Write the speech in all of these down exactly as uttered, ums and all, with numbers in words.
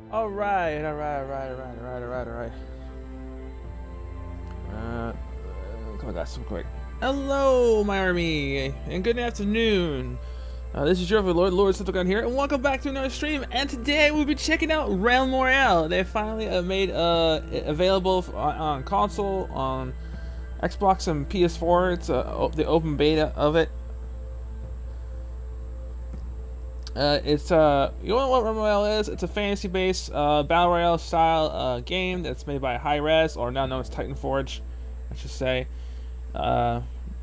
All right, all right, all right, all right, all right, all right, all right. Uh, come on, guys, so quick. Hello, my army, and good afternoon. Uh, this is your Lord Lord Gun here, and welcome back to another stream. And today we'll be checking out Royale. They finally uh, made uh available on, on console, on Xbox and P S four. It's uh, the open beta of it. Uh, it's uh, you know what Royale is? It's a fantasy-based uh, battle royale style uh, game that's made by Hi-Rez, or now known as Titan Forge, I should say. Uh,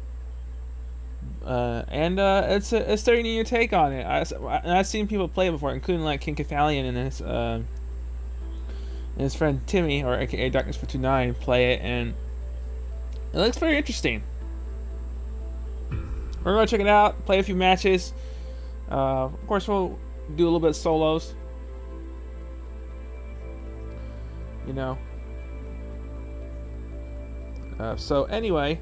uh, and uh, it's a it's a new take on it. I, and I've seen people play it before, including like King Cathalion and his uh, and his friend Timmy, or A K A Darkness four two nine, play it, and it looks very interesting. We're gonna check it out, play a few matches. Uh, of course, we'll do a little bit of solos. You know. Uh, so anyway,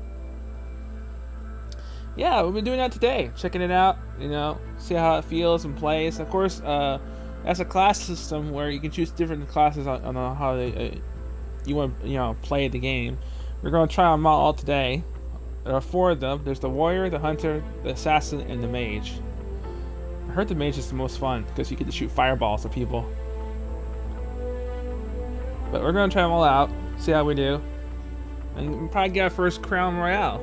yeah, we've been doing that today, checking it out. You know, see how it feels and plays. Of course, uh, that's a class system where you can choose different classes on, on how they, uh, you want to, you know, play the game. We're gonna try them all today. There are four of them. There's the warrior, the hunter, the assassin, and the mage. I heard the mage is the most fun because you get to shoot fireballs at people. But we're gonna try them all out, see how we do, and we'll probably get our first Crown Royale.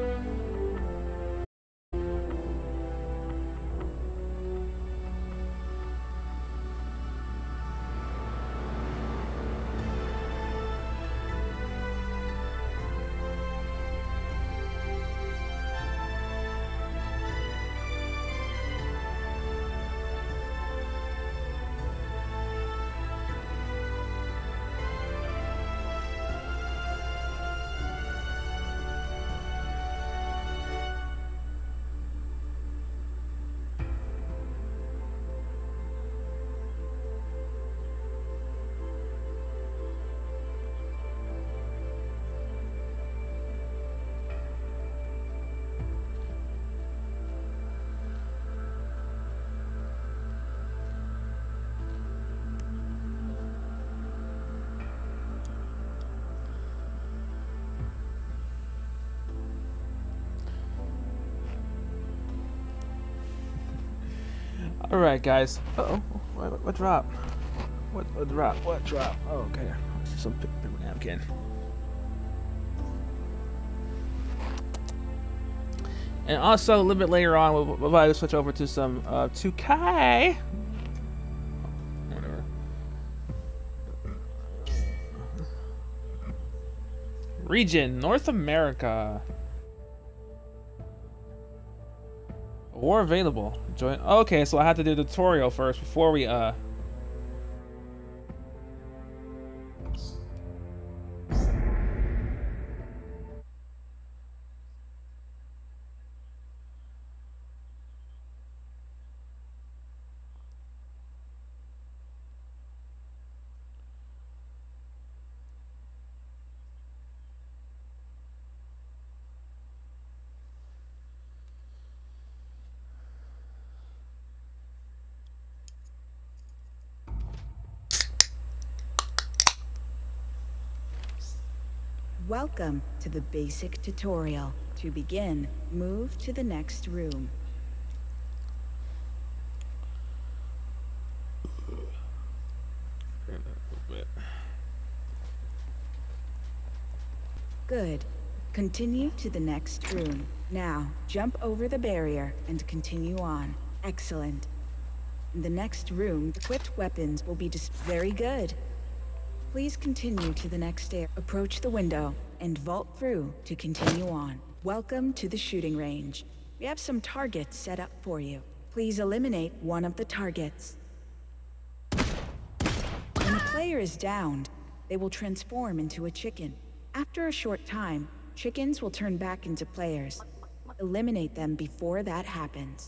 All right, guys. Uh oh, what, what, what drop? What, what drop? What drop? Oh, okay. Some paper napkin. And also, a little bit later on, we'll, we'll probably switch over to some uh, two K. Whatever. Region North America. War available. Join. Okay, so I have to do the tutorial first before we uh. Welcome to the basic tutorial. To begin, move to the next room. Good. Continue to the next room. Now, jump over the barrier and continue on. Excellent. In the next room, equipped weapons will be just very good. Please continue to the next area. Approach the window and vault through to continue on. Welcome to the shooting range. We have some targets set up for you. Please eliminate one of the targets. When a player is downed, they will transform into a chicken. After a short time, chickens will turn back into players. Eliminate them before that happens.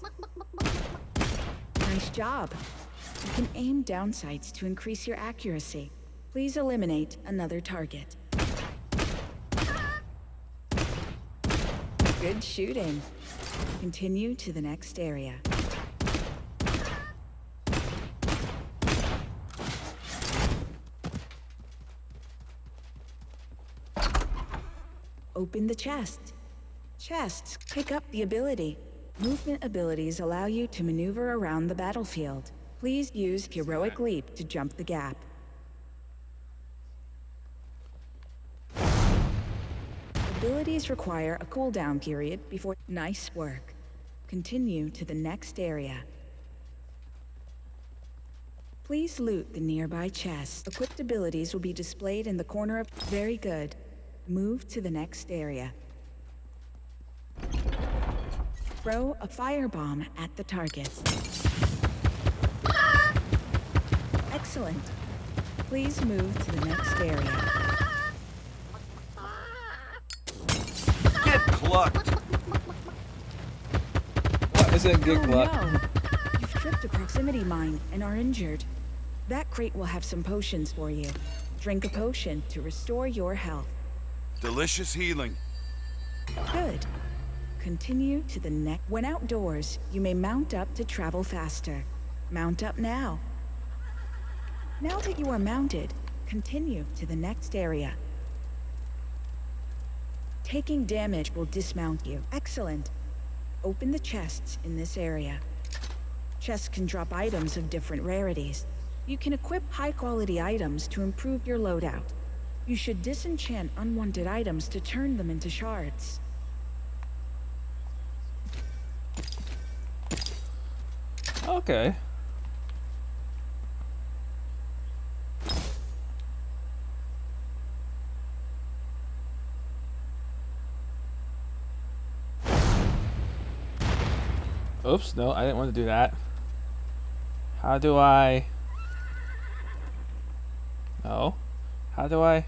Nice job. You can aim down sights to increase your accuracy. Please eliminate another target. Good shooting. Continue to the next area. Open the chest. Chests pick up the ability. Movement abilities allow you to maneuver around the battlefield. Please use Heroic Leap to jump the gap. Abilities require a cooldown period before... Nice work. Continue to the next area. Please loot the nearby chest. Equipped abilities will be displayed in the corner of... Very good. Move to the next area. Throw a firebomb at the target. Excellent. Please move to the next area. Get clucked! What is it, get Oh clucked? no! You've tripped a proximity mine and are injured. That crate will have some potions for you. Drink a potion to restore your health. Delicious healing. Good. Continue to the next. When outdoors, you may mount up to travel faster. Mount up now. Now that you are mounted, continue to the next area. Taking damage will dismount you. Excellent. Open the chests in this area. Chests can drop items of different rarities. You can equip high-quality items to improve your loadout. You should disenchant unwanted items to turn them into shards. Okay. Oops, no, I didn't want to do that. How do I... No. How do I...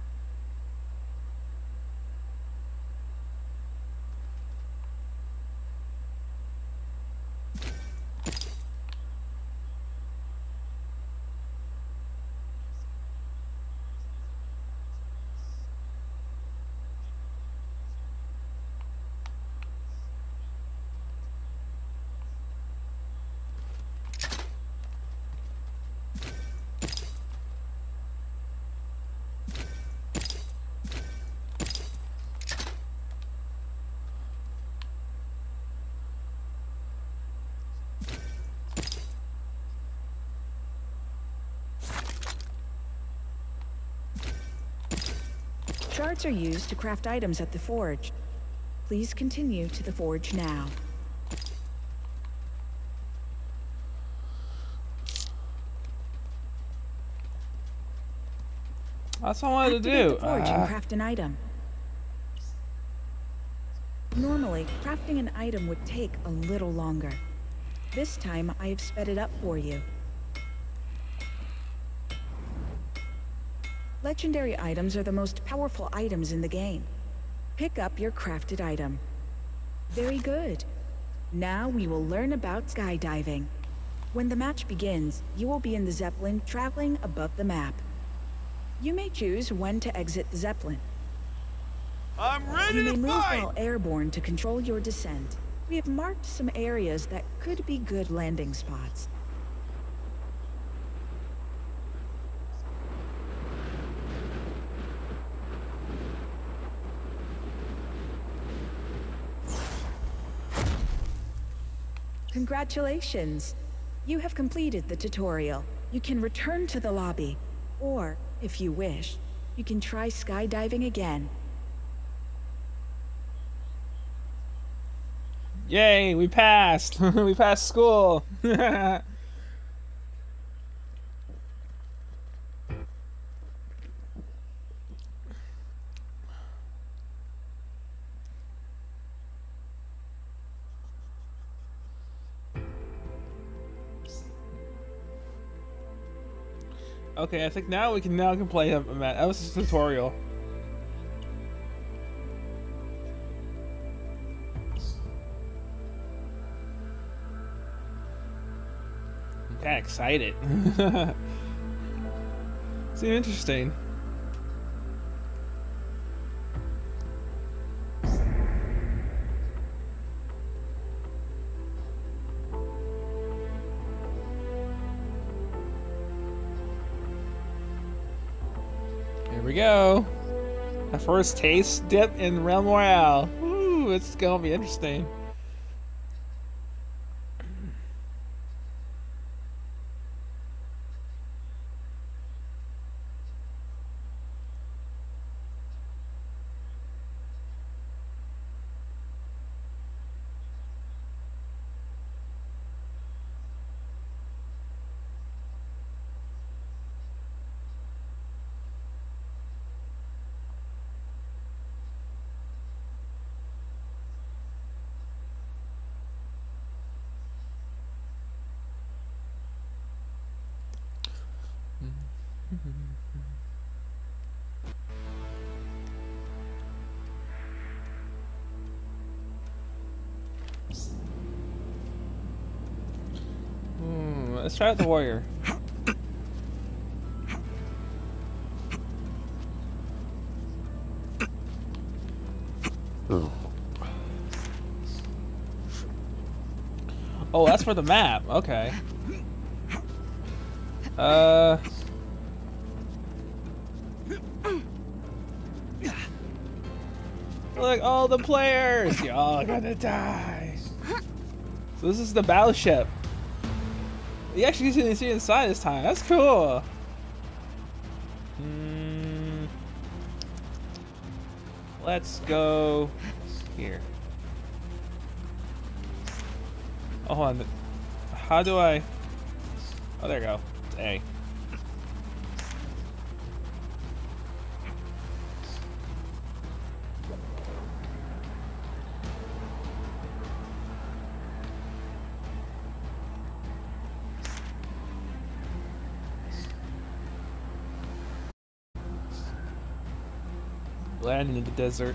Shards are used to craft items at the forge. Please continue to the forge now. That's what I wanted Activate to do. the forge Ah. and craft an item. Normally, crafting an item would take a little longer. This time, I have sped it up for you. Legendary items are the most powerful items in the game. Pick up your crafted item. Very good. Now we will learn about skydiving. When the match begins, you will be in the Zeppelin traveling above the map. You may choose when to exit the Zeppelin. I'm ready You may to move fight! while airborne to control your descent. We have marked some areas that could be good landing spots. Congratulations! You have completed the tutorial. You can return to the lobby, or, if you wish, you can try skydiving again. Yay, we passed! We passed school! Okay, I think now we can now can play a map. That was just a tutorial. I'm kinda excited. Seems interesting. Here we go. A first taste dip in Realm Royale. Ooh, it's gonna be interesting. Hmm, let's try out the warrior. Oh, that's for the map. Okay. Uh. Look, all the players! Y'all gonna die. So this is the battleship. You actually get to see inside this time. That's cool. Mm, let's go here. Oh, hold on. How do I? Oh, there you go. It's A. Landing in the desert.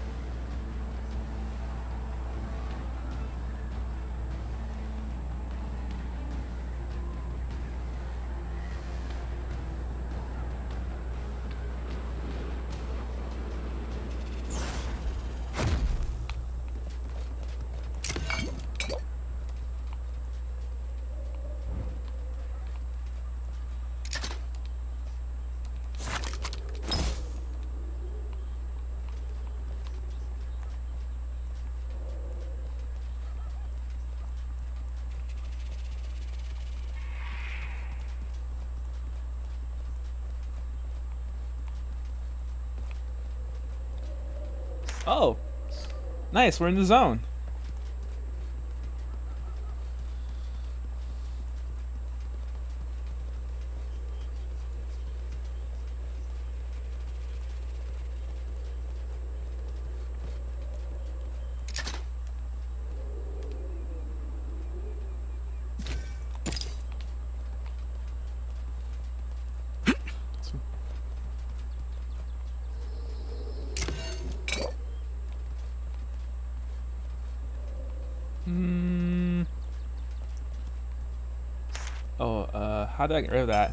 Oh, nice. We're in the zone. Hmm. Oh, uh, how do I get rid of that?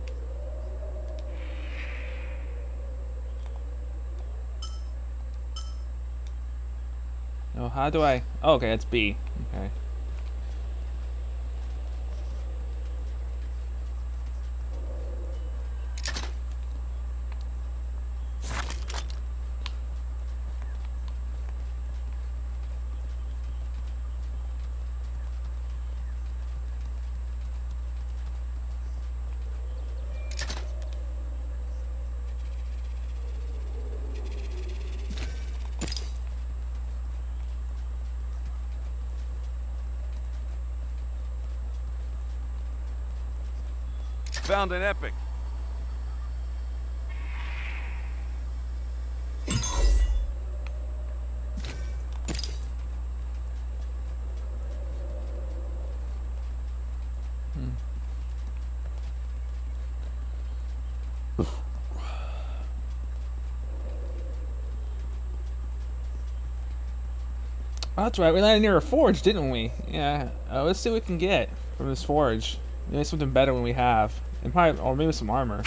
Oh, how do I? Oh, okay, it's B. Okay. Found an epic. Oh, that's right. We landed near a forge, didn't we? Yeah. Uh, let's see what we can get from this forge. Maybe something better than we have, and probably, or maybe some armor.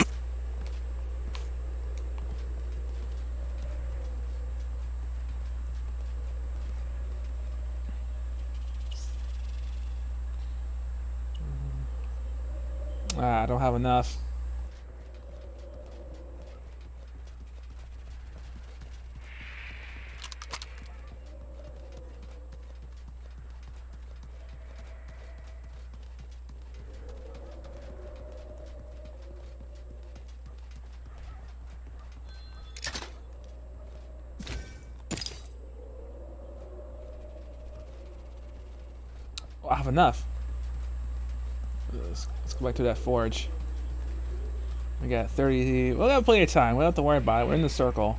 Ah, I don't have enough. Oh, I have enough. Let's, let's go back to that forge. We got thirty. We'll have plenty of time. We don't have to worry about it. We're in the circle.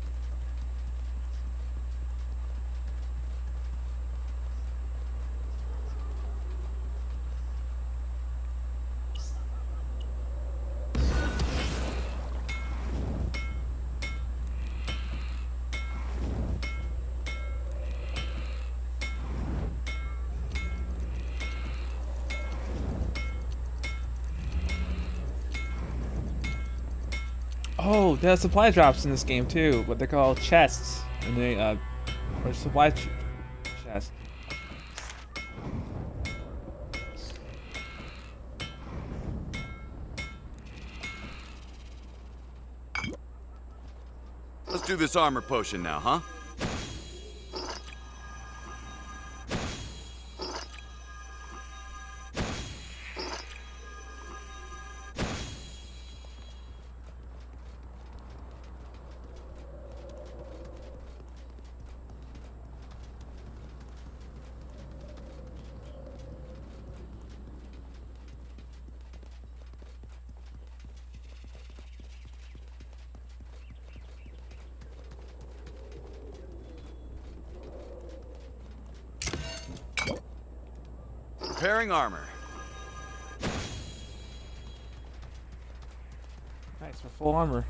Oh, there's supply drops in this game too, but they're called chests, and they uh, or supply ch chests. Let's do this armor potion now, huh? Repairing armor. Nice, for full armor.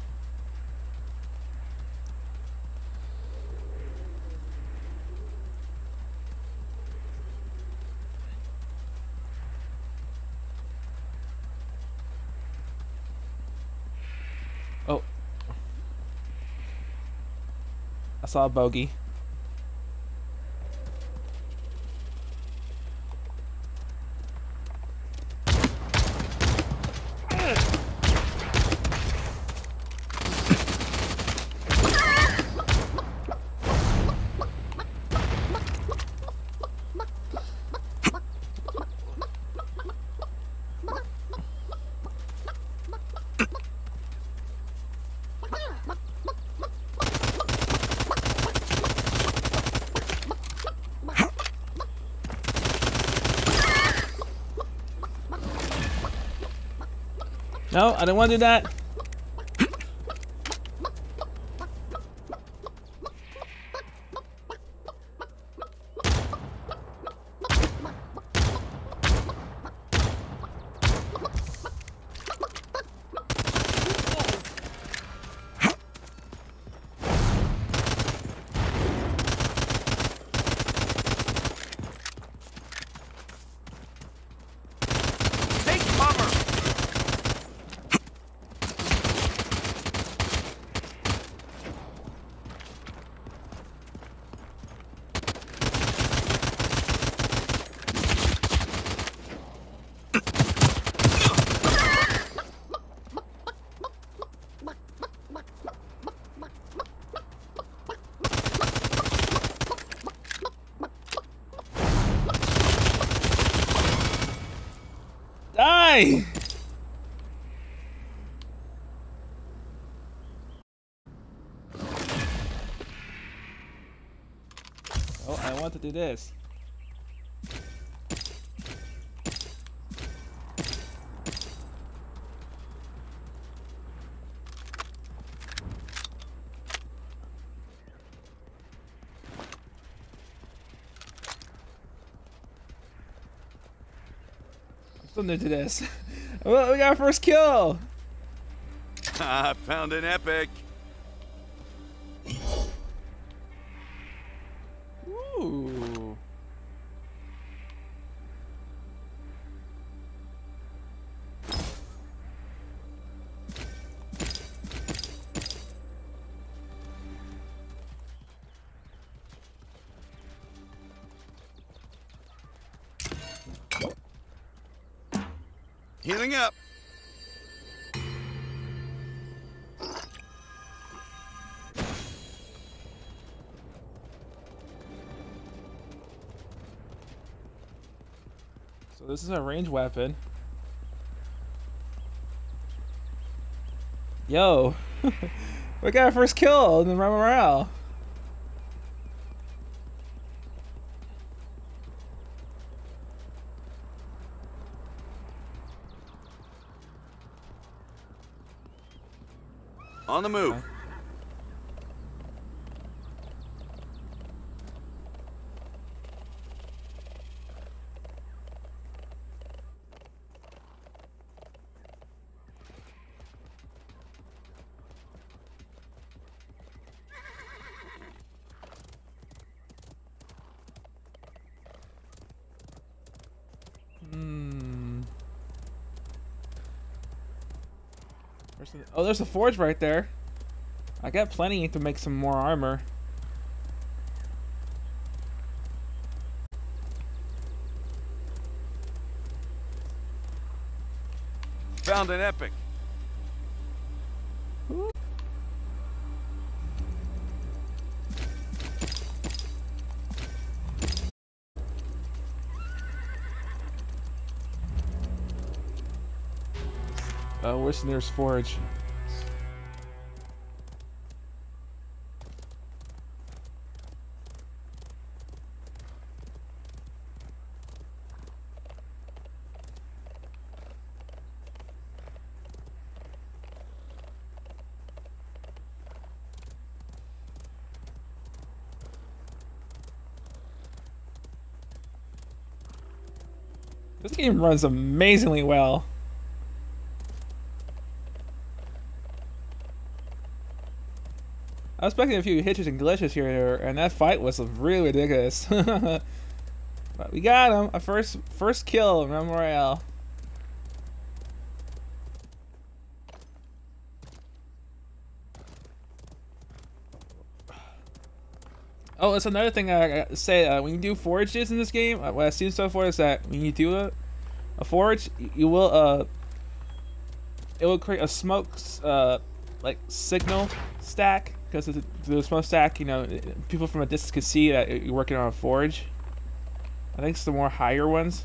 Oh. I saw a bogey. No, I didn't want to do that. Take cover! Die! Oh, I want to do this. Still new to this. Well, we got our first kill. I found an epic. Ooh. Healing up. So this is a ranged weapon. Yo, we got our first kill in the Royale. On the move. Okay. Hmm. There's a, oh, there's a forge right there. I got plenty to make some more armor. Found an epic. Uh, where's the nearest forge? This game runs amazingly well. I was expecting a few hitches and glitches here, and that fight was really ridiculous. But we got him. A first first kill in Royale. Oh, that's another thing I gotta say. Uh, when you do forages in this game, uh, what I've seen so far is that when you do a, a forage, you will uh, it will create a smoke uh, like signal stack, because the, the smoke stack, you know, people from a distance can see that you're working on a forge. I think it's the more higher ones.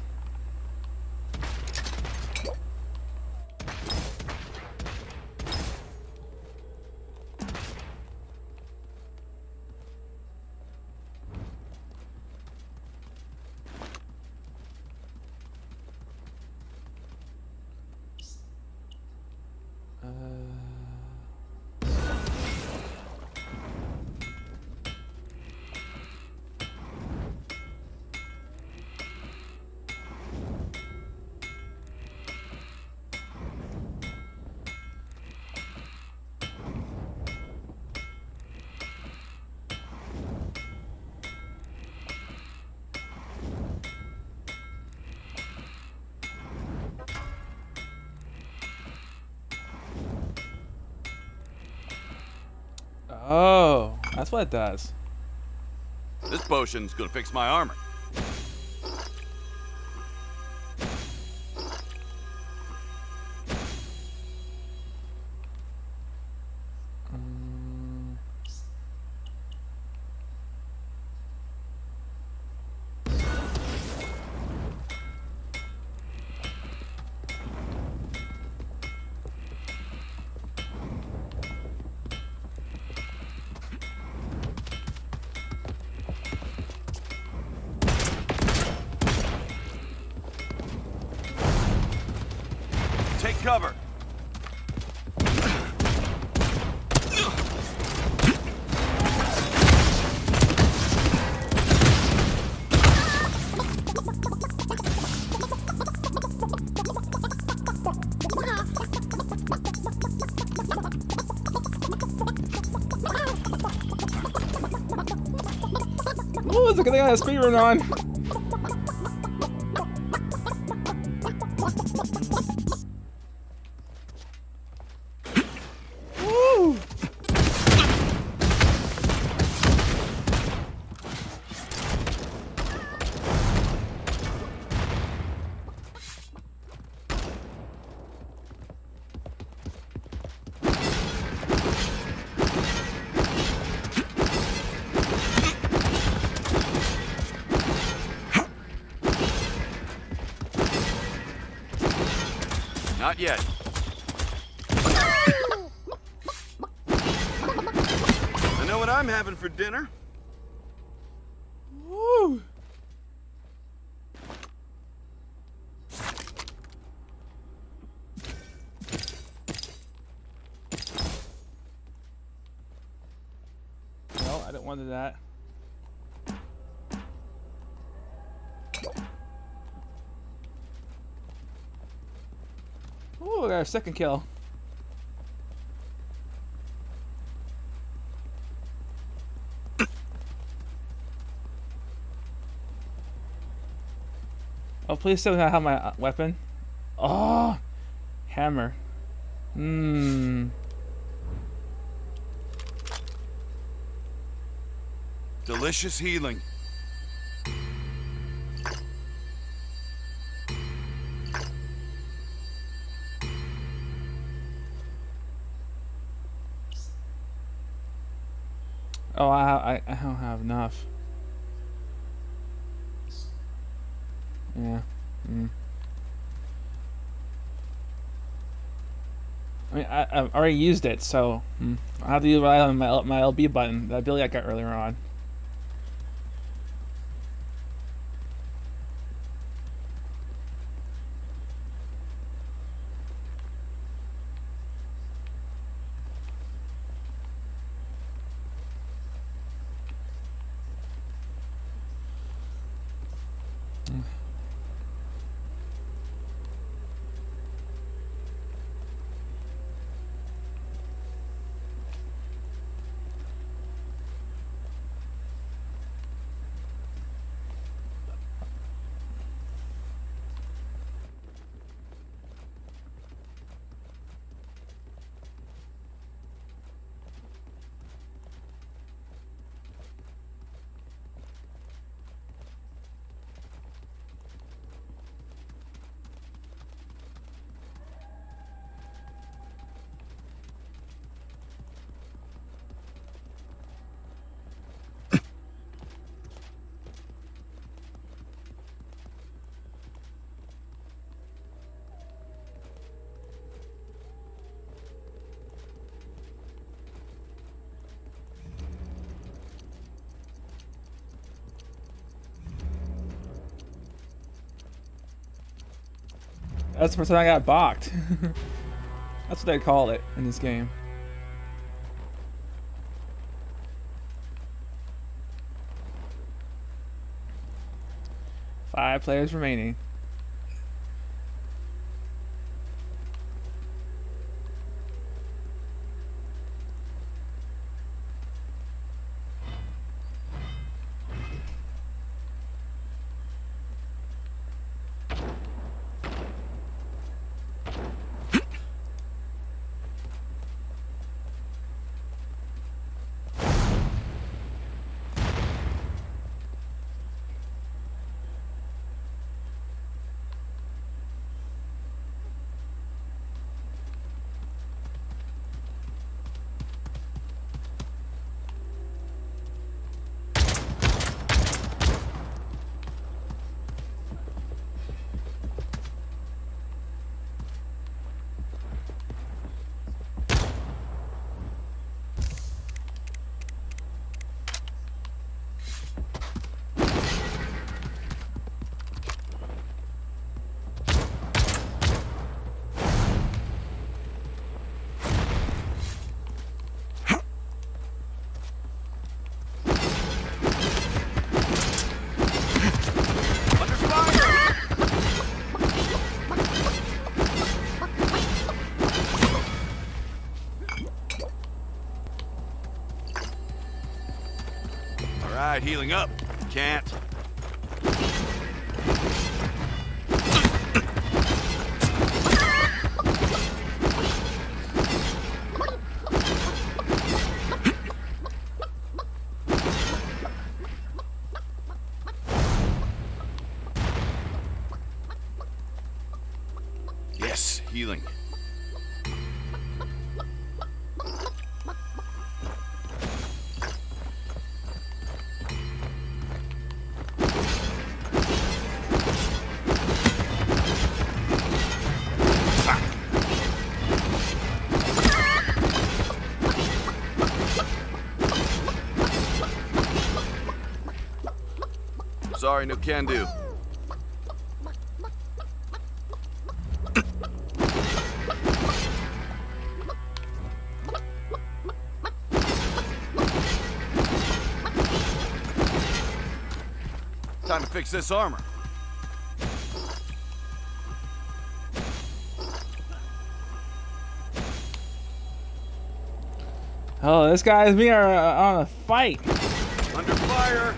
Oh, that's what it does. This potion's gonna fix my armor. Mm. Take cover. Ooh, it's a good thing I have speedrun on. Woo! Not yet. I know what I'm having for dinner. Woo! Don't want that. Ooh, we got our second kill. Oh, please tell me I have my weapon. Oh, hammer. Hmm. Delicious healing. Oh, I, I I don't have enough. Yeah. Mm. I mean, I, I've already used it, so mm, I have to rely on my my L B button, that ability I got earlier on. That's the first time I got balked. That's what they call it in this game. Five players remaining. All right, healing up. Can't. Yes, healing. Sorry, no can do. Time to fix this armor. Oh, this guy and me are uh, on a fight. Under fire.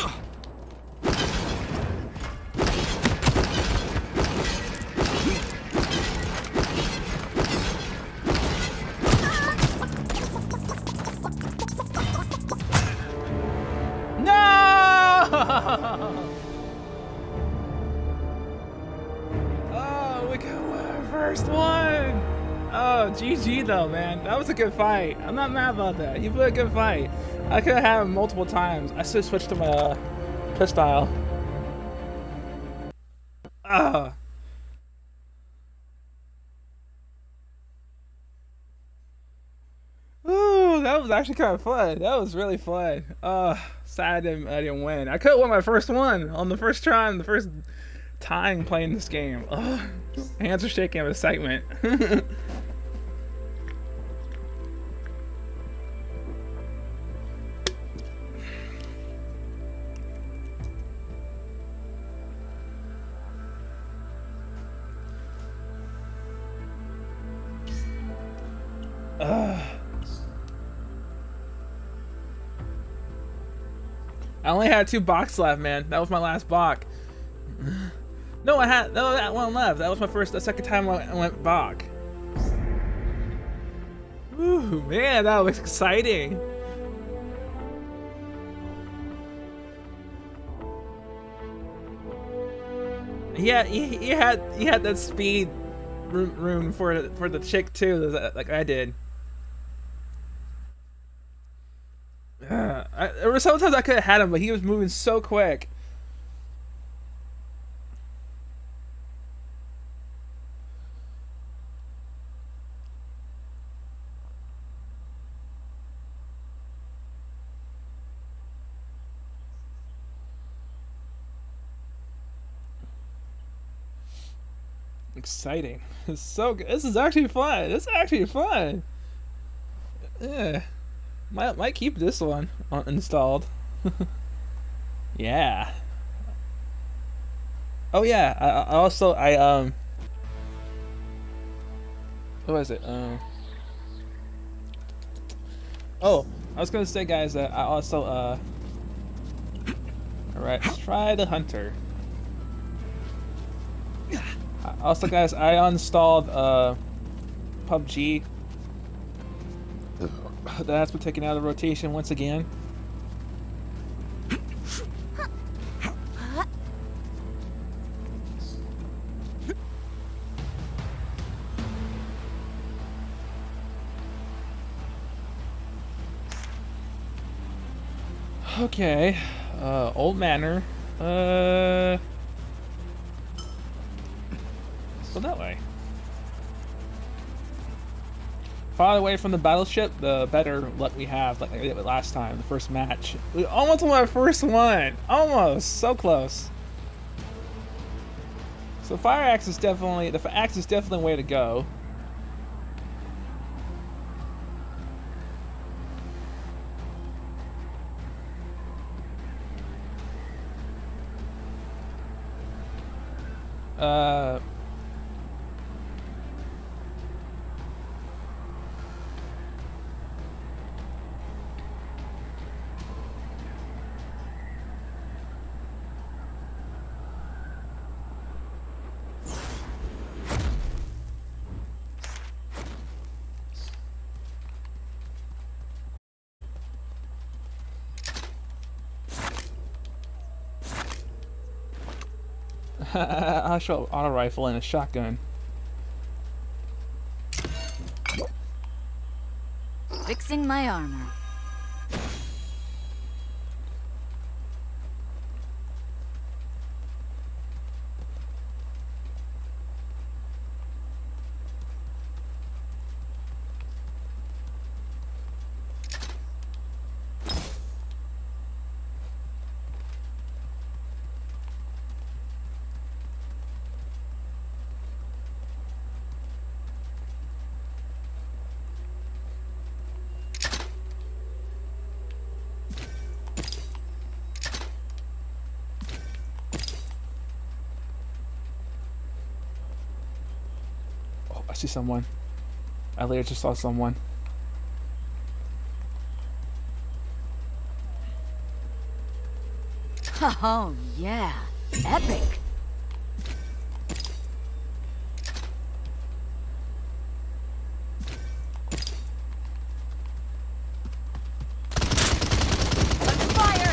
Oh, we got our first one. Oh, G G though, man. That was a good fight. I'm not mad about that. You played a good fight. I could have had him multiple times. I should switch to my uh, pistol. Ah. Ooh, that was actually kind of fun. That was really fun. Uh, sad I didn't, I didn't win. I could have won my first one on the first try, the first time playing this game. Oh, hands are shaking of excitement. uh. I only had two box left, man. That was my last box. No, I had no that one left. That was my first, the second time I went Bach. Ooh, man, that was exciting. Yeah, he, he had he had that speed room, room for for the chick too, like I did. Uh, I, there were sometimes I could have had him, but he was moving so quick. Exciting. It's so good. This is actually fun. This is actually fun. Yeah. Might, might keep this one installed. Yeah. Oh yeah, I, I also, I, um... What was it? Um... Oh, I was gonna say, guys, that I also, uh... Alright, let's try the Hunter. Also, guys, I uninstalled uh, P U B G. That's been taken out of rotation once again. Okay, uh, Old Manor. Uh. Go that way. Farther away from the battleship, the better luck we have, like I did last time, the first match. We almost won our first one! Almost! So close. So fire axe is definitely, the axe is definitely a way to go. Uh... I'll show auto rifle and a shotgun. Fixing my armor. I see someone. I later just saw someone. Oh, yeah. Epic. Let's fire!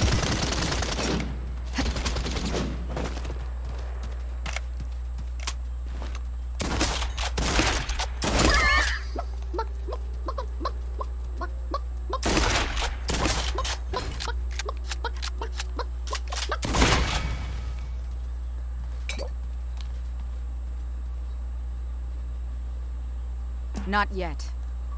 Not yet.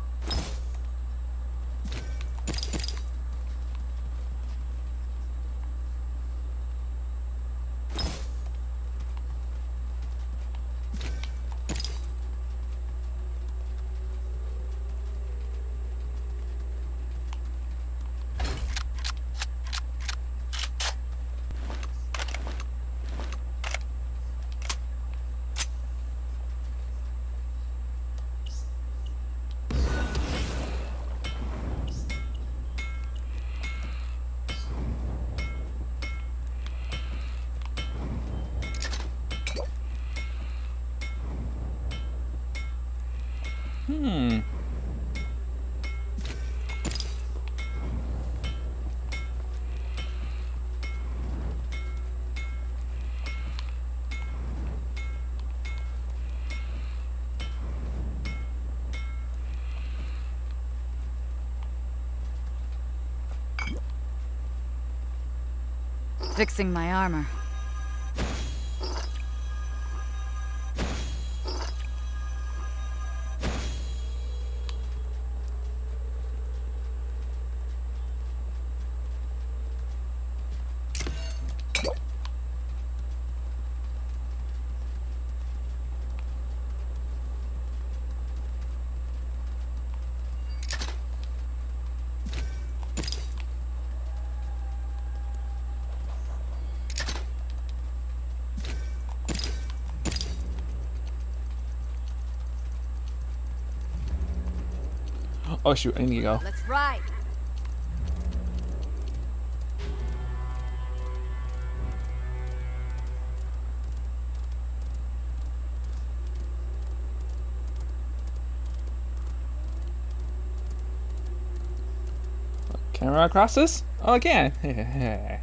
Hmm. Fixing my armor. Oh shoot, I need to go. Let's ride. Can I run across this? Oh, I can.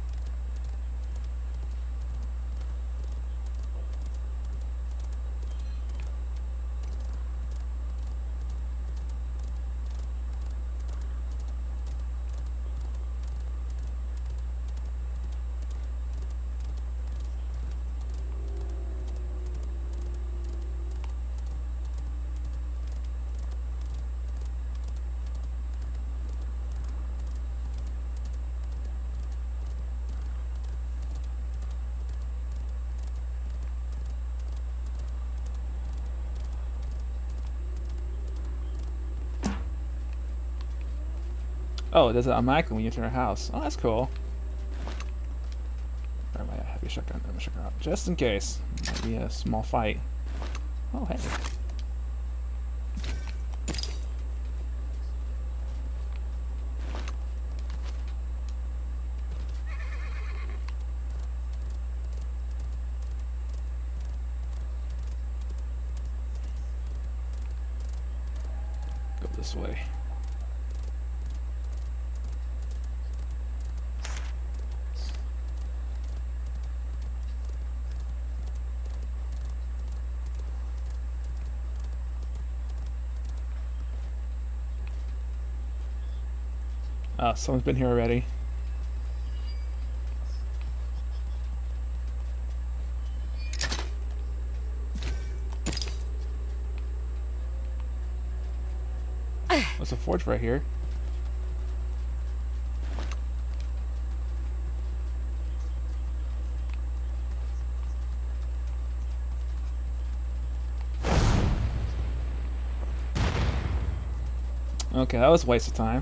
Oh, it does it automatically when you enter a house. Oh, that's cool. Or am I a heavy shotgun? I'm a shotgun out. Just in case. Might be a small fight. Oh, hey. Go this way. Oh, someone's been here already. There's a forge right here. Okay, that was a waste of time.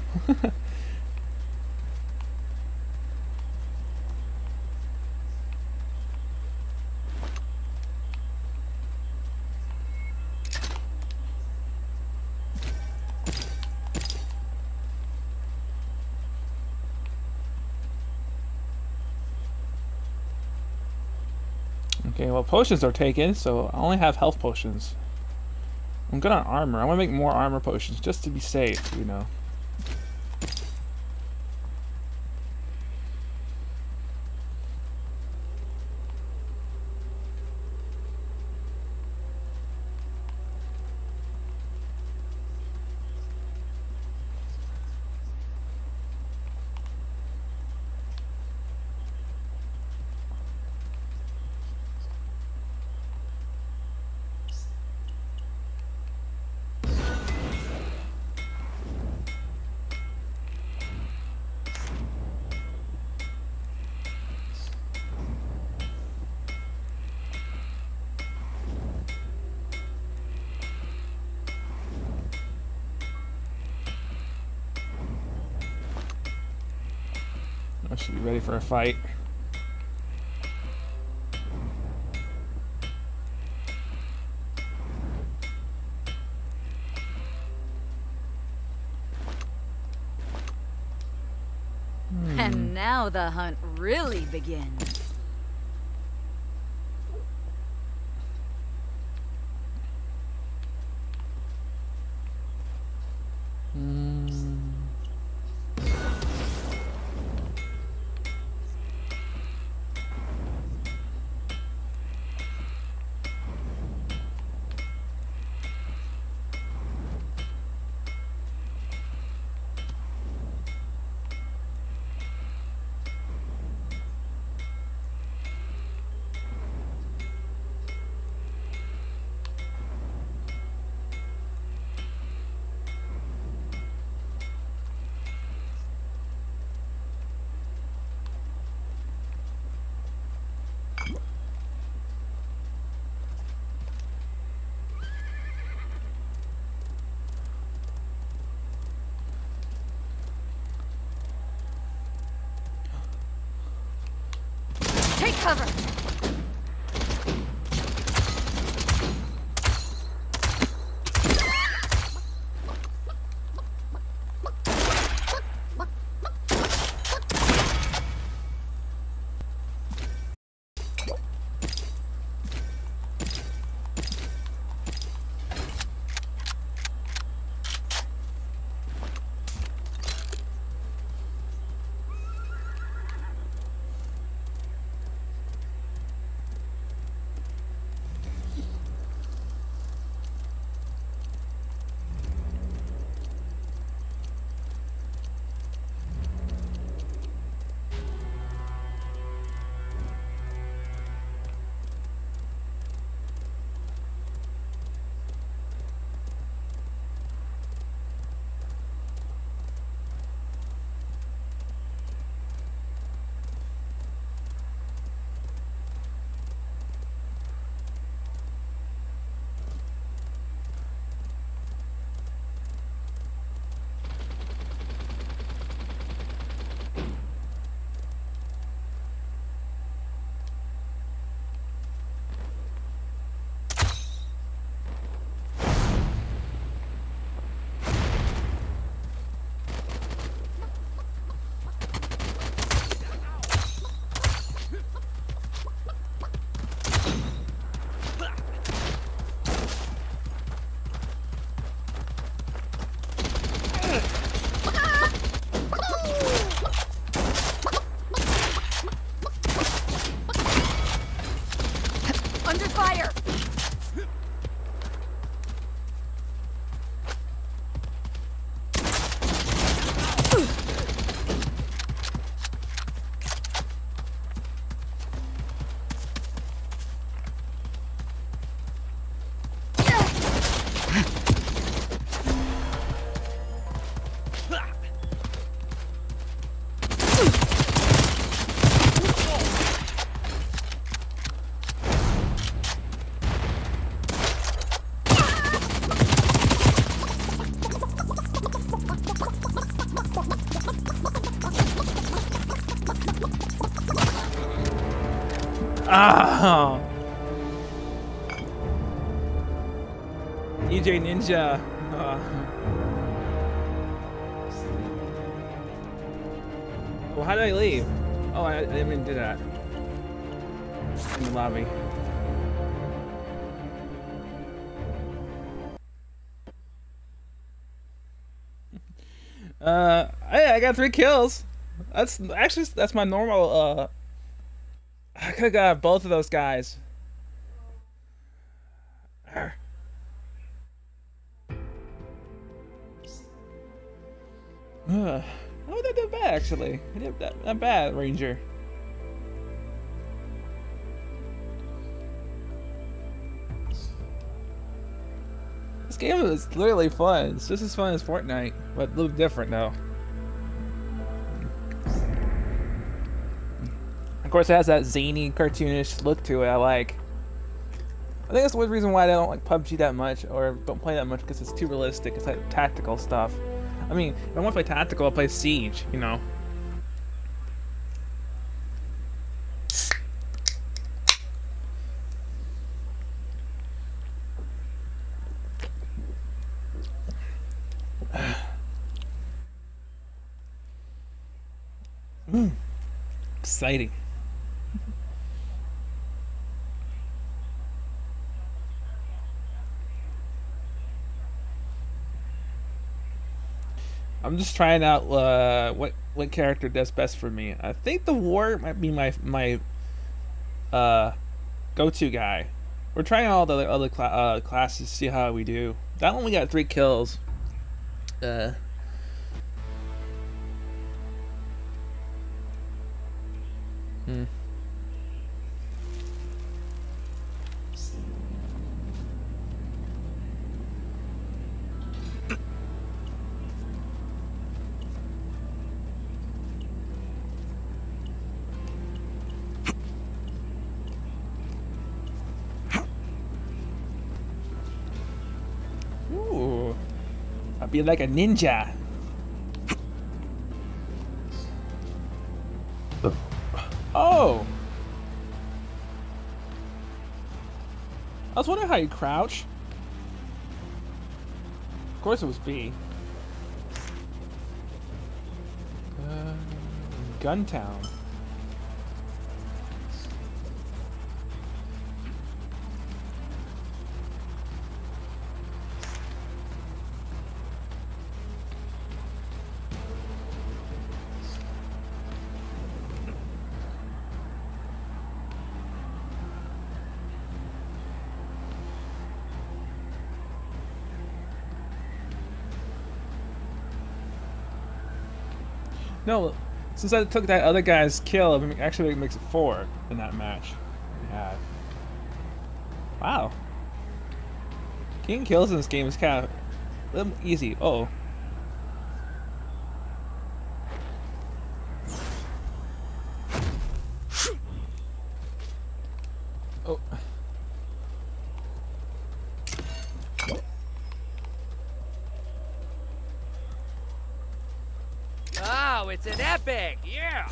Okay, well, potions are taken, so I only have health potions. I'm good on armor. I want to make more armor potions just to be safe, you know. I should be ready for a fight. Hmm. And now the hunt really begins. Take cover! Under fire! Ah! E J Ninja. Uh. Well, how did I leave? Oh, I, I didn't even do that. In the lobby. Uh, I, I got three kills. That's actually that's my normal. Uh, I could have got both of those guys. Arr. Uh, oh, that did bad actually. I did that, not bad, Ranger. This game is literally fun. It's just as fun as Fortnite, but a little different though. Of course, it has that zany, cartoonish look to it. I like. I think that's the one reason why I don't like P U B G that much, or don't play that much, because it's too realistic. It's like tactical stuff. I mean, if I want to play tactical, I'll play Siege. You know. Mm. Exciting. I'm just trying out uh, what what character does best for me. I think the war might be my my uh, go-to guy. We're trying all the other cla uh, classes to see how we do. That one we got three kills. Uh. Hmm. Ooh. I'll be like a ninja. Oh! I was wondering how you crouch. Of course it was B. Uh, Guntown. No, since I took that other guy's kill, it actually makes it four in that match we had. Wow. Getting kills in this game is kind of a little easy. Uh oh. Oh. Oh, it's an epic! Yeah!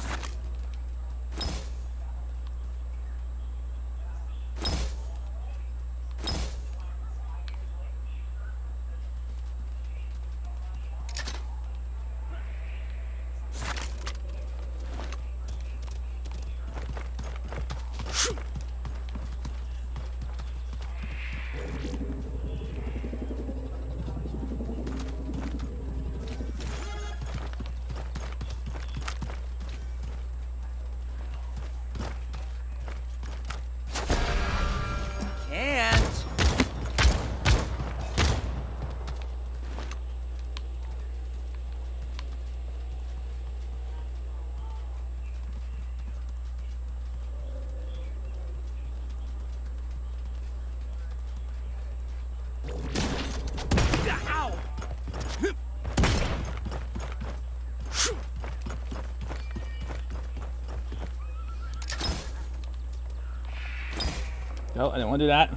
No, I didn't want to do that.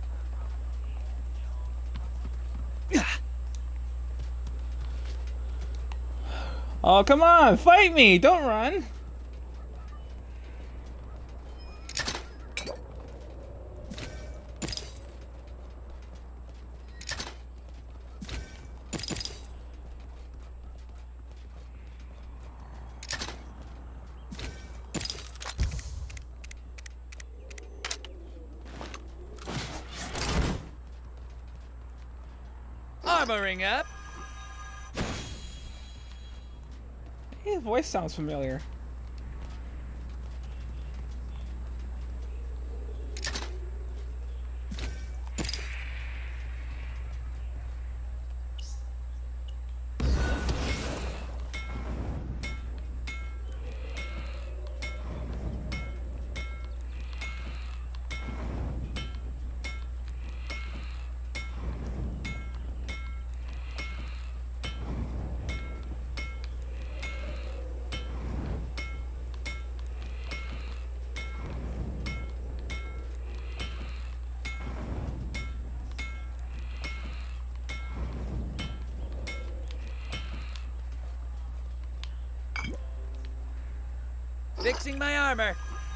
Oh, come on, fight me! Don't run! Armoring up. His voice sounds familiar. Fixing my armor.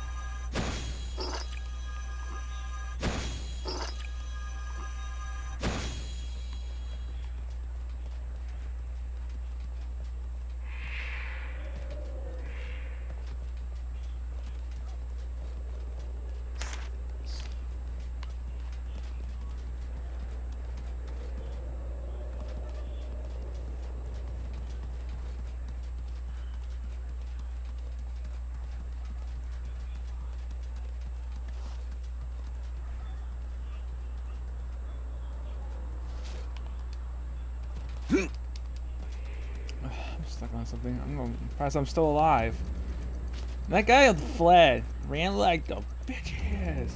I'm stuck on something. I'm gonna surprised I'm still alive. That guy fled. Ran like the bitch he is.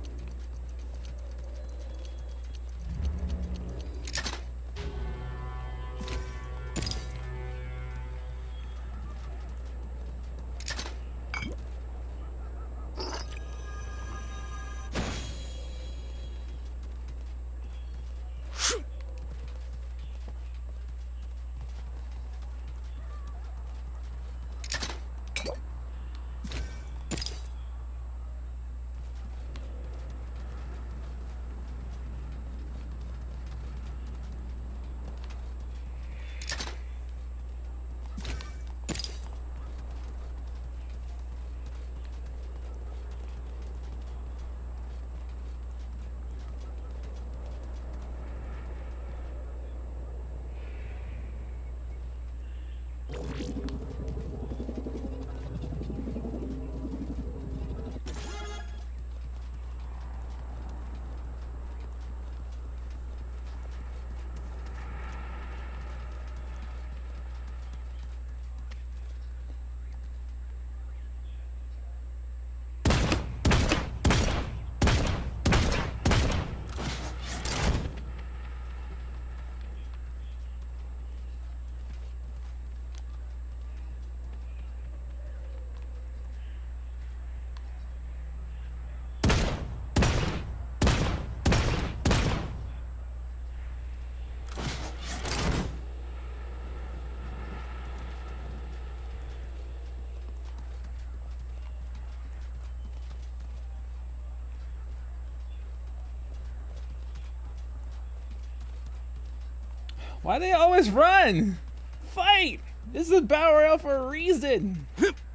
Why do they always run? Fight! This is a battle royale for a reason.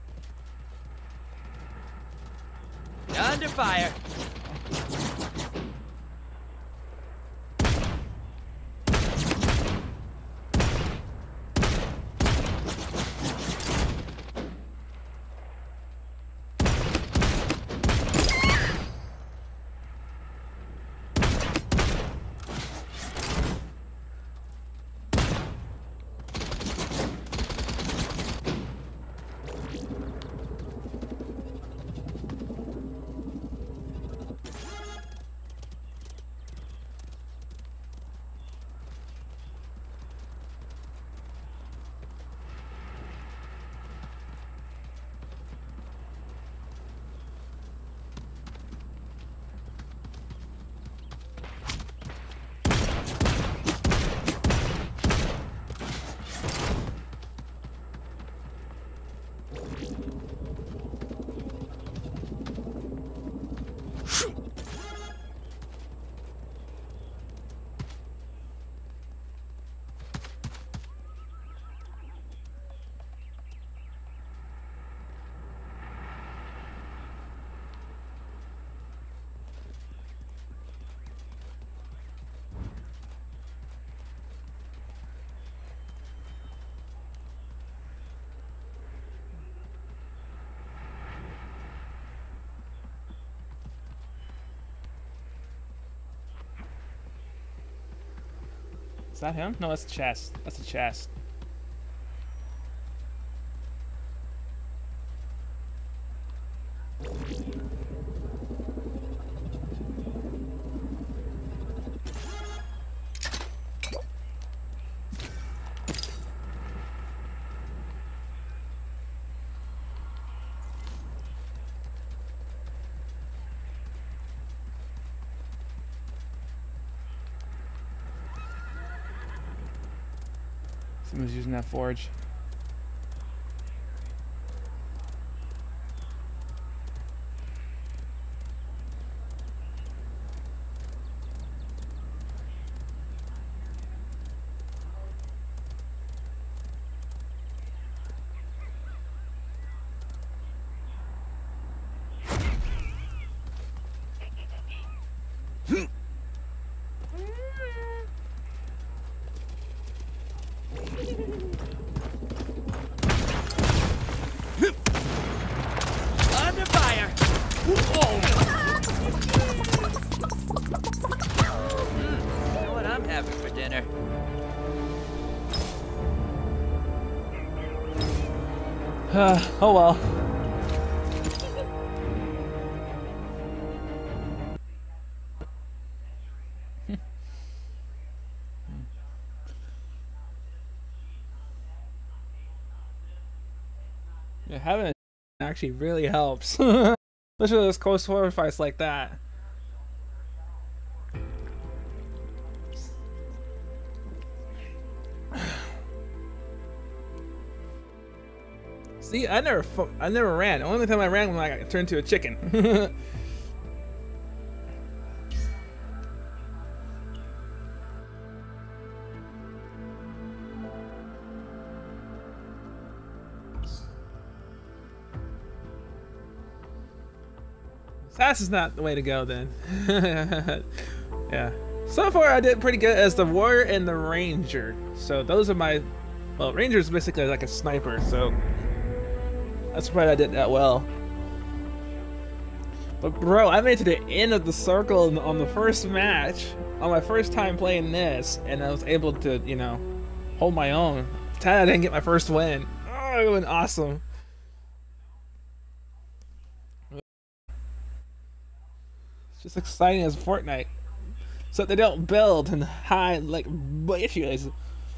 Under fire. Is that him? No, that's a chest. That's a chest. Someone's using that forge. Under fire! Mm, you know what I'm having for dinner? Oh well. Yeah, having it actually really helps. Especially those close sword fights like that. See, I never, fu I never ran. The only time I ran was when I got turned into a chicken. Sass is not the way to go then. Yeah. So far I did pretty good as the warrior and the ranger. So those are my, well, ranger is basically like a sniper, so that's why I did that well. But bro, I made it to the end of the circle on the first match, on my first time playing this, and I was able to, you know, hold my own. Tad I didn't get my first win. Oh, it went awesome. It's just exciting as Fortnite. So they don't build and hide like bitches.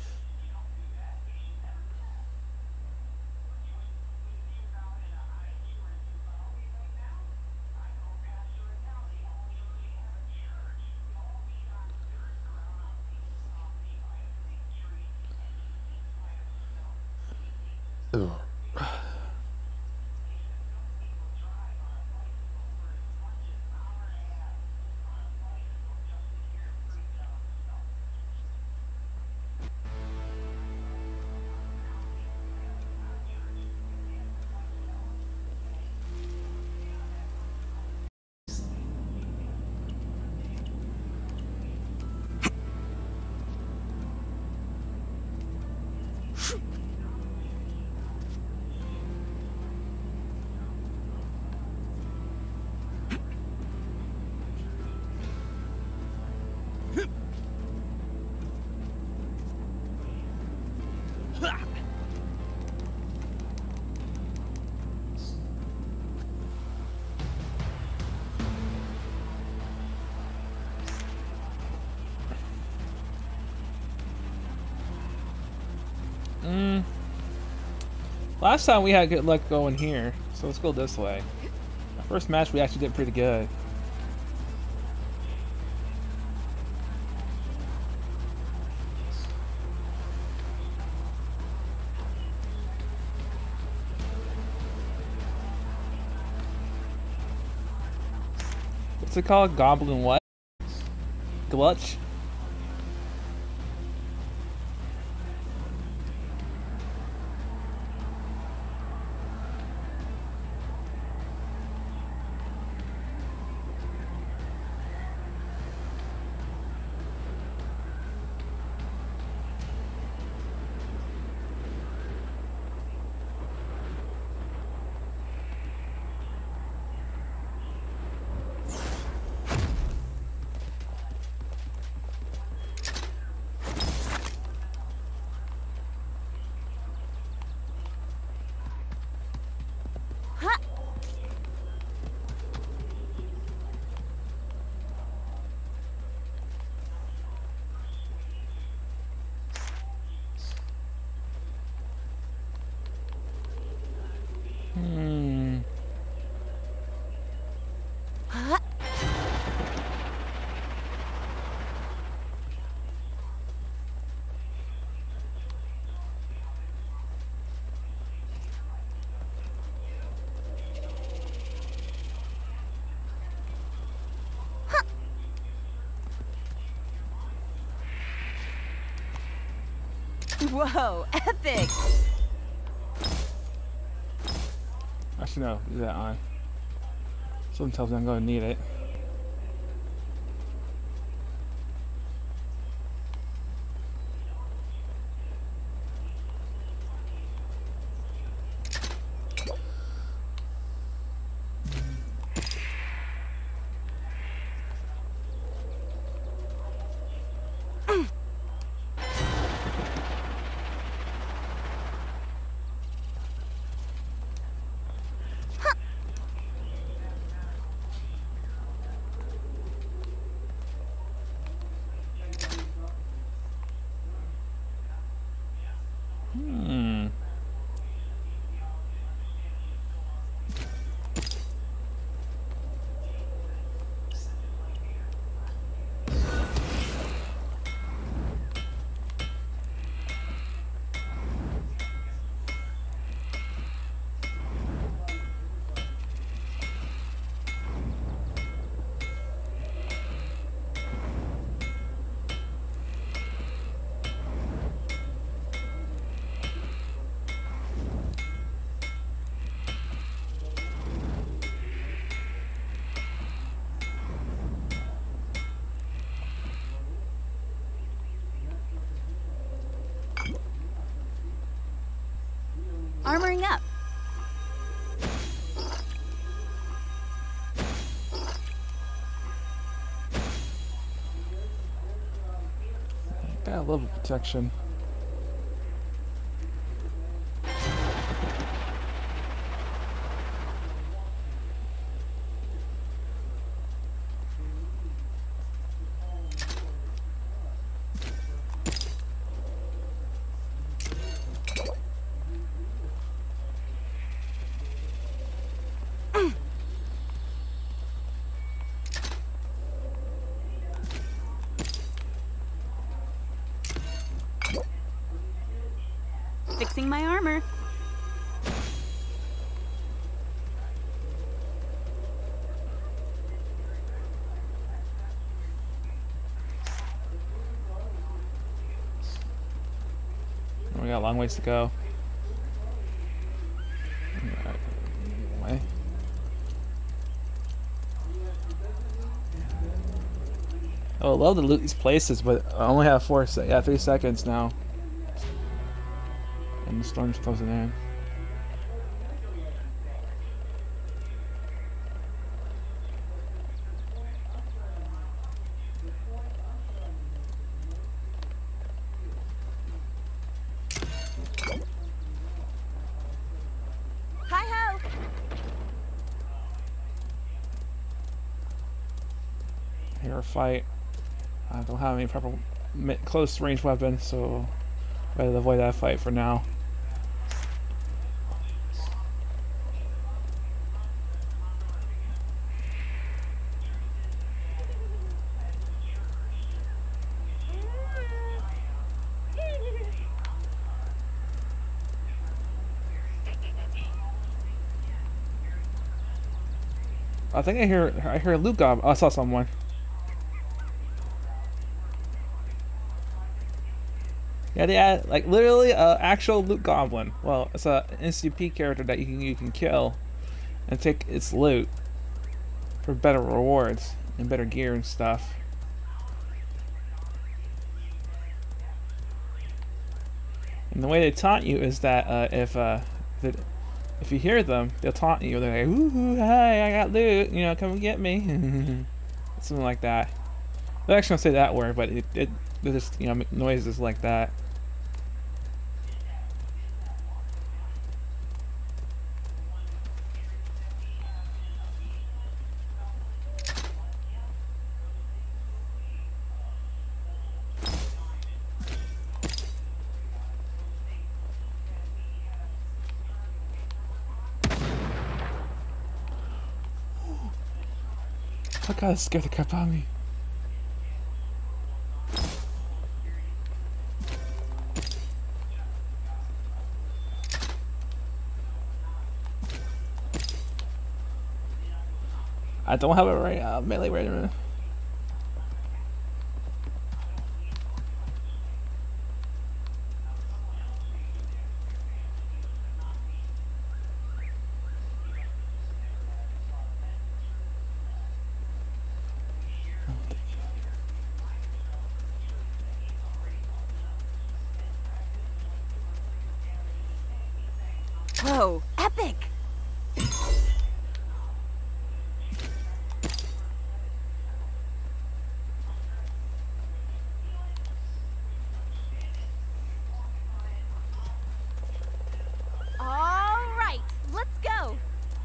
Mm. Last time we had good luck going here, so let's go this way. Our first match we actually did pretty good. What's it called? Goblin what? Glutch? Whoa, epic! Actually, no, leave that on. Someone tells me I'm going to need it. Hmm. Armoring up. Got a little protection. Fixing my armor. We got a long ways to go. Way. I would love to loot these places, but I only have four. Se yeah, three seconds now. And the storm's closing in. Hi-ho! Here a fight. I don't have any proper close range weapons, so better avoid that fight for now. I think I hear I hear a loot goblin. Oh, I saw someone. Yeah, they add like literally a actual loot goblin. Well, it's a N C P character that you can you can kill and take its loot for better rewards and better gear and stuff. And the way they taunt you is that uh, if uh, the, if you hear them, they'll taunt you. They're like, "Ooh, hi, I got loot. You know, come get me." Something like that. They actually don't say that word, but it, it they just you know make noises like that. Oh god, that scared the crap out of me. I don't have it right uh, melee right now. Whoa, epic! All right, let's go.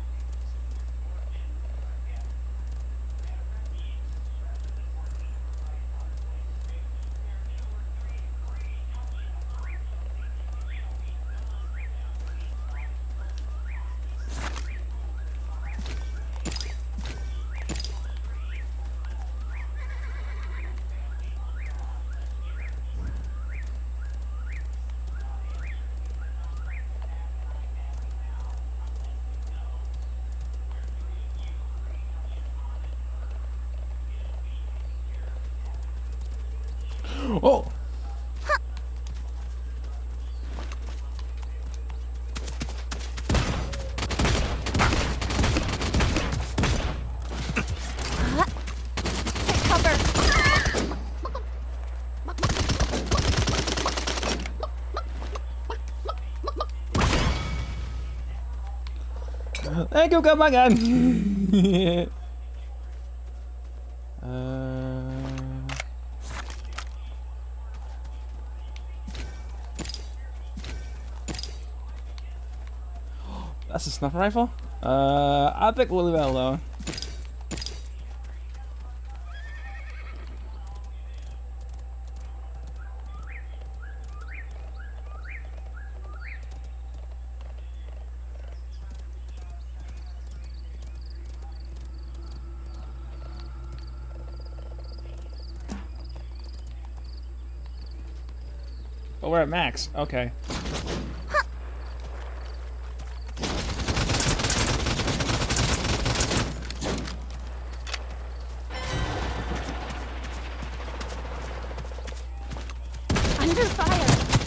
Oh! Take cover. Thank you, got my gun. uh, that's a sniper rifle. Uh, I think we'll leave that alone. Oh, we're at max. Okay. Under fire.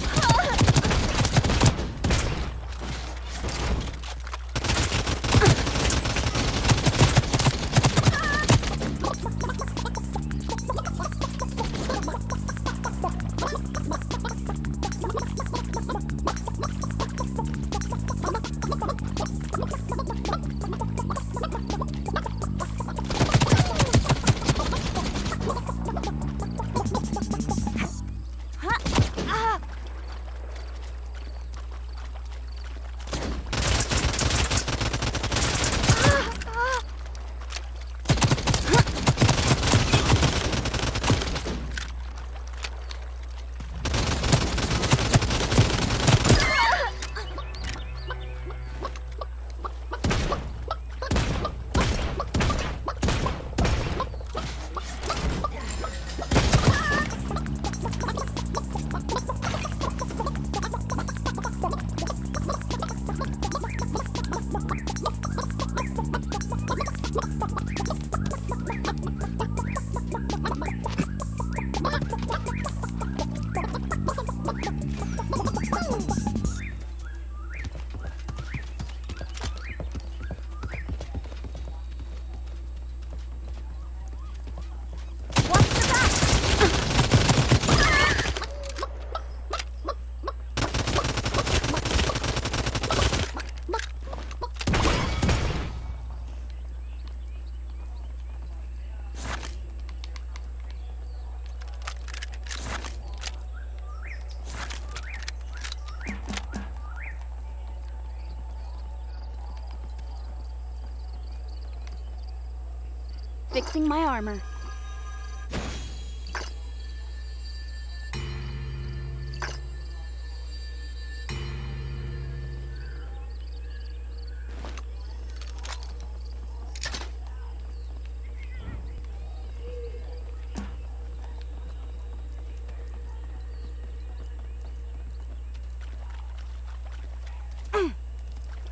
Fixing my armor.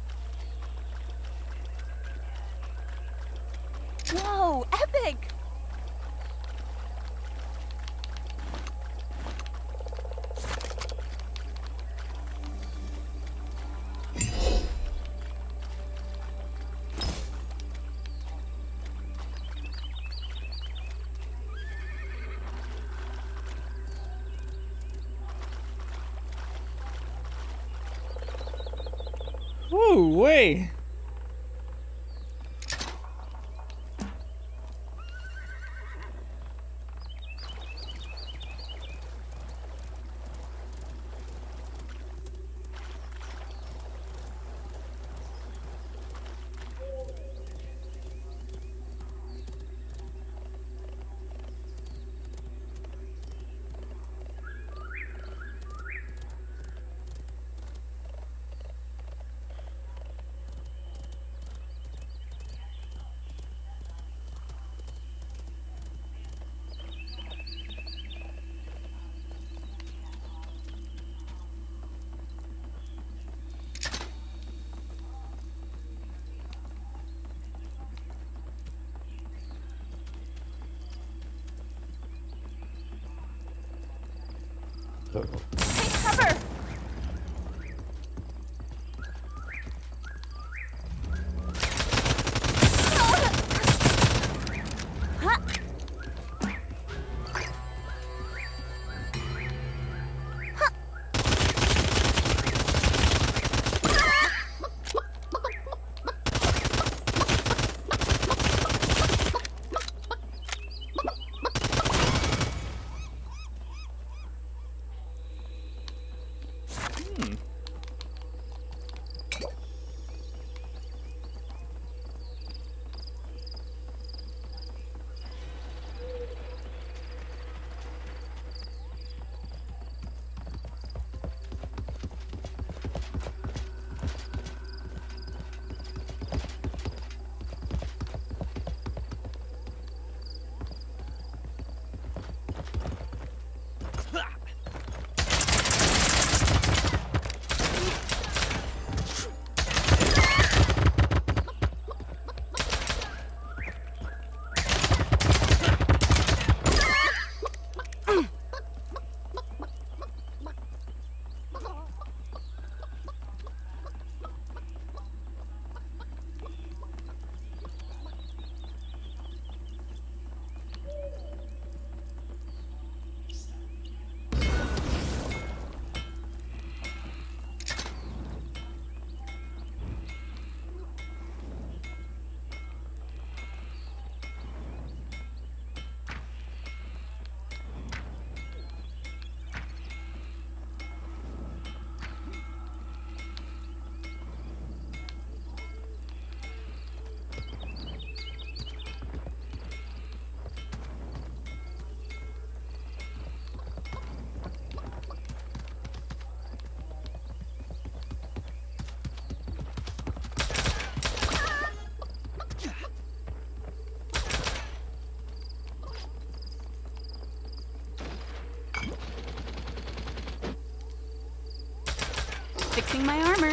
Whoa, epic! Whoo, way. Take cover! Huh? Fixing my armor.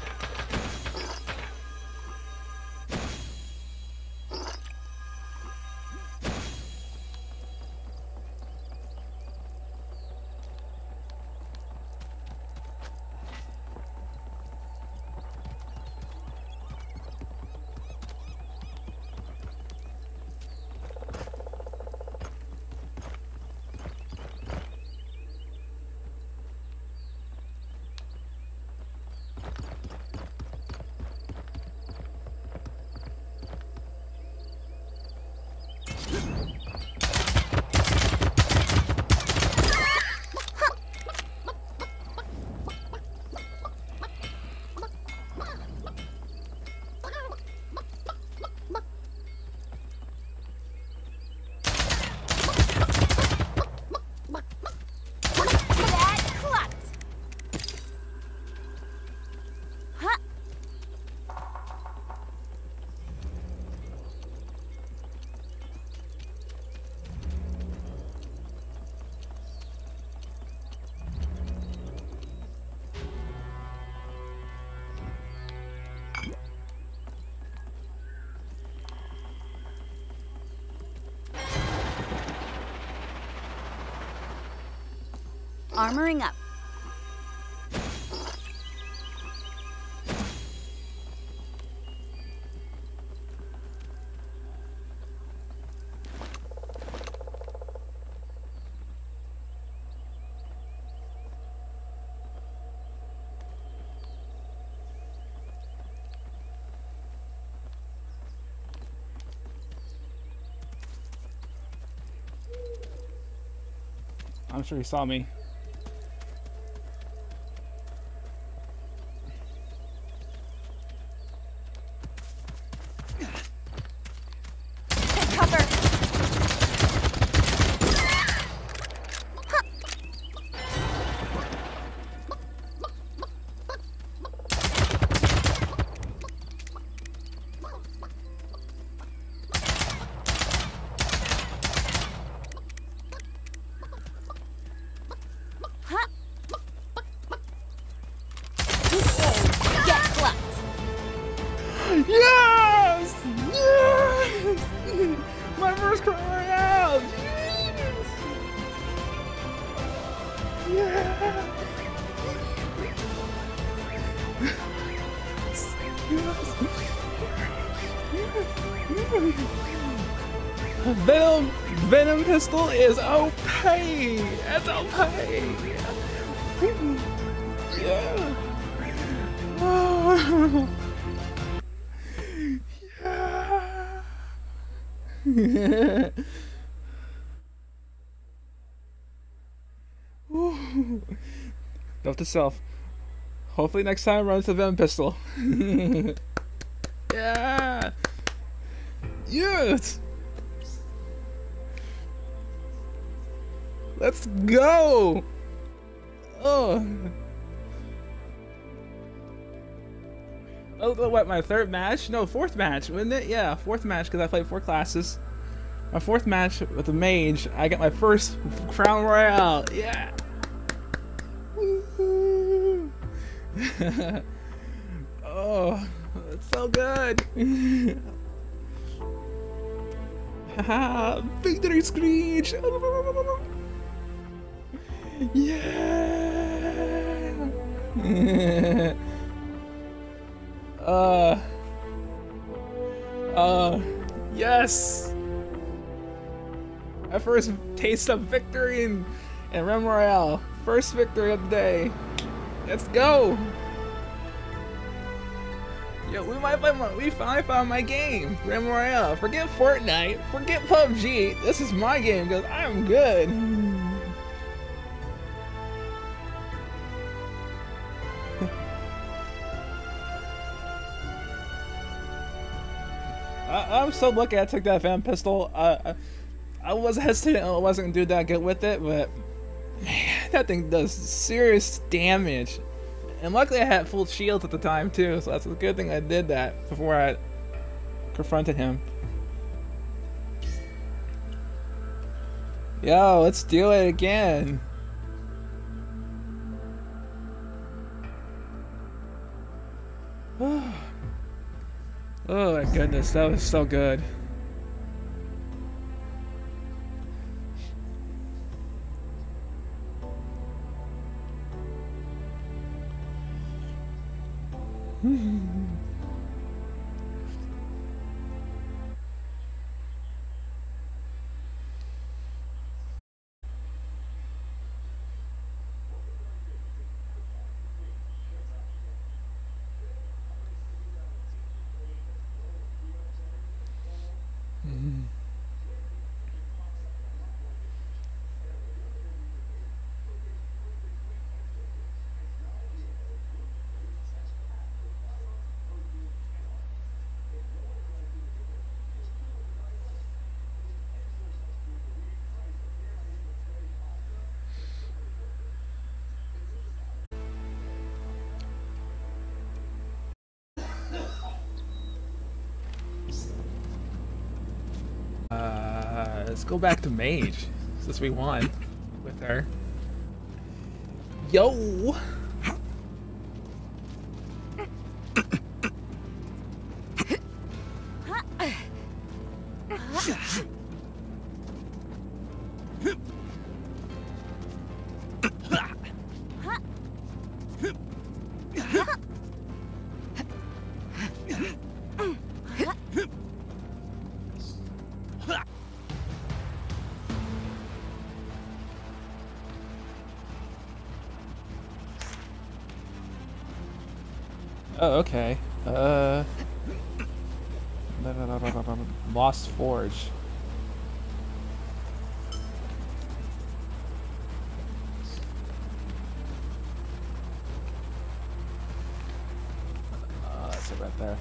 Armoring up. I'm sure he saw me. Take cover. Huh? Get plucked. Yes! Yes! My first Royale! Yes! Yes! Venom, Venom pistol is O P. It's O P. Yeah. Oh. Yeah. Note to self. Hopefully next time runs the Venom pistol. Yeah. Yes. Let's go. Oh. Oh, what, my third match? No, fourth match, wasn't it? Yeah, fourth match, because I played four classes. My fourth match with the mage, I got my first Crown Royale. Yeah! Woohoo! Oh, that's so good! Haha! Victory screech! Yeah! Uh, uh, yes! My first taste of victory in, in Rem Royale. First victory of the day. Let's go! Yo, we might find my, we finally found my game, Rem Royale. Forget Fortnite, forget P U B G. This is my game because I'm good. I, I'm so lucky I took that Venom pistol. Uh, I, I was hesitant I wasn't gonna do that good with it, but man, that thing does serious damage. And luckily I had full shields at the time too, so that's a good thing I did that before I confronted him. Yo, let's do it again. Oh my goodness, that was so good. Uh, let's go back to Mage, since we won with her. Yo! Oh, okay. Uh, Lost Forge. there.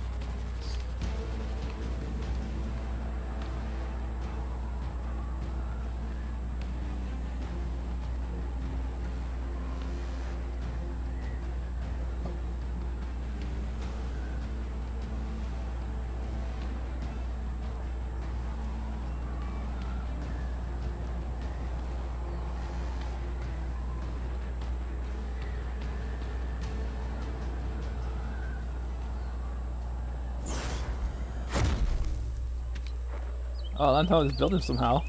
Oh, I'm telling this building somehow.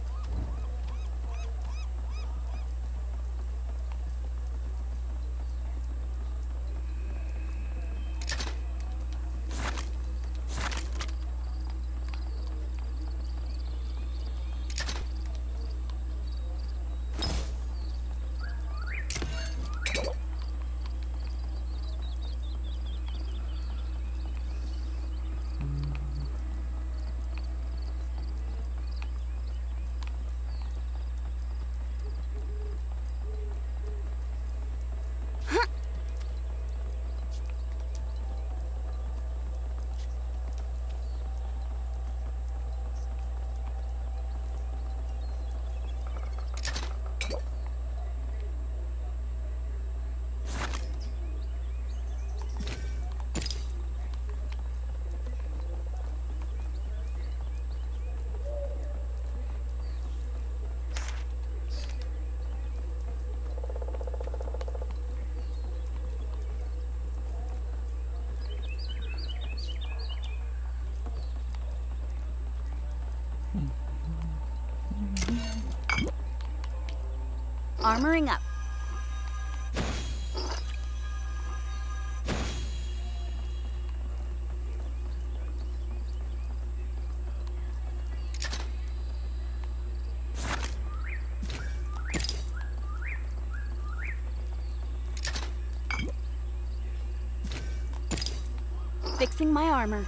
Armoring up. Fixing my armor.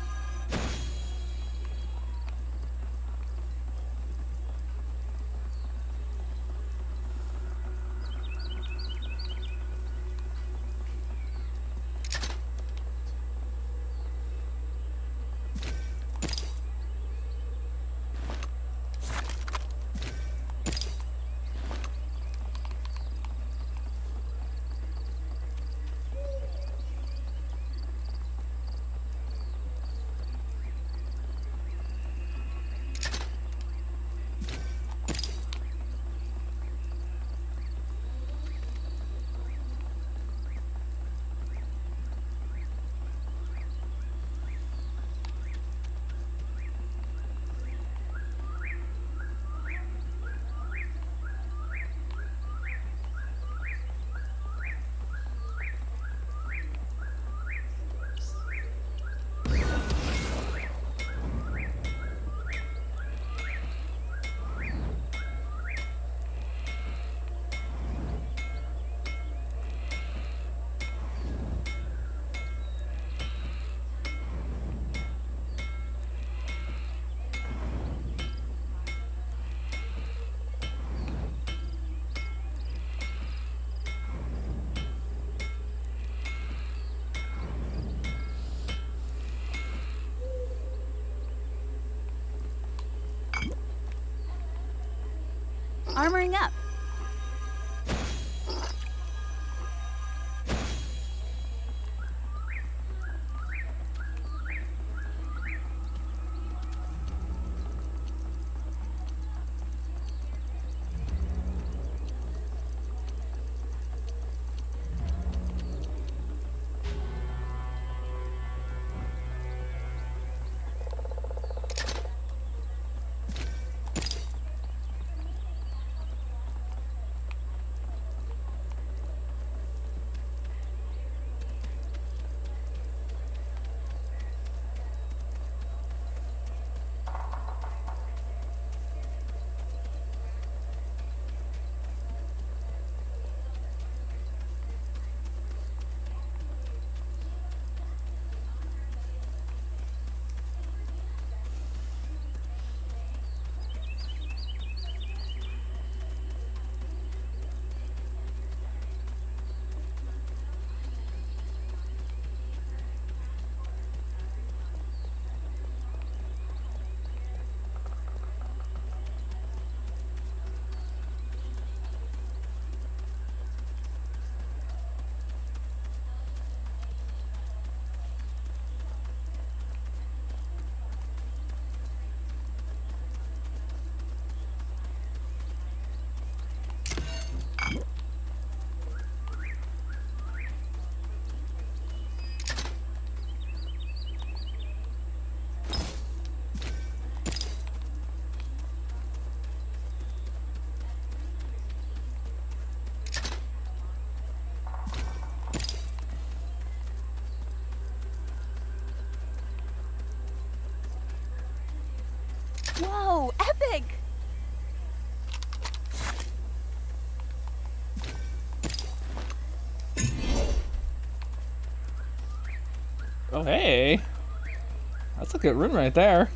Armoring up. Oh, hey. That's a good room right there.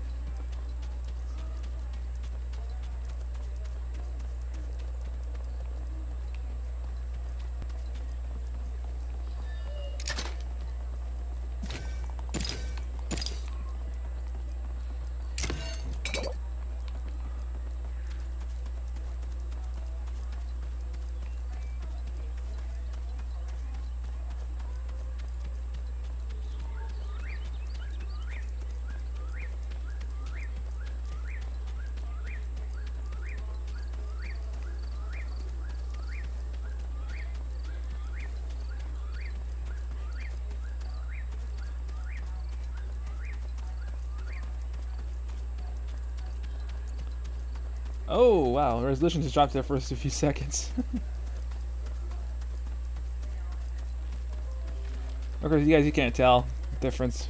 Oh, wow. The resolution just dropped there for just a few seconds. Of course, you guys, you can't tell the difference.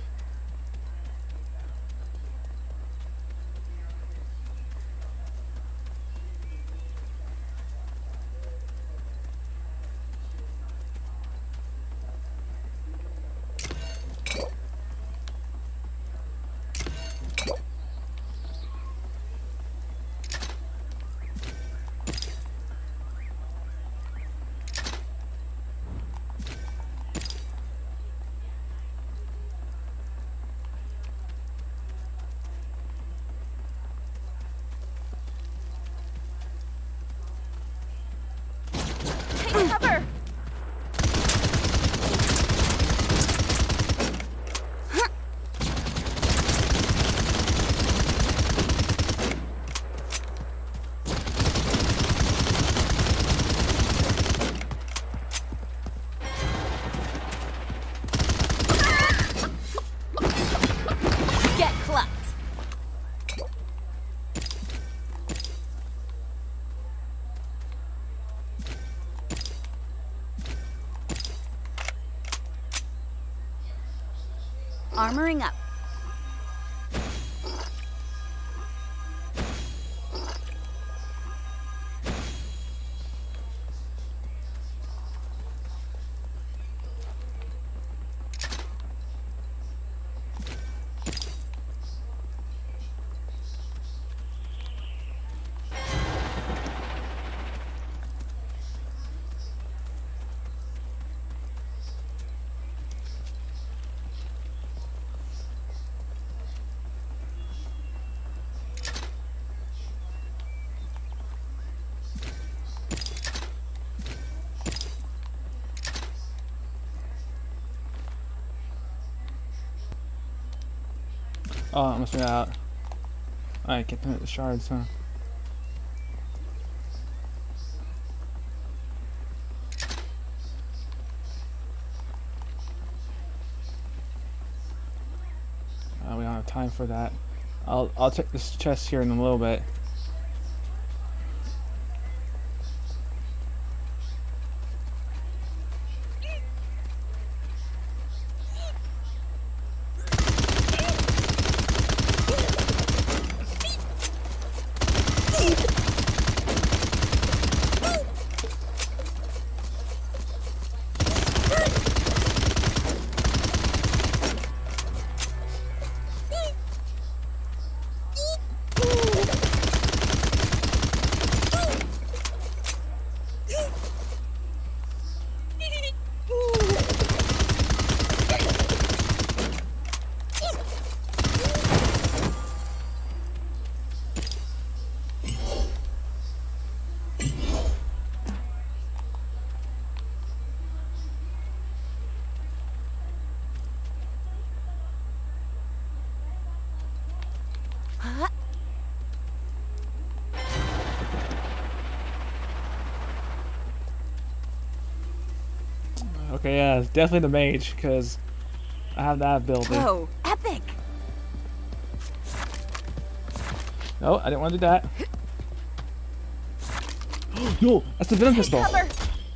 Take cover! Get clucked! Armoring up. Oh, I must be out. Alright, get the shards, huh? Uh, we don't have time for that. I'll I'll check this chest here in a little bit. Huh? Okay, yeah, it's definitely the mage, because I have that ability. Whoa, epic! No, I didn't want to do that. No, that's the venom Take pistol. cover!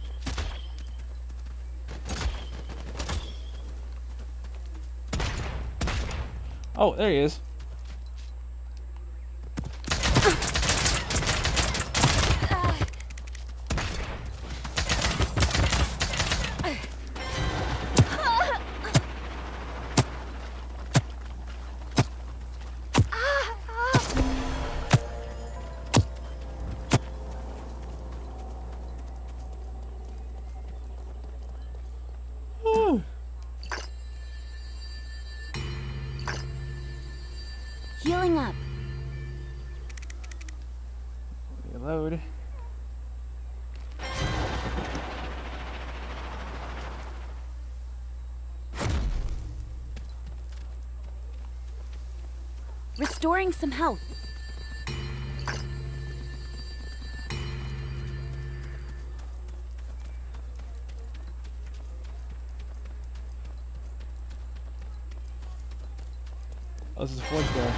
Oh, there he is. Healing up. Reload. Restoring some health. Oh, this is a forge there.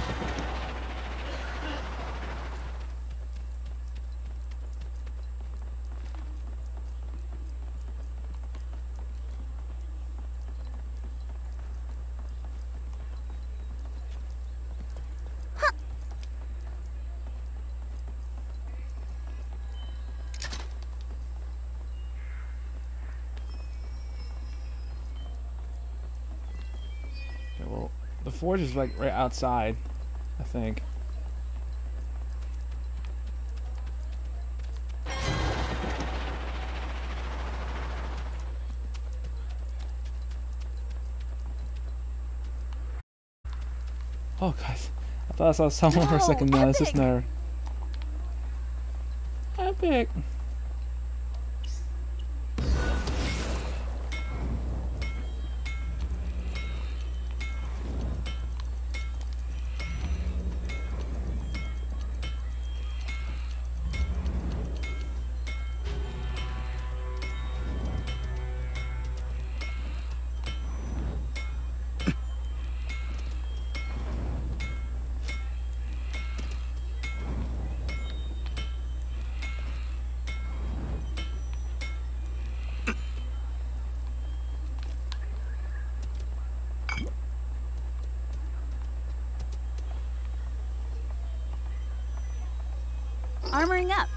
Okay, well, the forge is like right outside, I think. Oh, guys. I thought I saw someone for a No, second. No, it's just epic. never. Epic. Armoring up.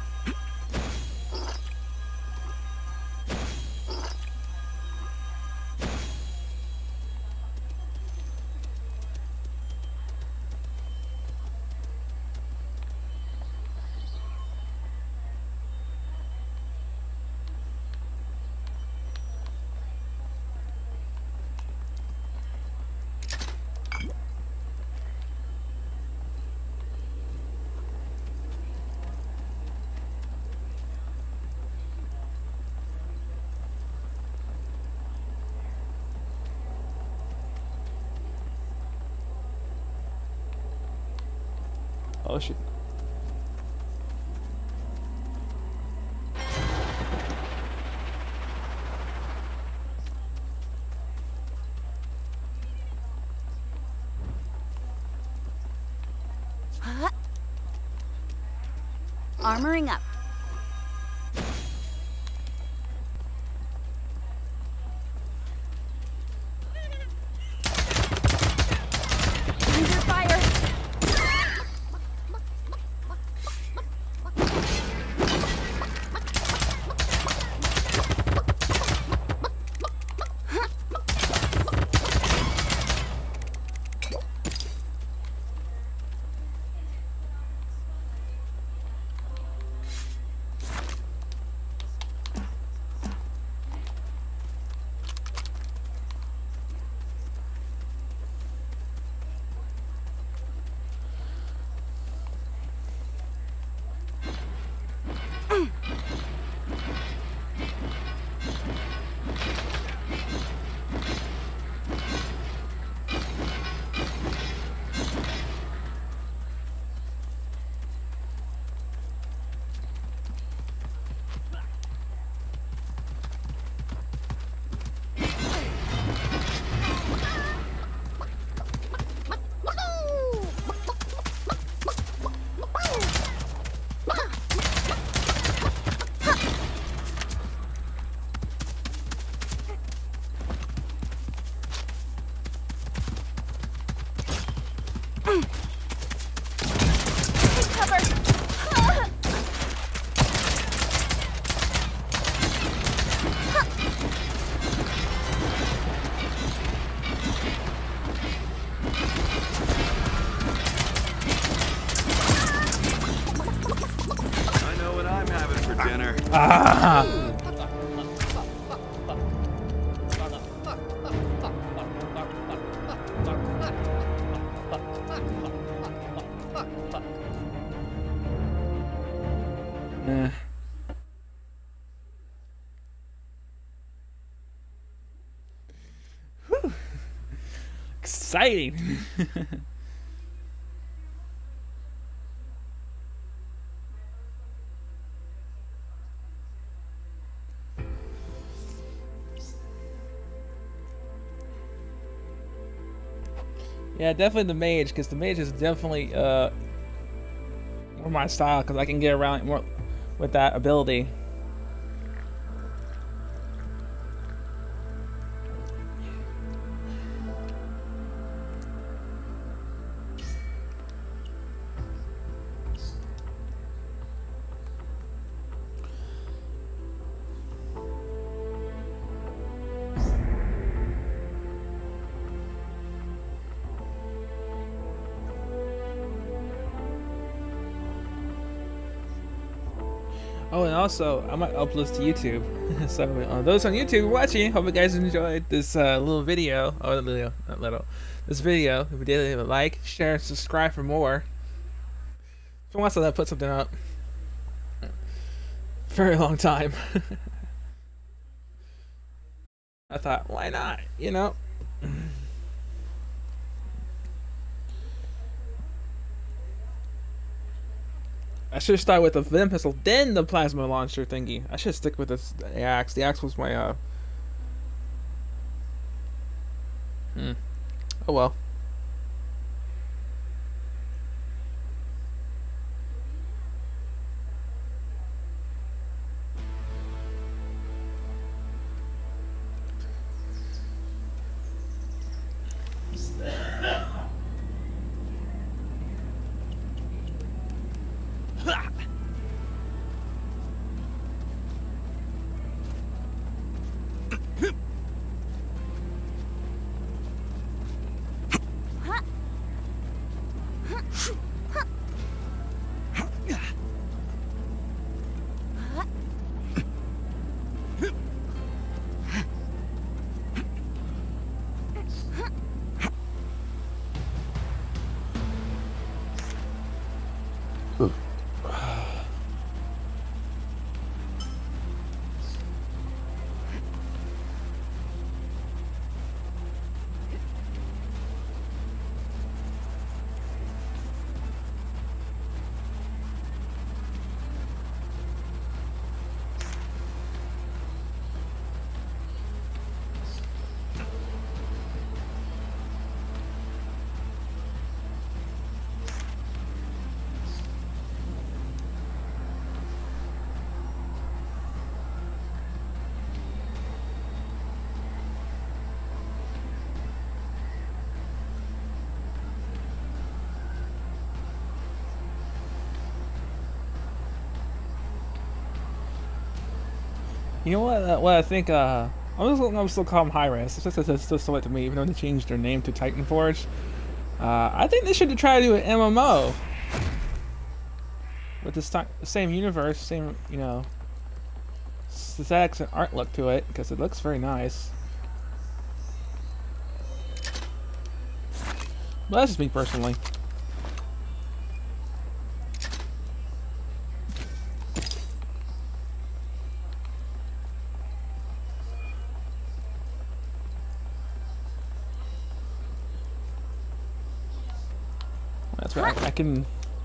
Oh shit. Huh? Armoring up. Under fire. Take cover. I know what I'm having for dinner. Ah! Exciting. Yeah, definitely the mage, because the mage is definitely uh, more my style, because I can get around more with that ability. Oh, and also, I might upload this to YouTube. So, uh, those on YouTube watching, hope you guys enjoyed this uh, little video. Oh, little, not little. This video. If you did, leave a like, share, and subscribe for more. If you want something, I'll put something up. Very long time. I thought, why not? You know? I should start with the venom pistol, then the plasma launcher thingy. I should stick with this the axe. The axe was my uh. Hmm. Oh well. You know what? Uh, what I think. Uh, I'm just gonna still call them high res. It's just it's still so to me, even though they changed their name to Titan Forge. Uh, I think they should try to do an M M O with this same universe, same you know, aesthetics and art look to it, because it looks very nice. But that's just me personally. That's right. I, I can.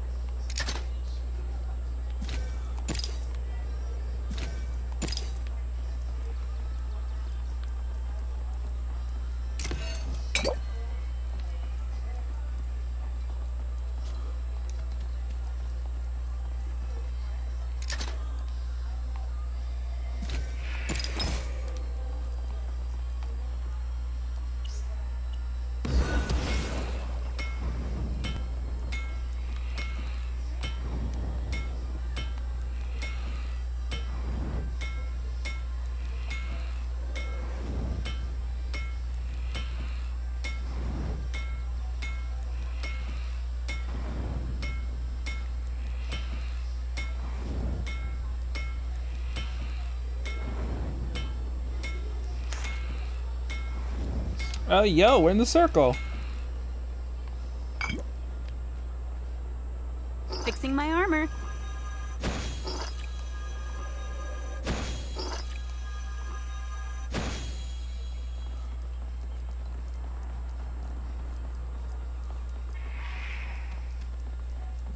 Oh, yo, we're in the circle. Fixing my armor.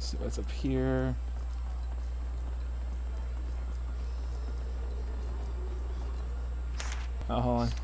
see what's up here. Oh, hold on.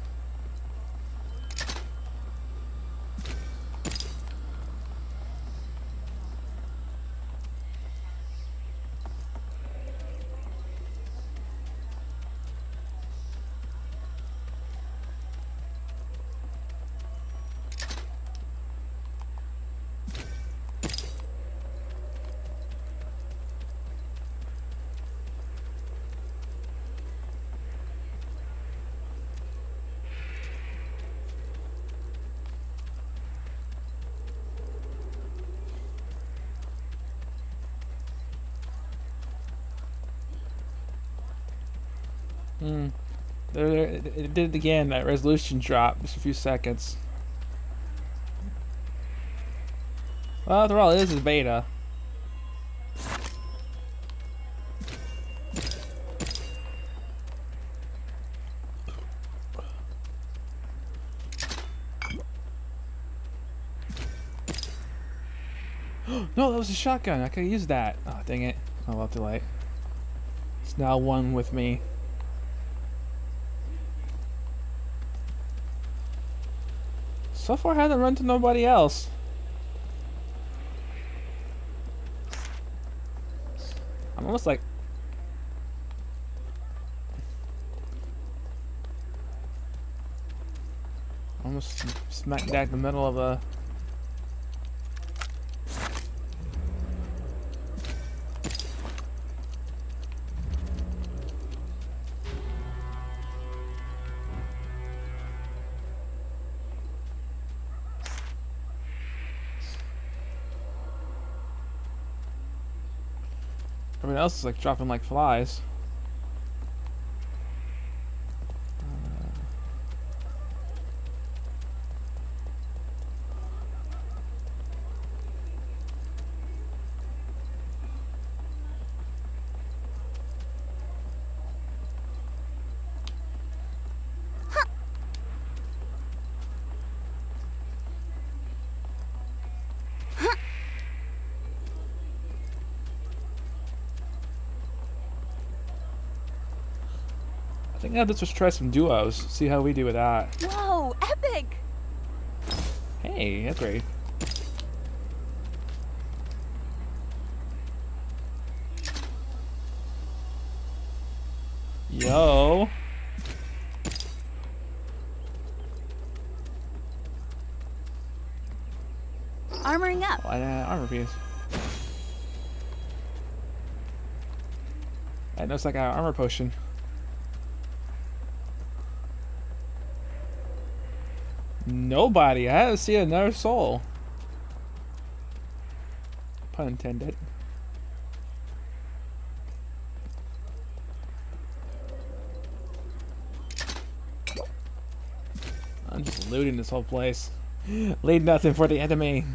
Hmm. There, there, it it did it again. That resolution dropped just a few seconds. Well, after all, it is a beta. No, that was a shotgun. I could use that. Oh, dang it. Oh, well, too late. It's now one with me. So far, I haven't run to nobody else. I'm almost like... almost smack dab in the middle of a... Everyone else is like dropping like flies. I think I'll just try some duos, see how we do with that. Whoa, epic! Hey, that's great. Yo. Armoring up. Uh, armor piece. I know it's like an armor potion. Nobody. I haven't seen another soul. Pun intended. I'm just looting this whole place. Leave nothing for the enemy.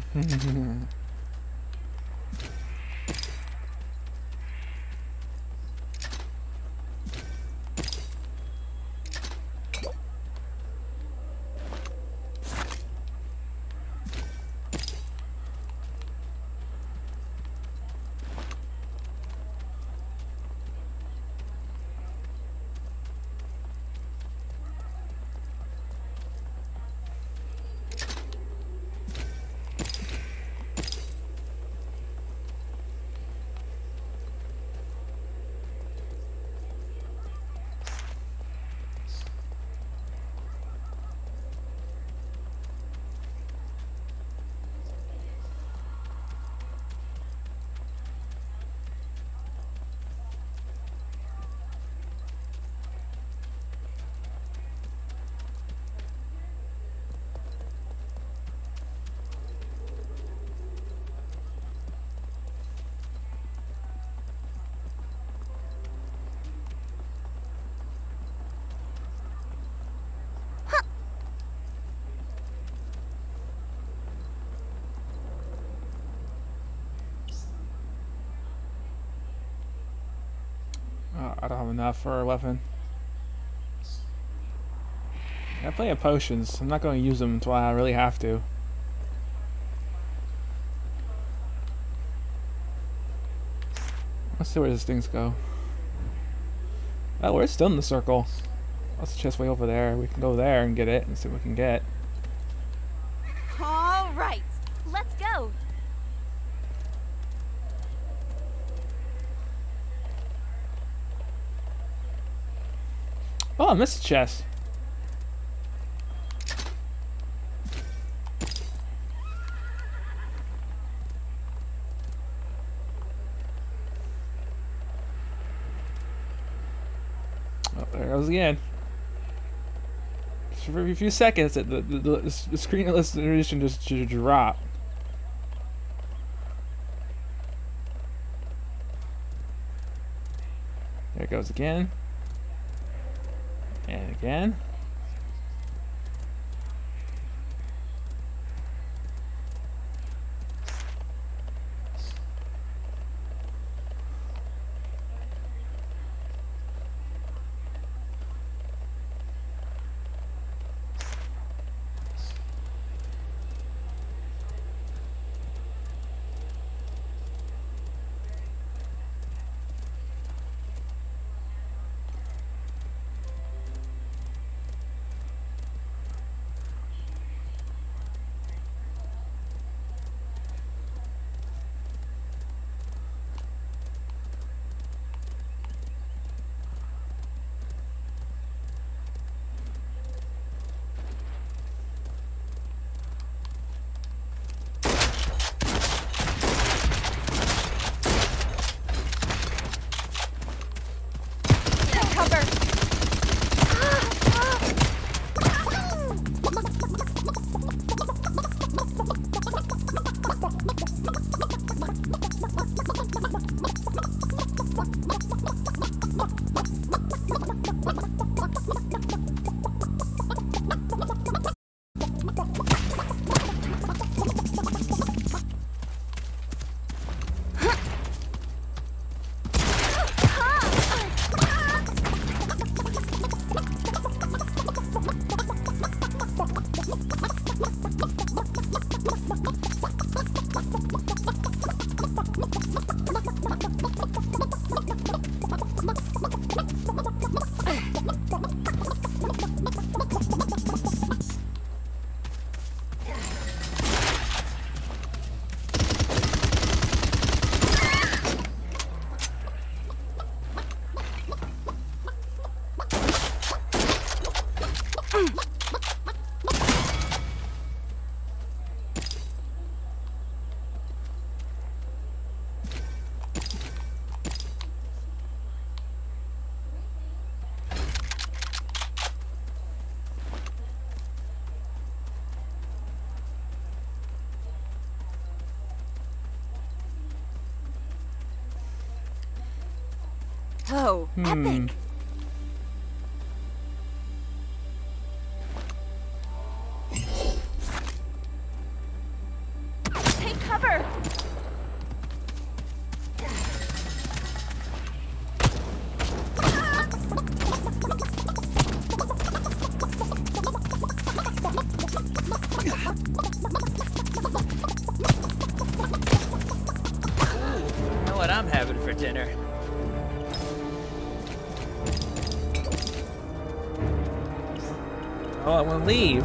Oh, I don't have enough for a weapon. I have plenty of potions. I'm not going to use them until I really have to. Let's see where these things go. Oh, we're still in the circle. That's the chest way over there. We can go there and get it and see what we can get. All right, let's go. Oh, I missed the chest. Oh, there goes again. Just for a few seconds, the, the, the, the screen resolution just, just dropped. There it goes again. And again. Oh, Hmm. epic. Take cover. You know what I'm having for dinner? Oh, I want to leave.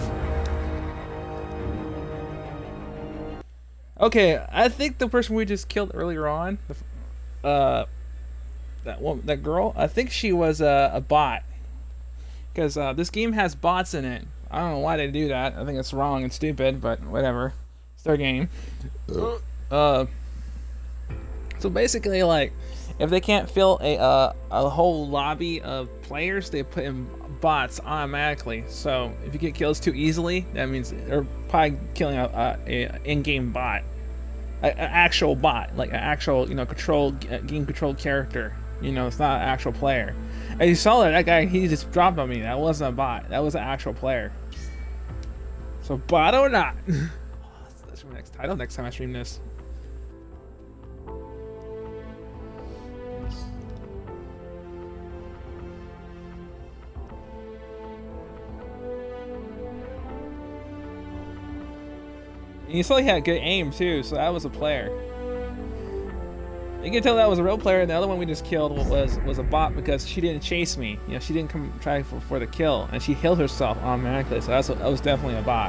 Okay, I think the person we just killed earlier on, the- uh, that one, that girl, I think she was a, a bot. Because uh, this game has bots in it. I don't know why they do that. I think it's wrong and stupid, but whatever. It's their game. Uh, so basically, like, if they can't fill a uh, a whole lobby of players, they put in bots automatically. So if you get kills too easily, that means they're probably killing a, a, a in-game bot, an actual bot, like an actual, you know, control game controlled character. You know, it's not an actual player. And you saw that that guy, he just dropped on me. That wasn't a bot. That was an actual player. So bot or not. That's my next title next time I stream this. And you saw he had good aim too, so that was a player. You can tell that was a real player, and the other one we just killed was was a bot because she didn't chase me. You know, she didn't come try for, for the kill, and she healed herself automatically. So that's that was definitely a bot.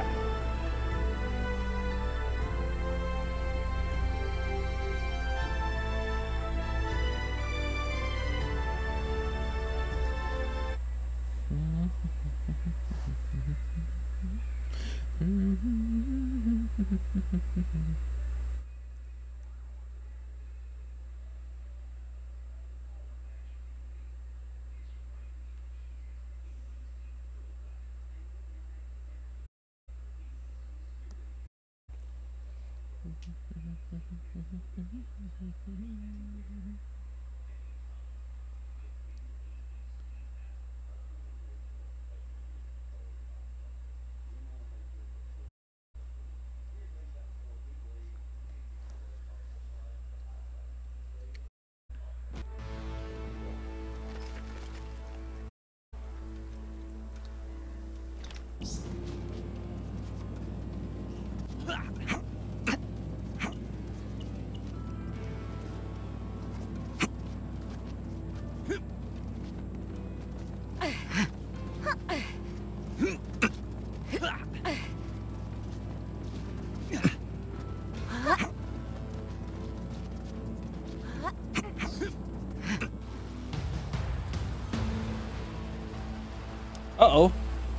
Uh-oh.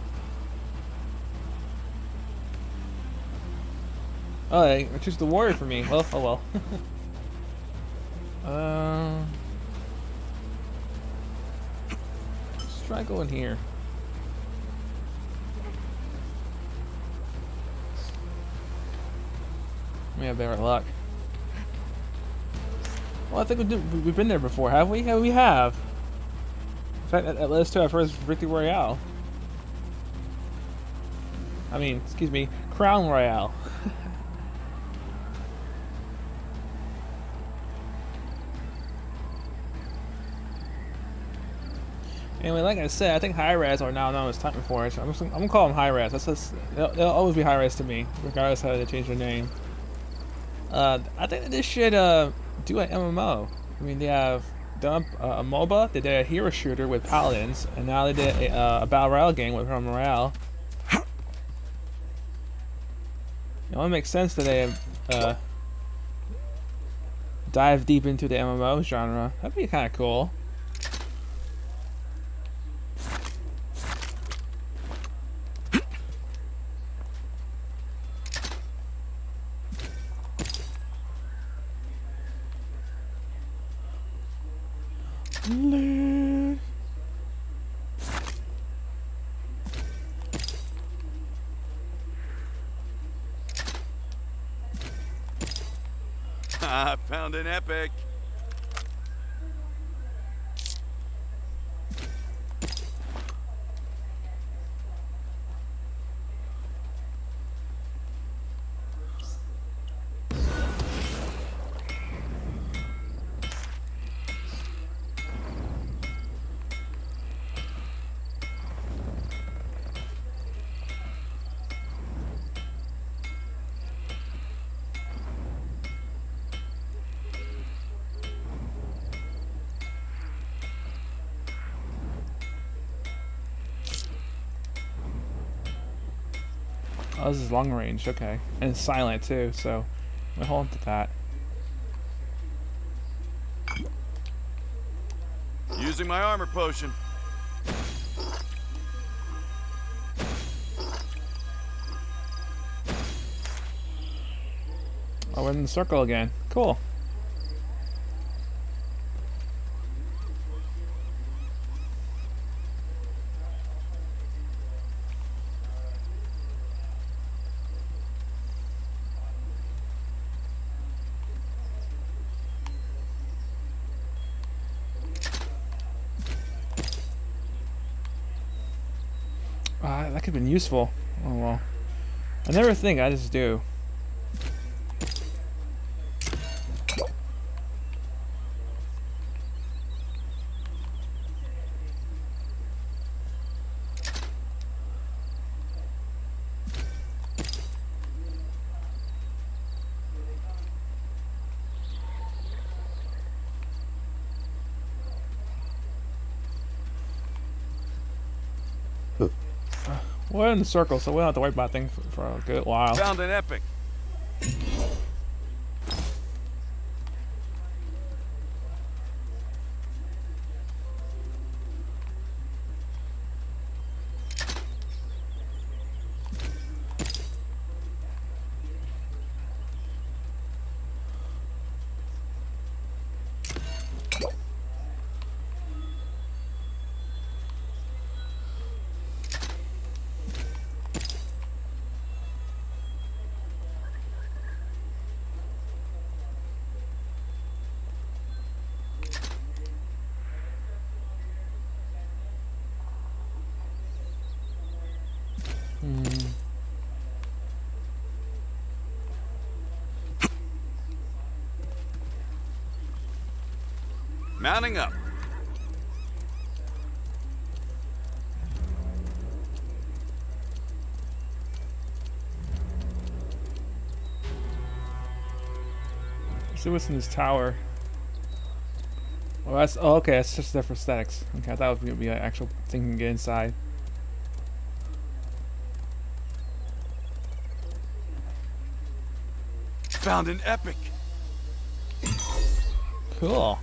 Oh, they choose the warrior for me. Well, oh well. uh, let's try going here. We have better luck. Well, I think we've, did, we've been there before, have we? Yeah, we have. In fact, that, that led us to our first victory royale. I mean, excuse me, crown royale. Anyway, like I said, I think high res are now known as Titan Forge. I'm, just, I'm gonna call them high res. That's just, they'll, they'll always be high res to me, regardless of how they change their name. Uh, I think that this should uh, do an M M O. I mean, they have done uh, a MOBA, they did a hero shooter with paladins, and now they did a, uh, a battle royale game with Royale. It only makes sense that they uh, dive deep into the M M O genre. That'd be kind of cool. I found an epic. Oh, this is long range, okay. And it's silent too, so we'll hold on to that. Using my armor potion. Oh, we're in the circle again. Cool. Uh, that could have been useful. Oh well. I never think, I just do. We're in the circle, so we don't have to worry about things for, for a good while. Found an epic. Hmm. Mounting up. Let's see what's in this tower. Oh, that's oh, okay. That's just there for aesthetics. Okay, I thought it was gonna be an actual thing you can get inside. Found an epic. Cool.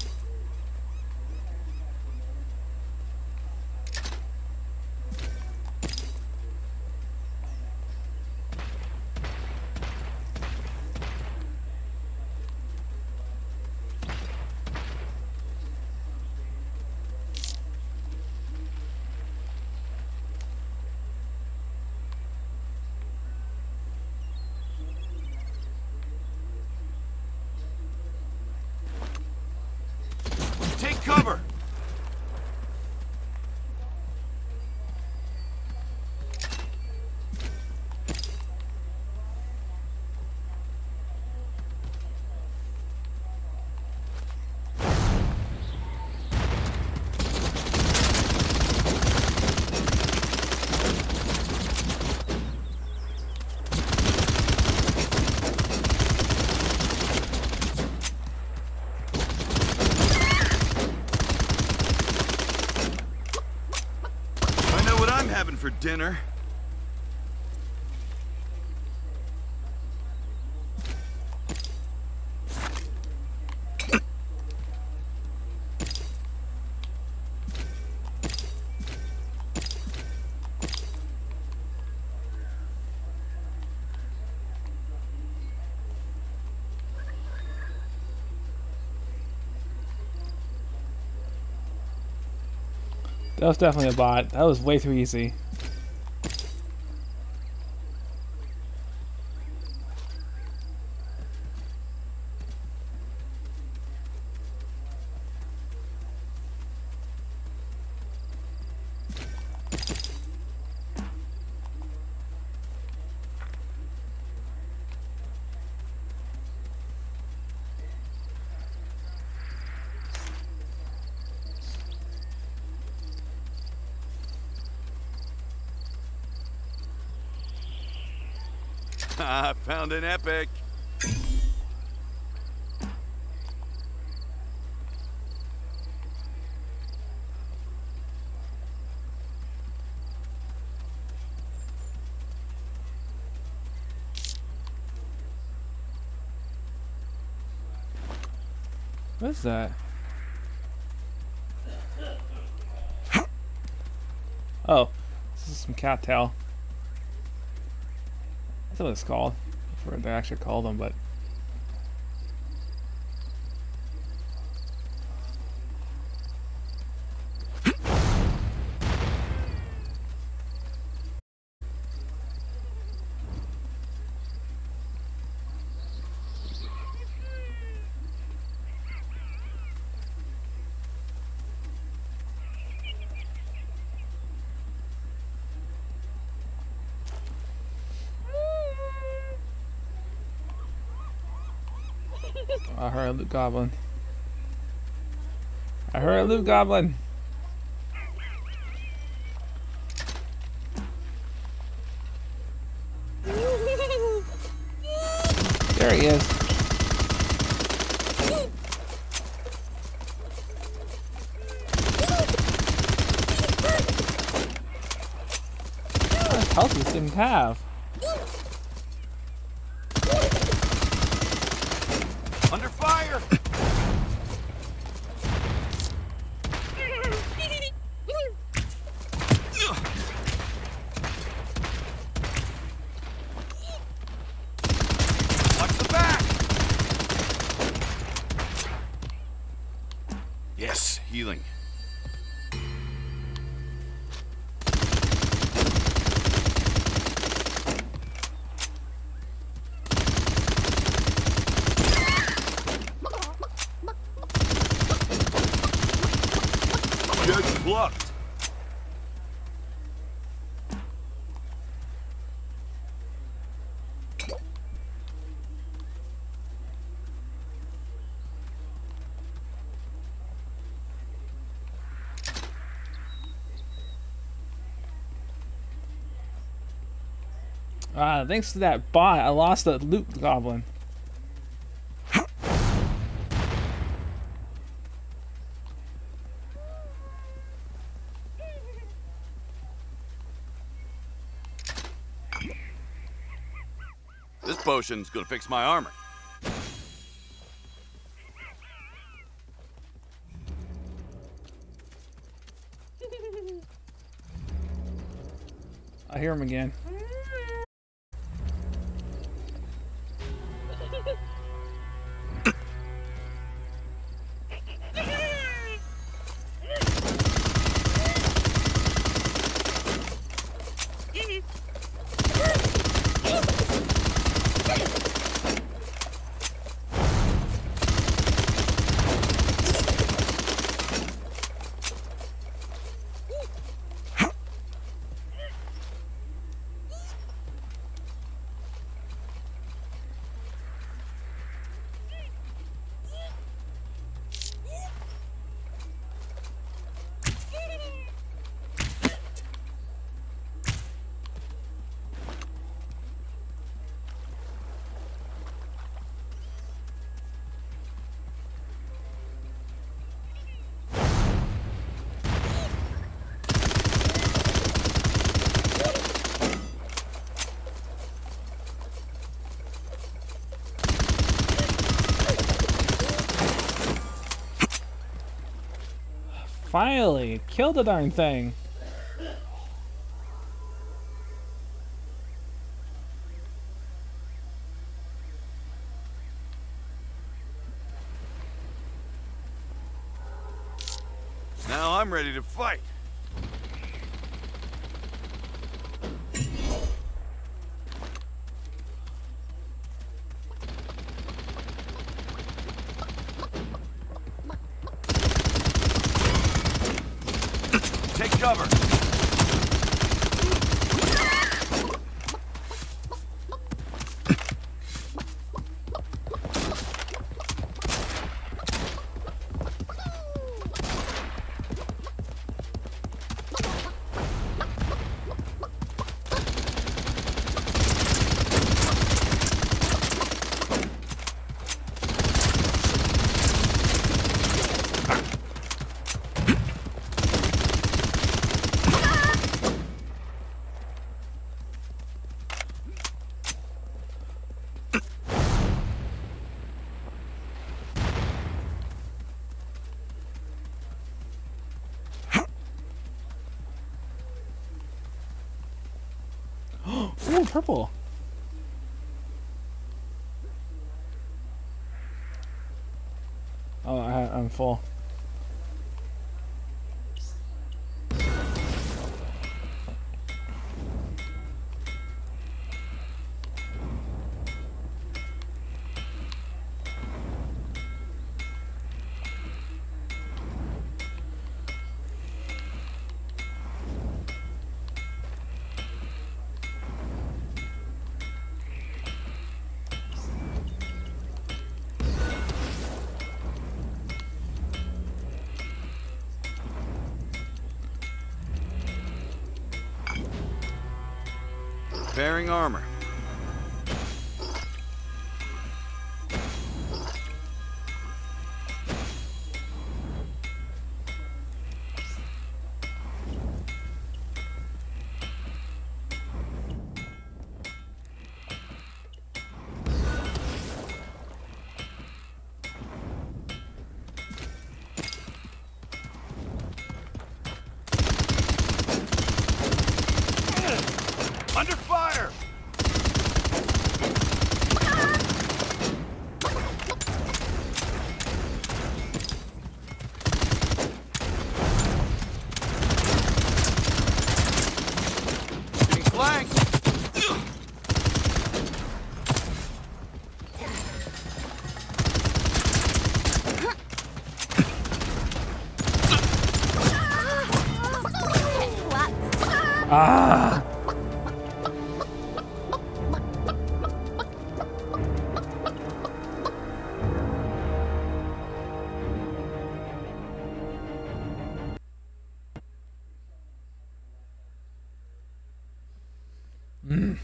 Take cover. Having for dinner. That was definitely a bot. That was way too easy. I found an epic. What is that? Oh, this is some cattail. That's what it's called. I forgot they actually call them, but I heard a loot goblin. I heard a loot goblin. There he is. health does this thing have? Under fire! Watch the back! Yes, healing. Judge blocked. Ah, thanks to that bot, I lost the loot goblin. This potion's gonna fix my armor. I hear him again. Finally, kill the darn thing. Now I'm ready to fight. Take cover. Ooh, purple. Oh, I, I'm full. Repairing armor. Under fire! Getting flanked! Ah! Mm.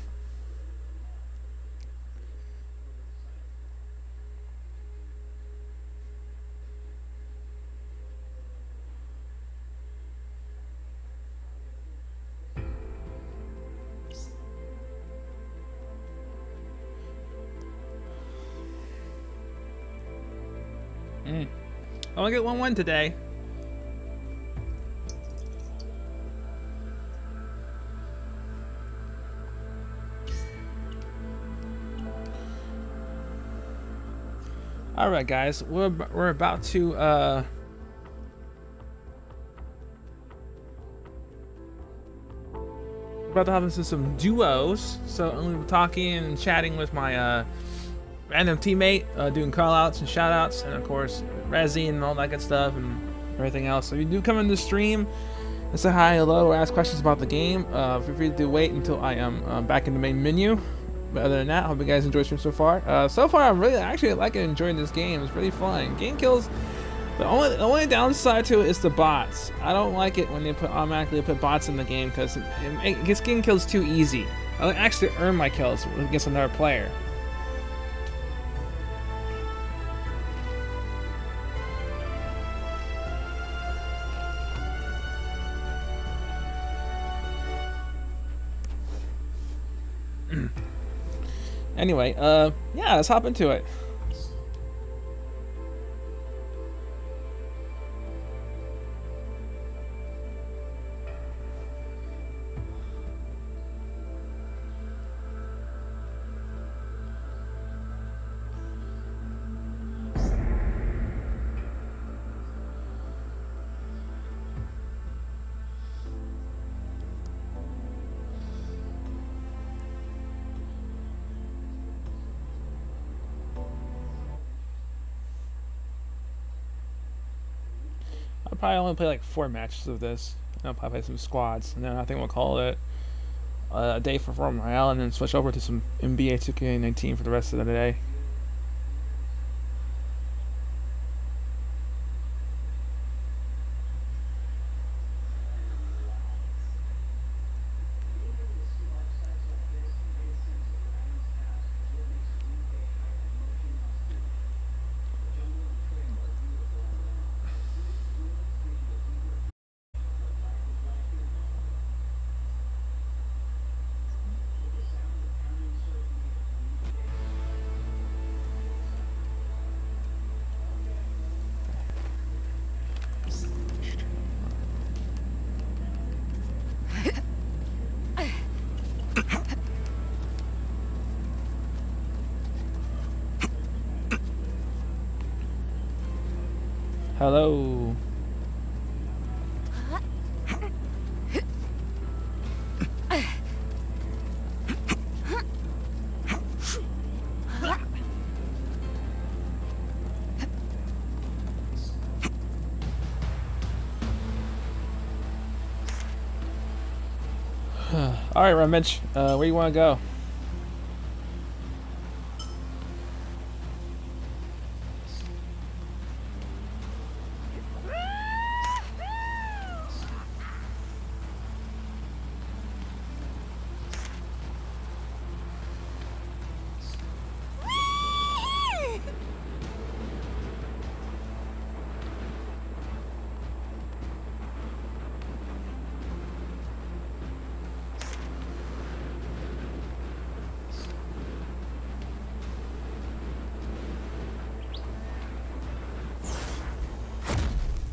Mm. I only get one win today. All right, guys, we're we're about to uh, about to have some some duos. So I'm gonna be talking and chatting with my uh, random teammate, uh, doing call outs and shout outs, and of course Resi and all that good stuff and everything else. So if you do come in the stream and say hi, hello, or ask questions about the game, uh, feel free to wait until I am uh, back in the main menu. But other than that, I hope you guys enjoyed the stream so far. Uh, so far, I'm really actually liking and enjoying this game. It's really fun. Game kills. The only the only downside to it is the bots. I don't like it when they put automatically put bots in the game because it, it gets game kills too easy. I like actually earn my kills against another player. Anyway, uh, yeah, let's hop into it. I'll probably only play like four matches of this. And I'll probably play some squads, and then I think we'll call it uh, a day for Royale, and then switch over to some N B A two K nineteen for the rest of the day. Hello. All right, Rumage, uh, where you want to go?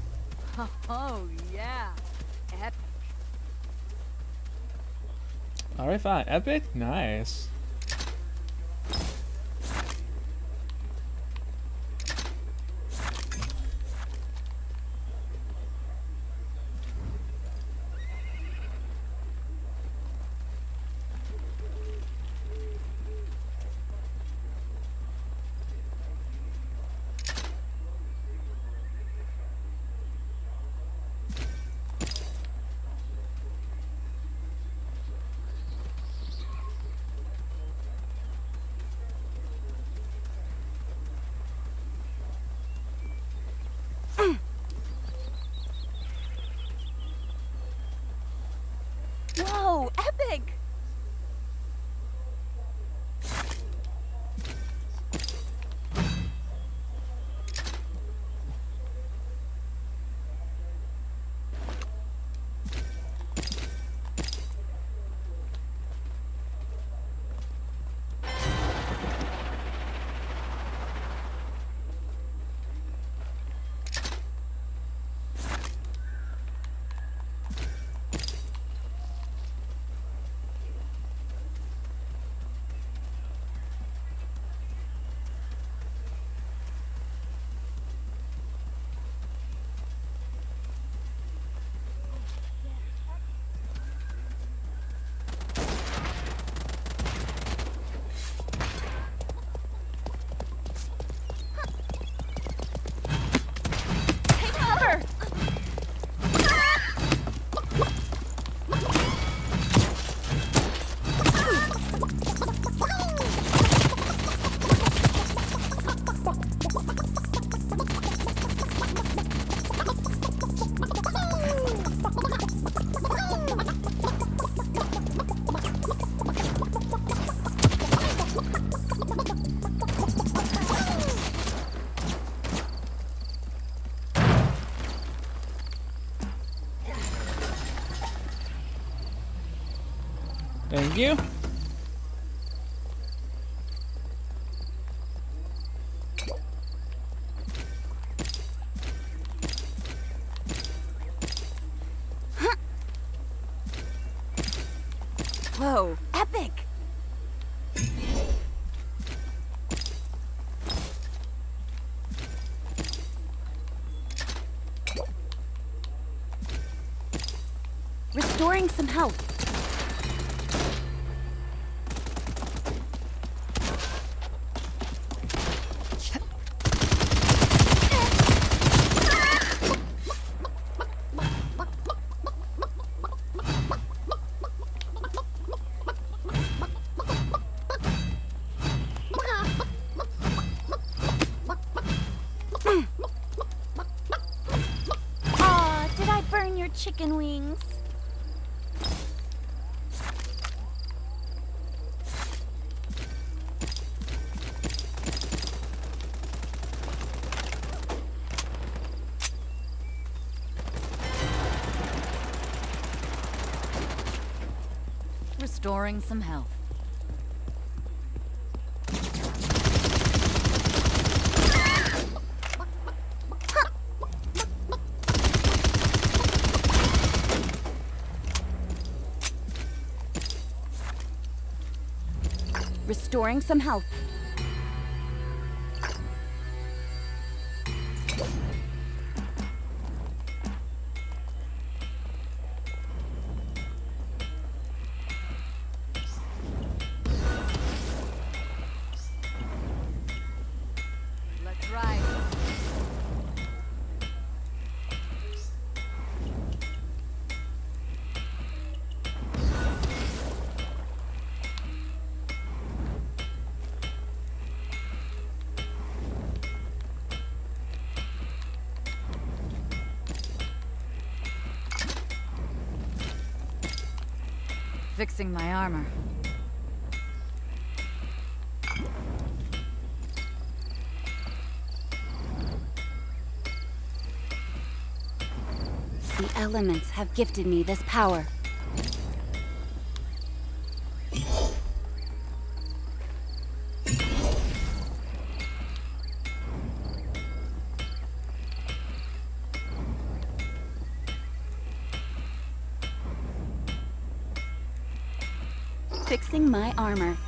Oh, yeah. Epic. Alright, fine. Epic? Nice. Whoa, epic! Take cover! Thank you. Whoa, epic! Restoring some health. Aw, did I burn your chicken wings? Restoring some health. Restoring some health. Let's ride. Fixing my armor. The elements have gifted me this power. Fixing my armor.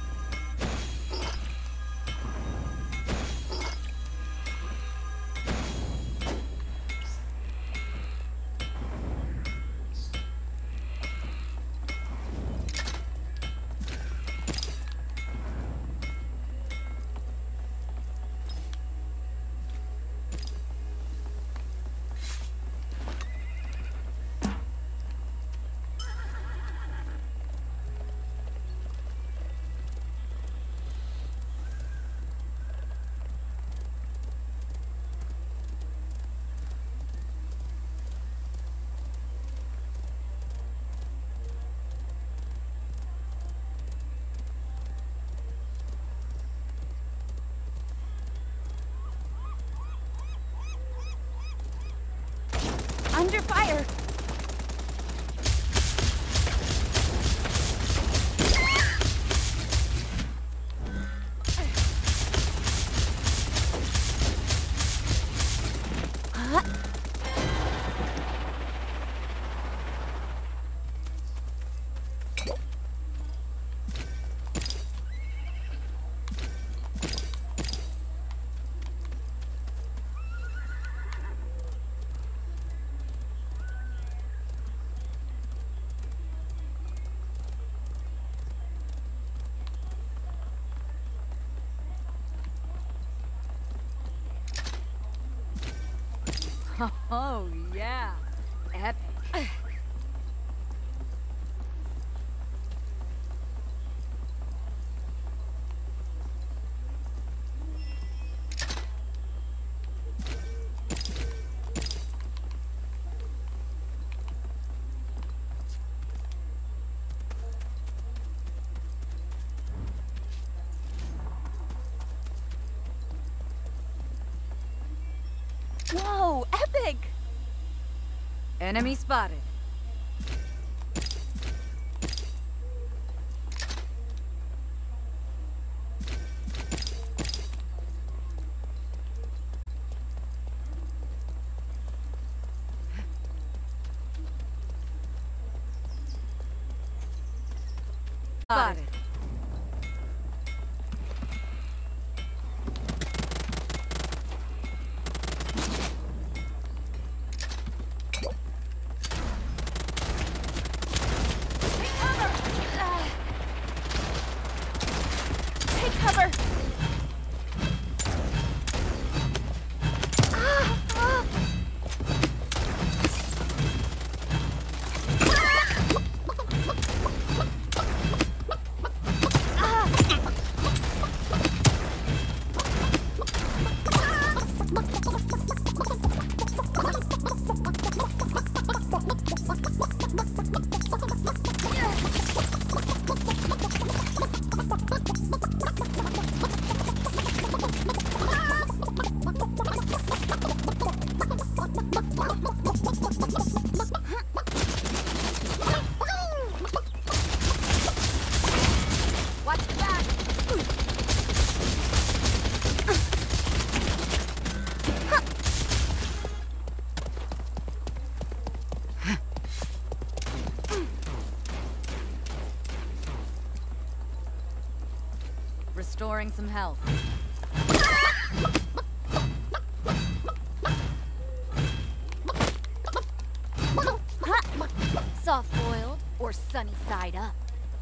Under fire! Huh? Oh, yeah. Epic. Whoa, epic! Enemy spotted. Spotted. Cover! Ah, ah. Watch the back! Restoring some health. Soft-boiled or sunny side up.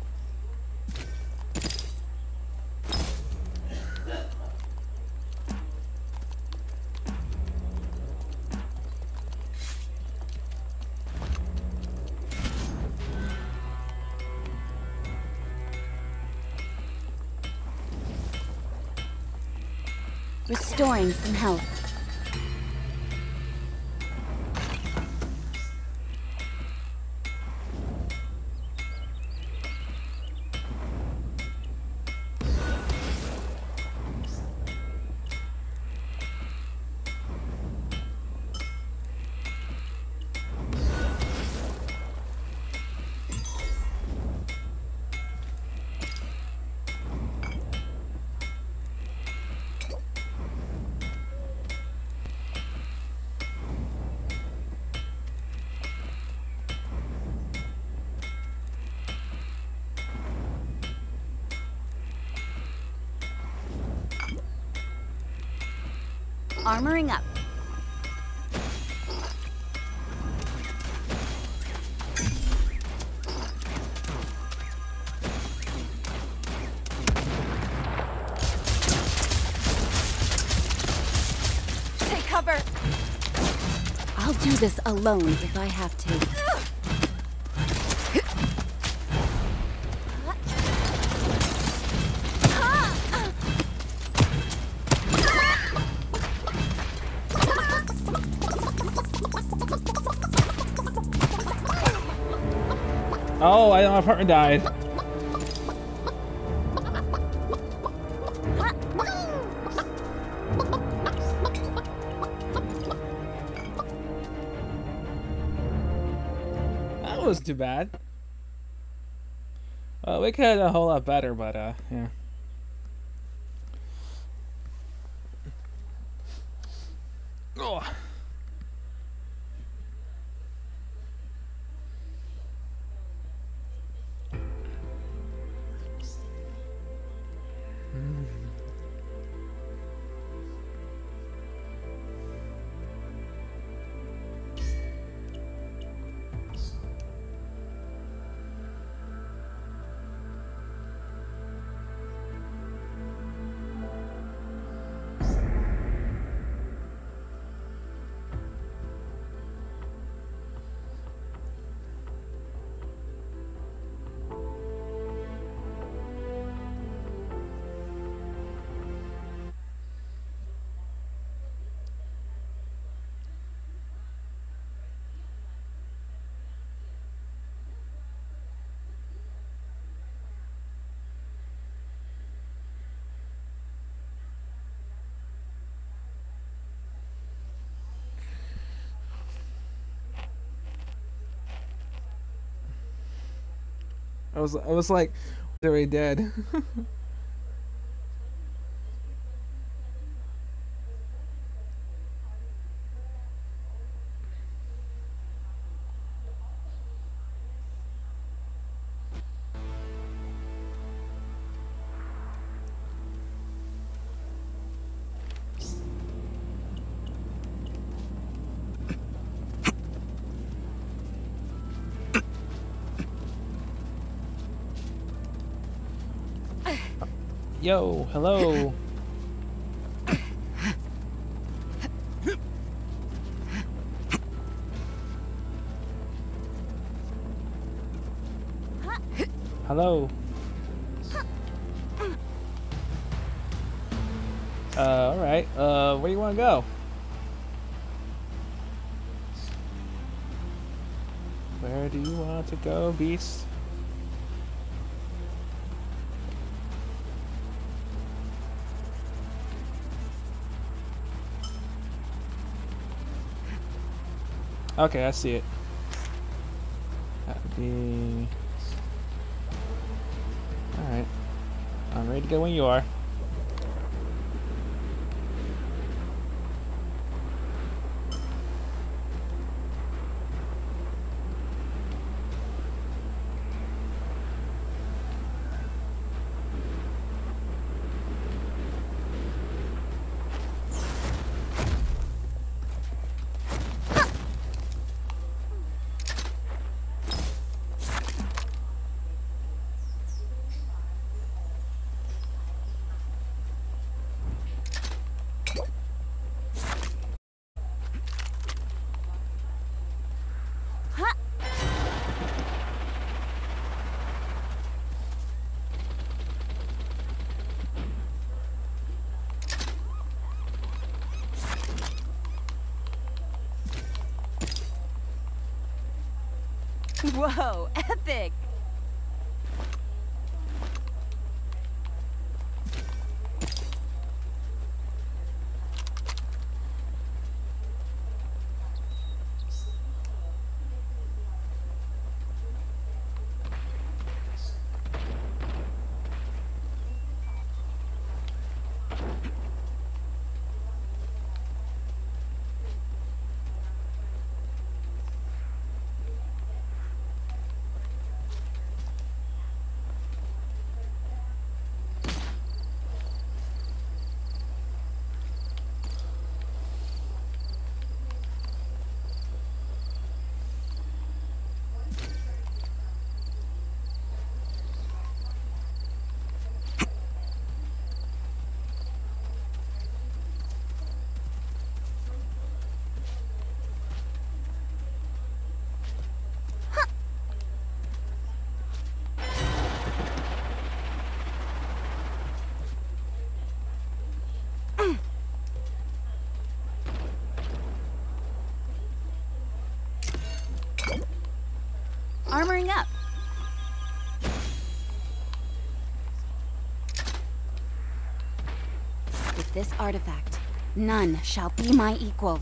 Restoring some health. Armoring up. Take cover. I'll do this alone if I have to. Oh, I my partner died. That was too bad. Uh, we could have done a whole lot better, but uh, yeah. Oh. I was I was like, they're already dead. Yo, hello. Hello. Uh, alright. Uh, where do you want to go? Where do you want to go, beast? Okay, I see it. That would be... Alright. I'm ready to go when you are. Whoa, epic! Armoring up. With this artifact, none shall be my equal.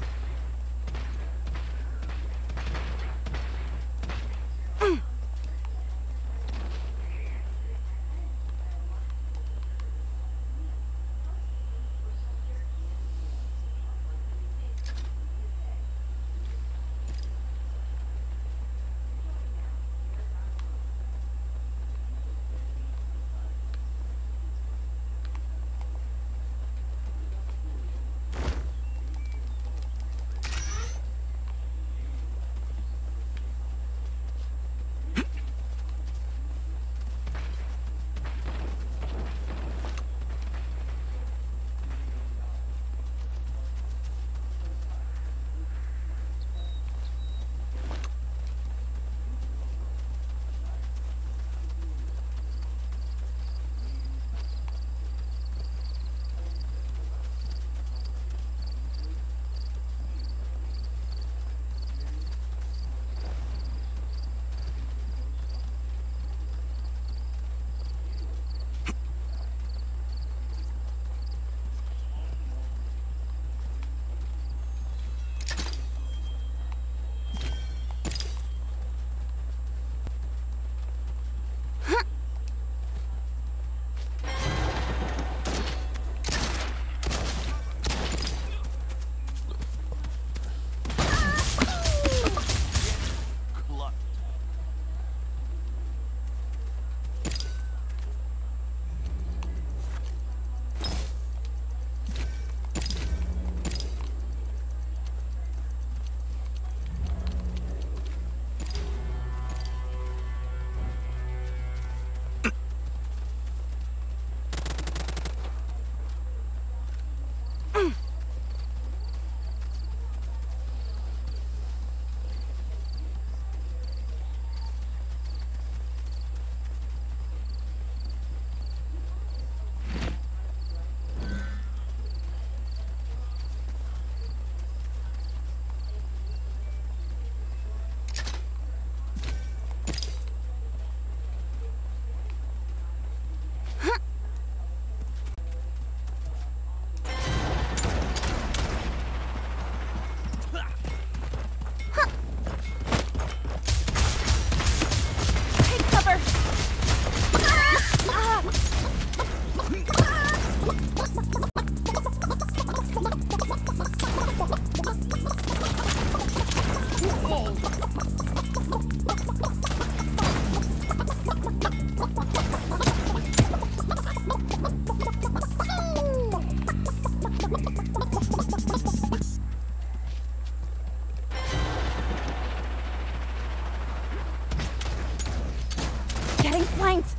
Flanked!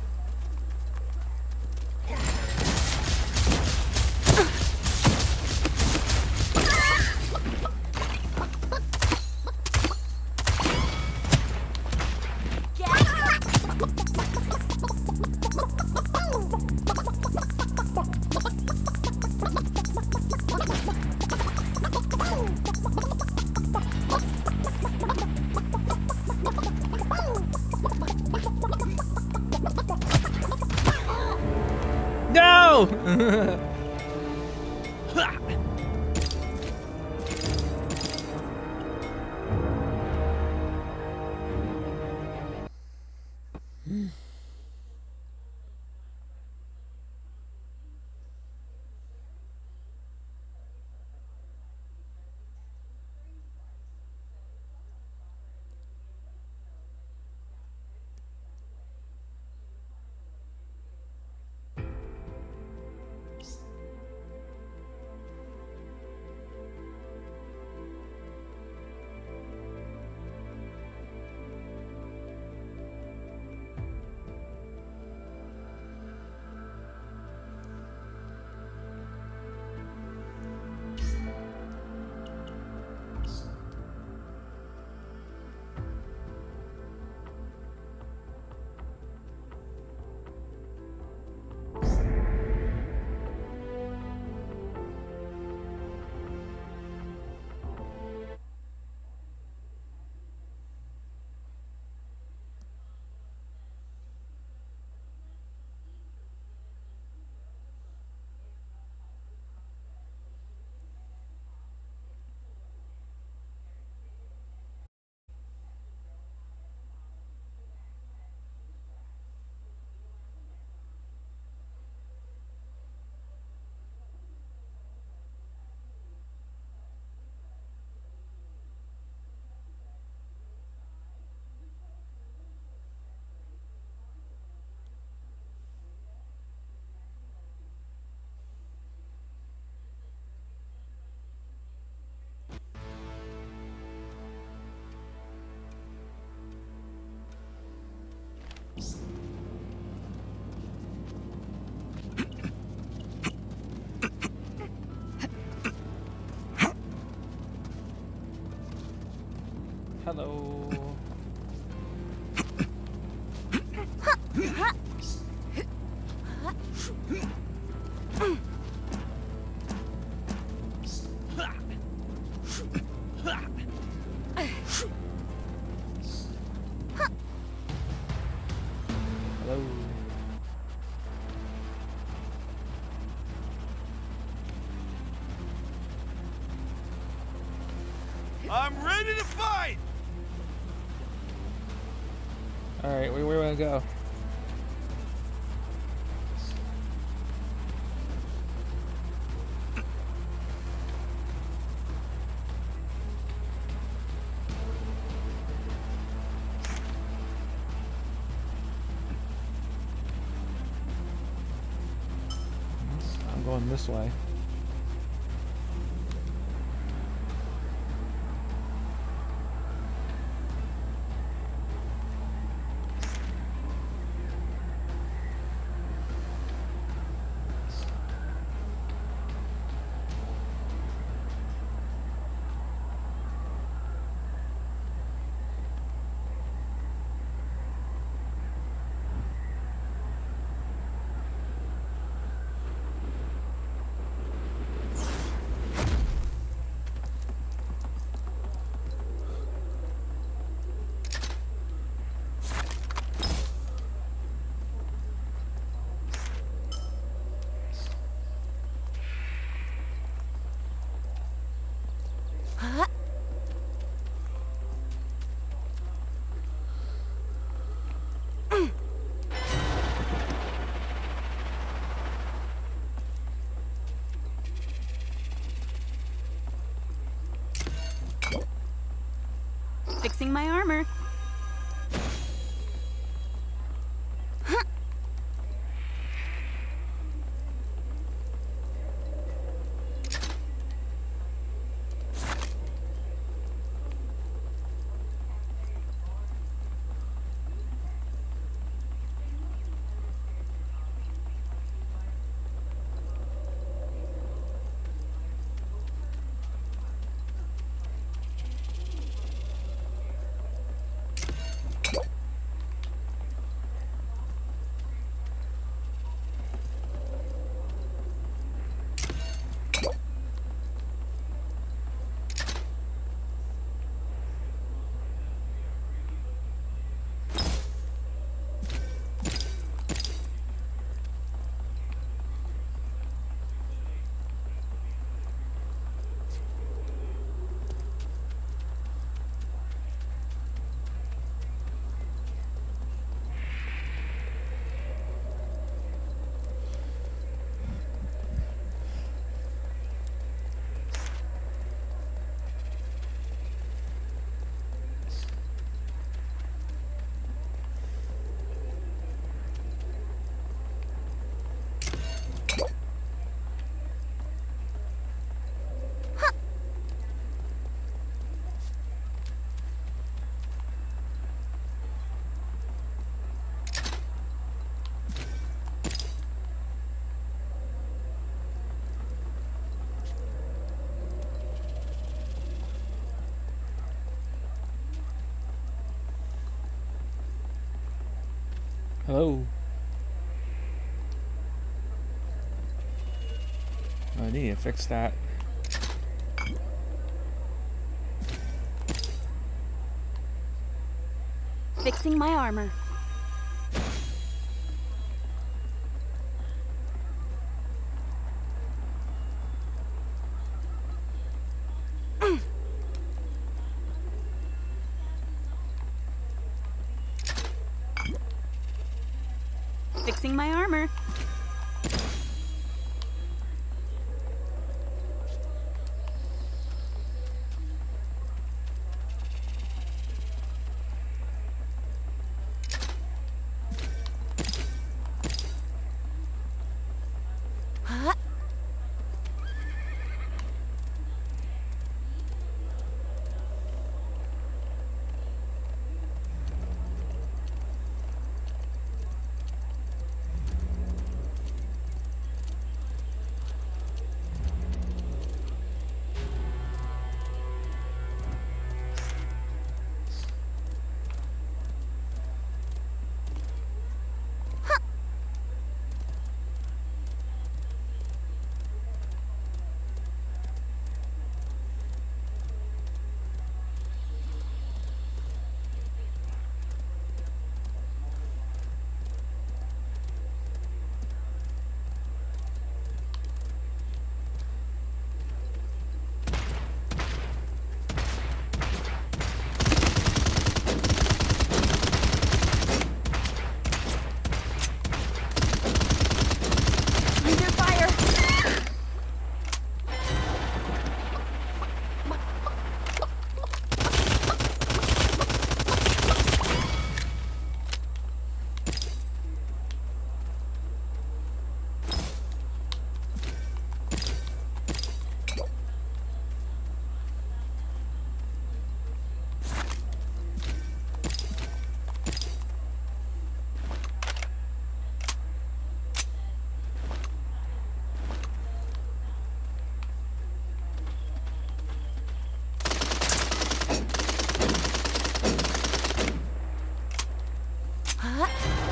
No! Hello. Hello. I'm ready to fight! Alright, where, where do I go? I'm going this way. Fixing my armor. Hello. I need to fix that. Fixing my armor. Fixing my armor. Huh? Huh?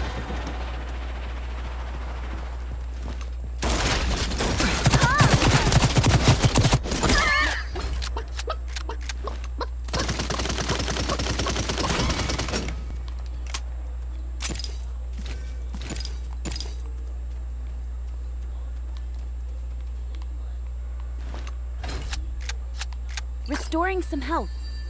Restoring some health.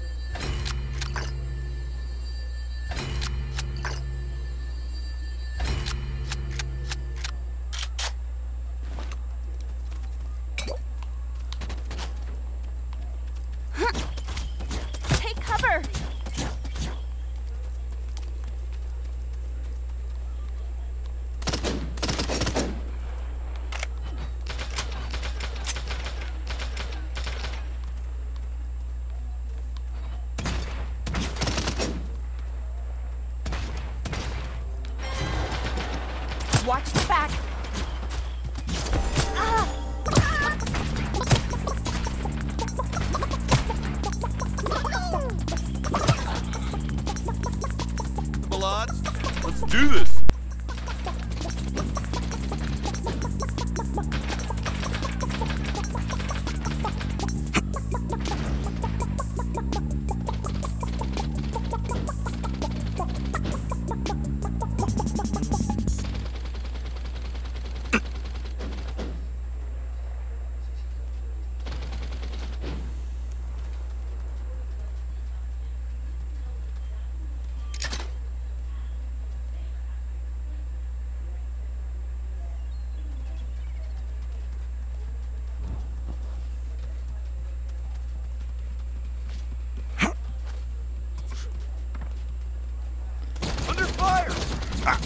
Take cover! Watch the back! Odds? Let's do this! Under fire! Ah.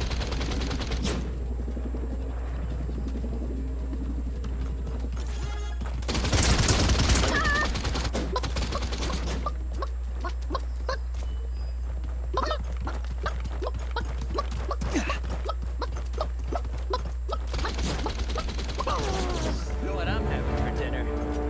You know what I'm having for dinner?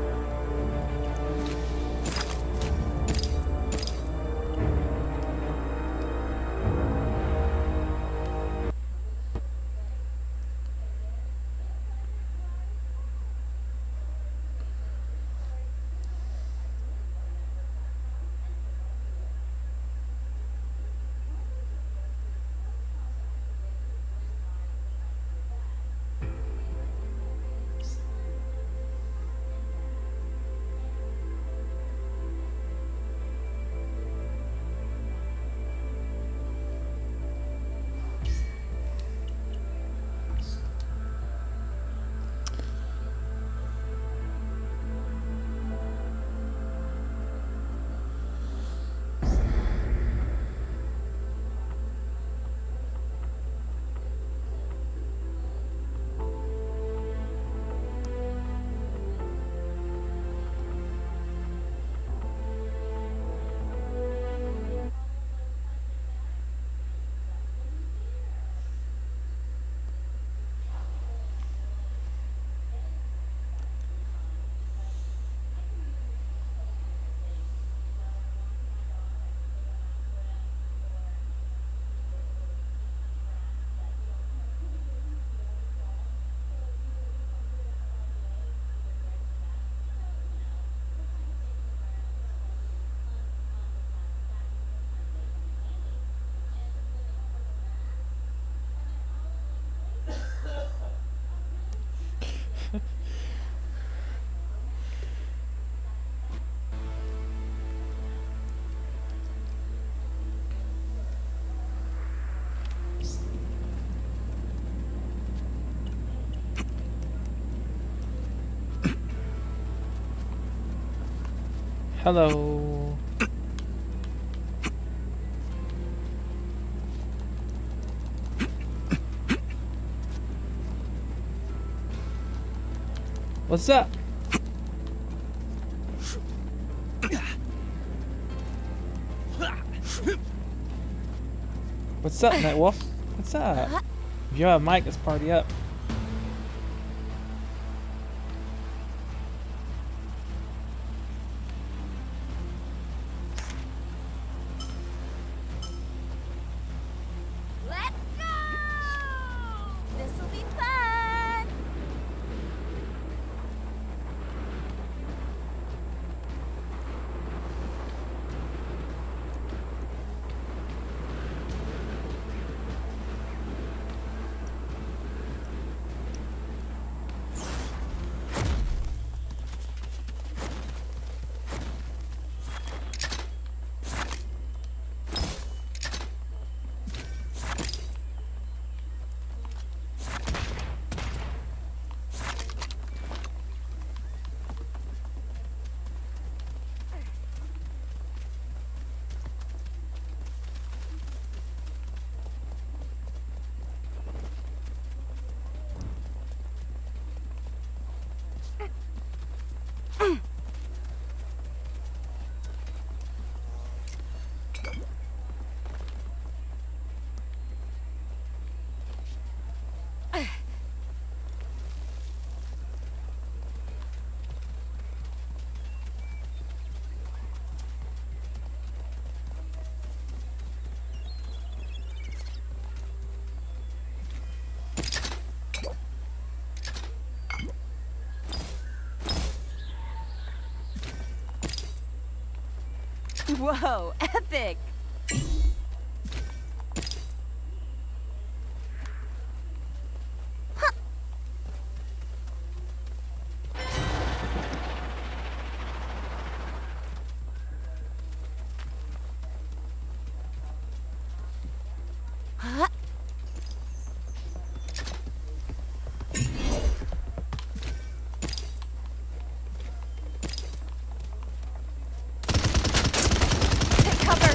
Hello. What's up? What's up, Nightwolf? What's up? If you have a mic, let's party up. Whoa, epic! Huh? Take cover!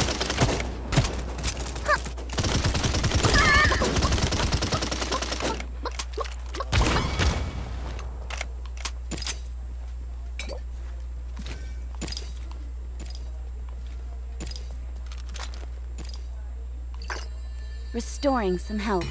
Restoring some health.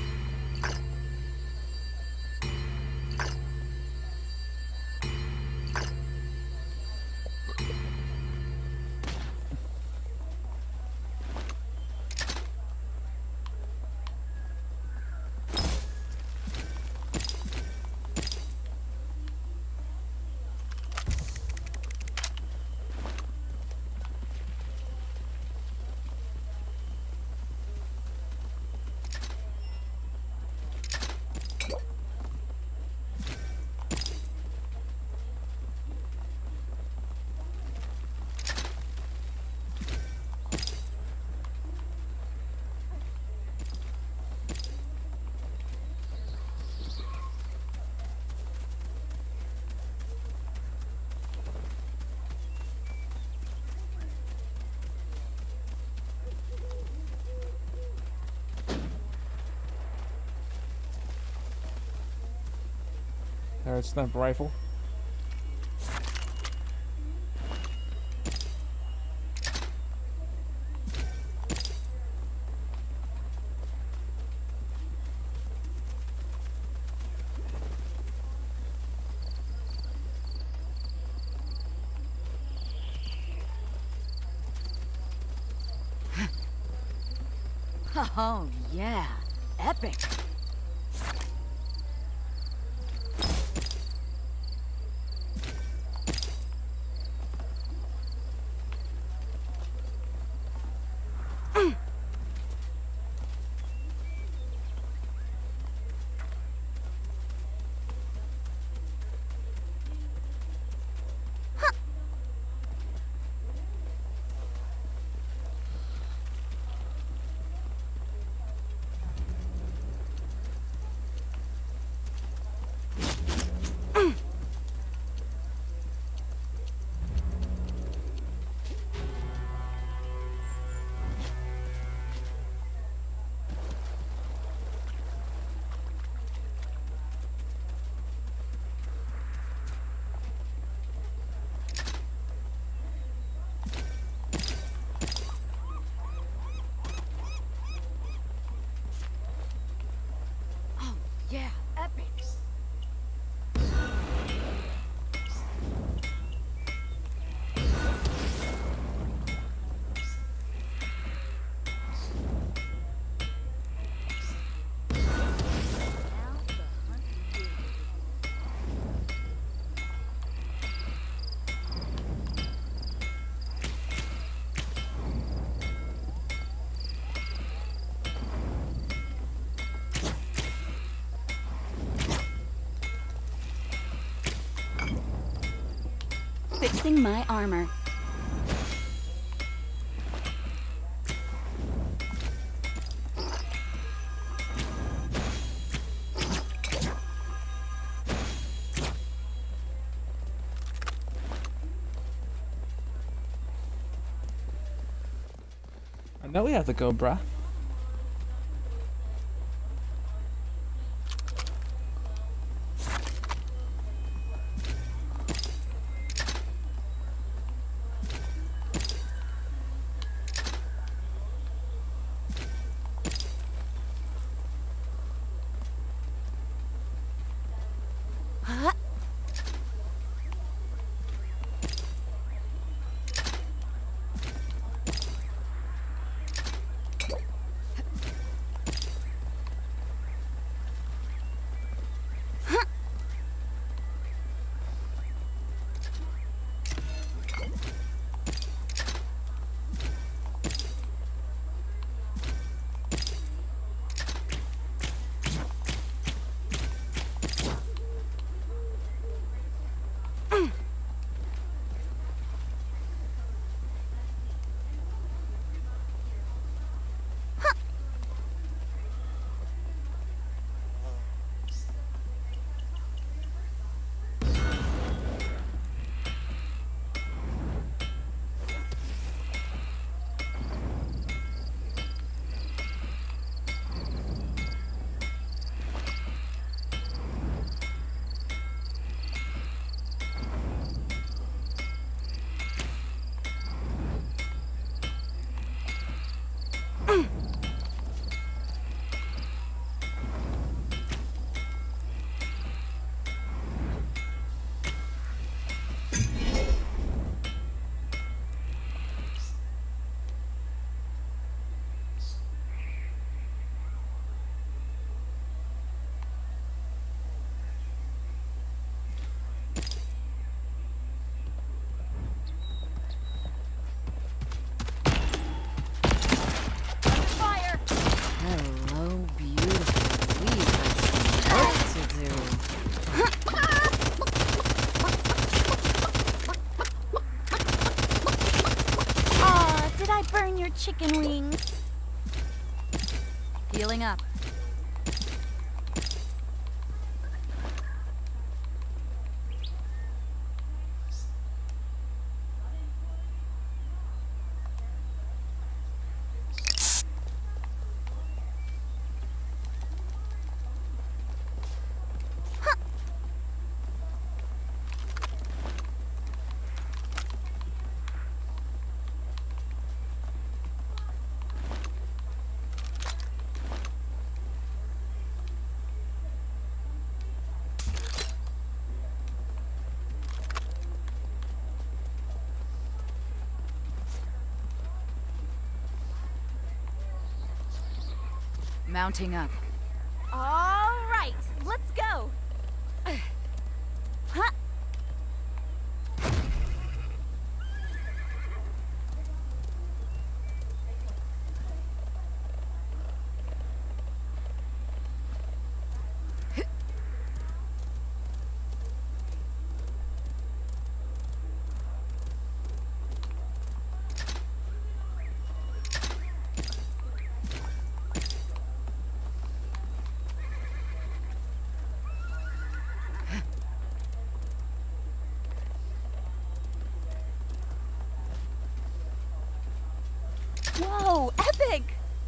There's a sniper rifle. Oh, yeah. Epic. Yeah, epic. Fixing my armor. I know we have to go, bruh. Healing up. Mounting up. All right, let's go. Huh? Whoa, epic!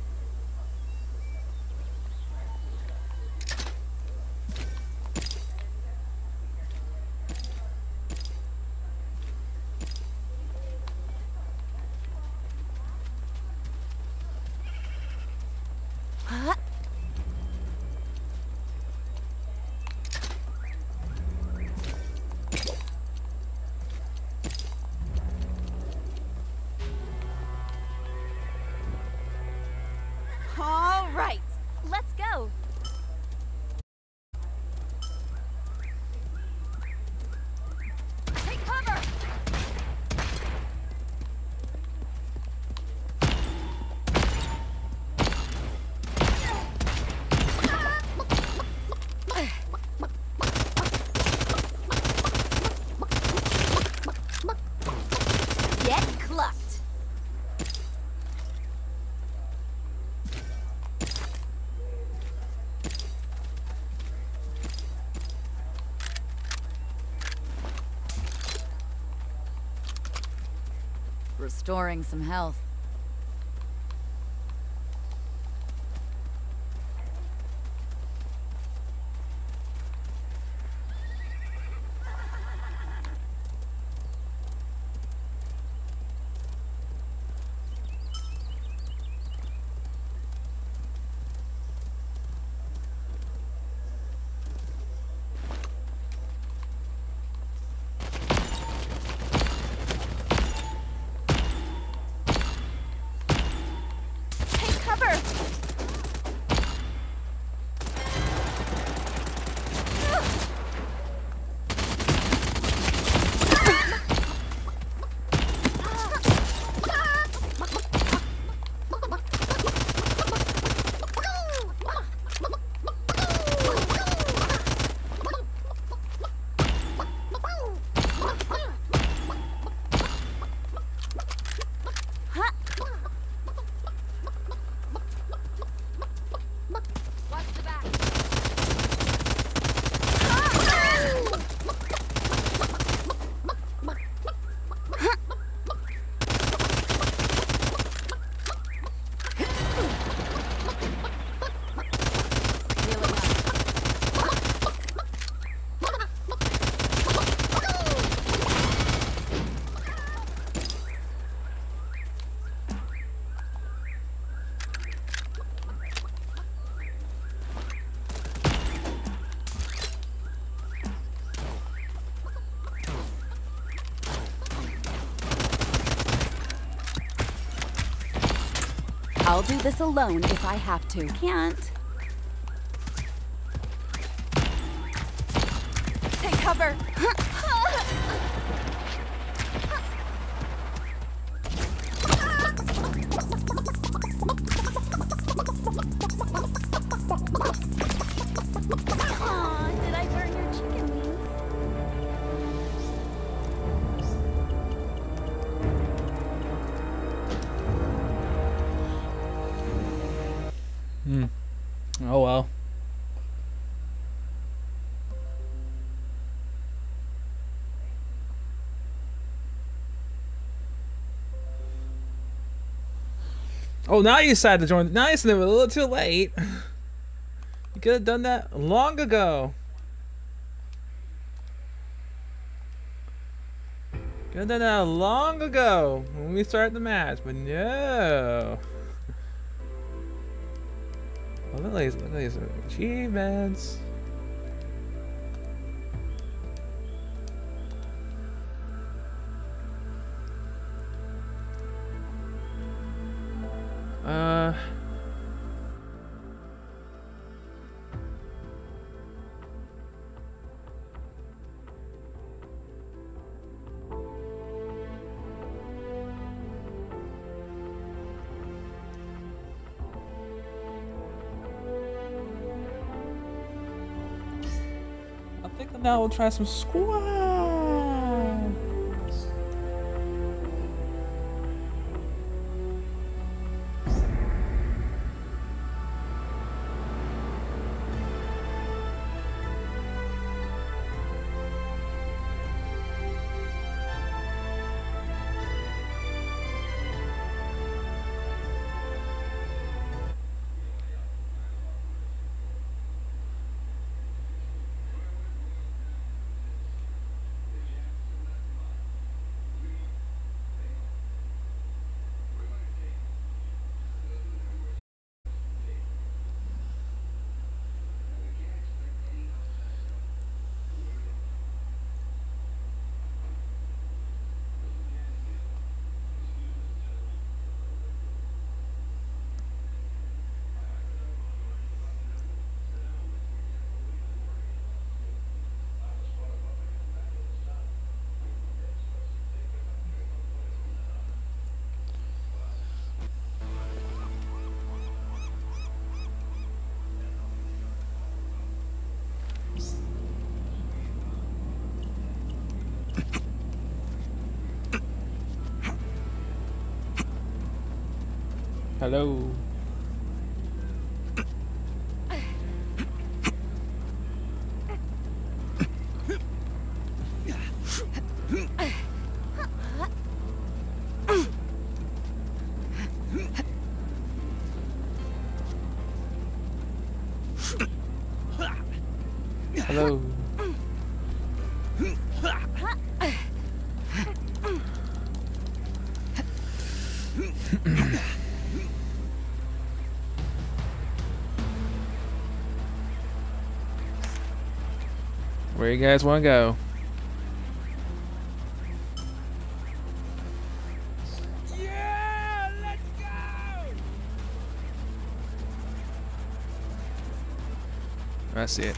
Huh? All right, let's go. Take cover! Get clucked. Restoring some health. Take cover. Watch the back. Healing up. I'll do this alone if I have to. Can't. Take cover. Aw, did I burn your chicken wings? Hmm. Oh well. Oh, now you decided to join. Now it's a little too late. You could have done that long ago. Could have done that long ago when we started the match, but no. Oh, look at these, look at these achievements. Uh. I think now we'll try some squad. Hello. Hello. Where you guys want to go? Yeah, let's go! That's it.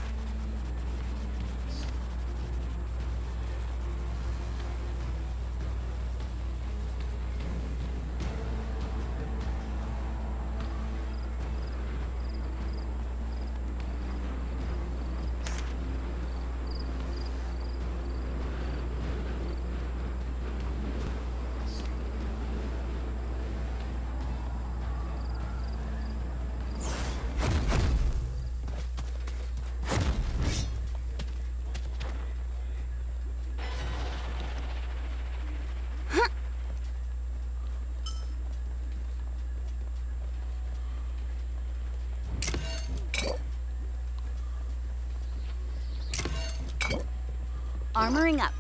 Armoring up.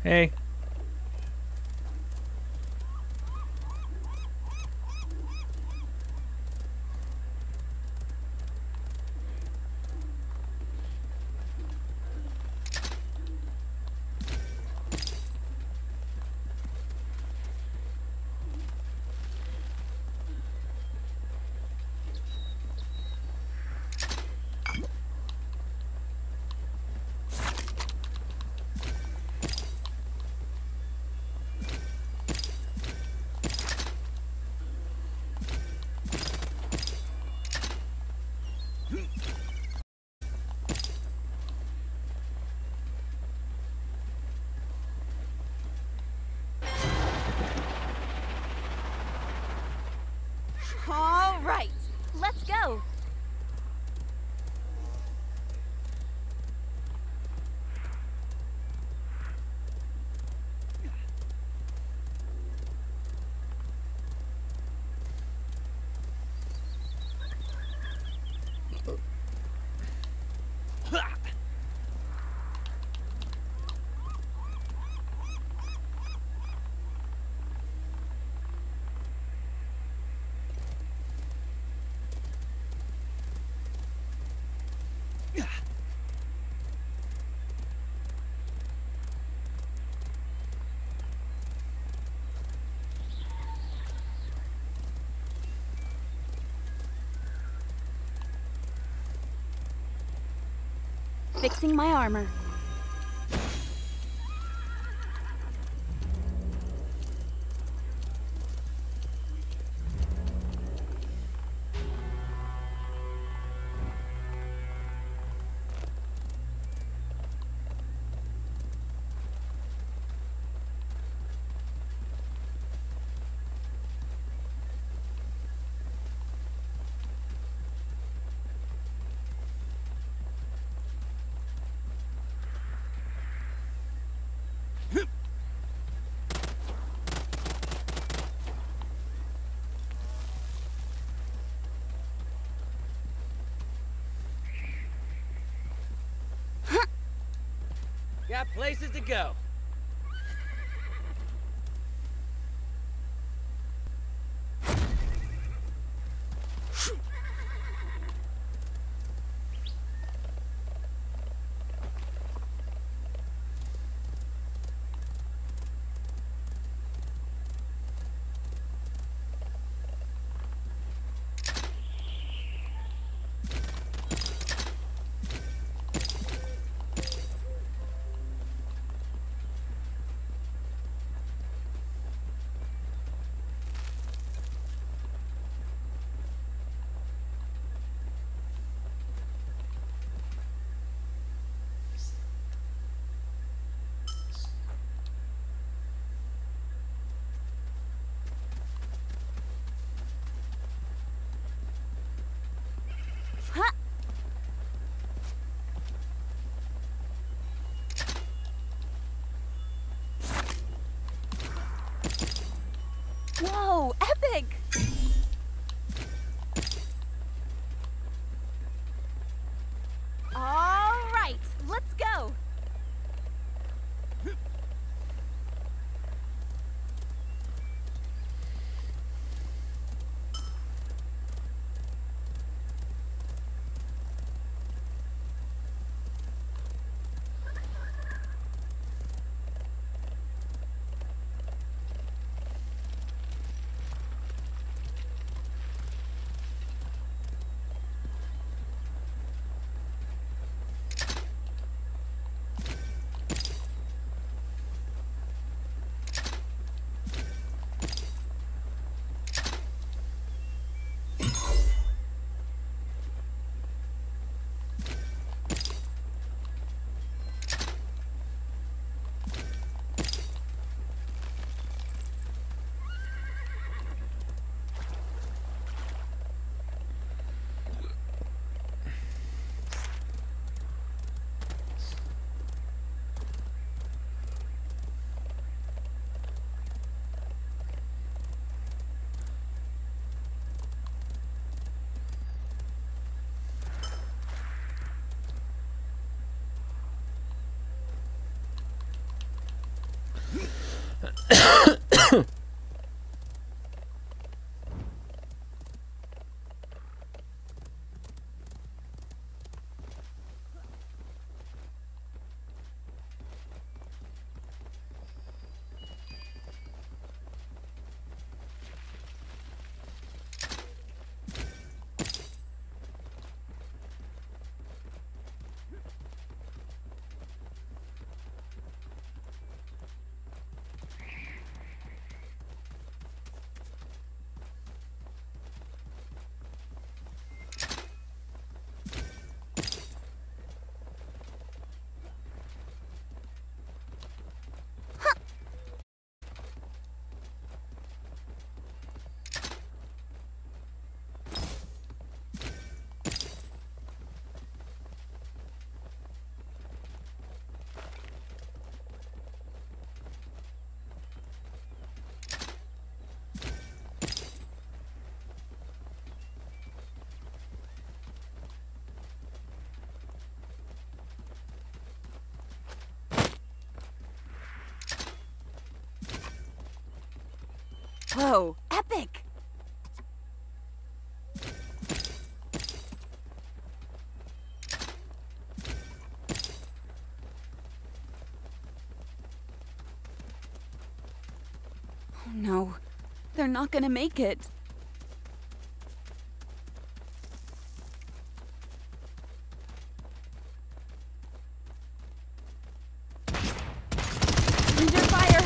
Hey. All right, let's go. Fixing my armor. Got places to go. Whoa, epic! All right, let's go. Whoa, epic! Oh no, they're not gonna make it. Under fire!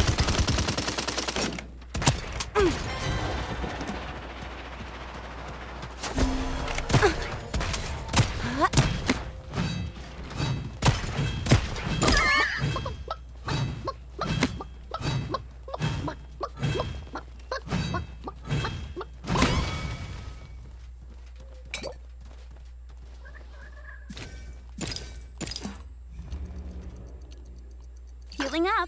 Healing up.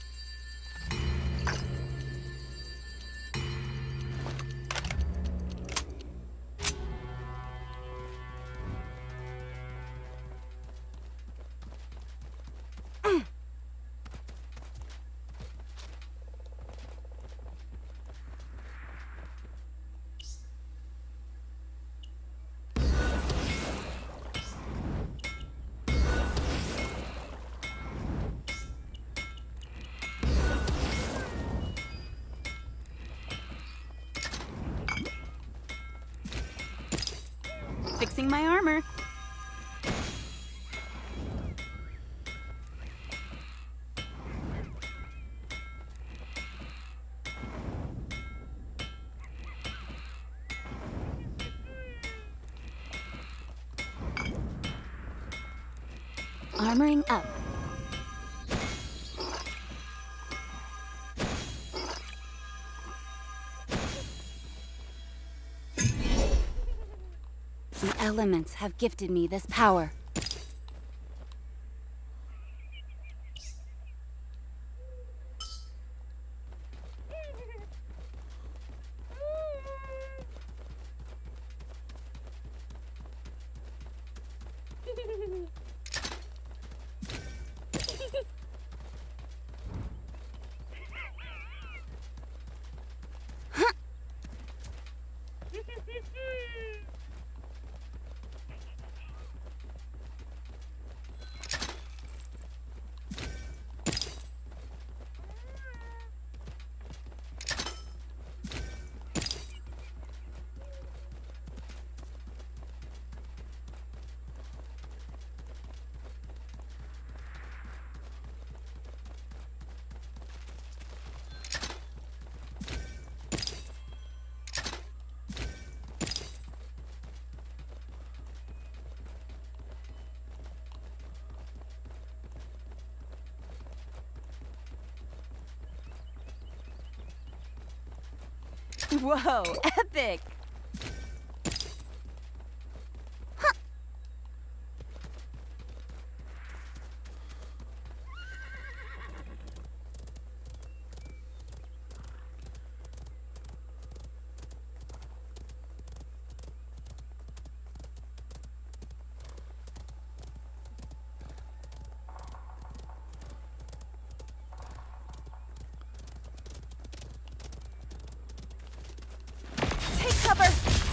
Fixing my armor. Armoring up. The elements have gifted me this power. Whoa, epic! cover!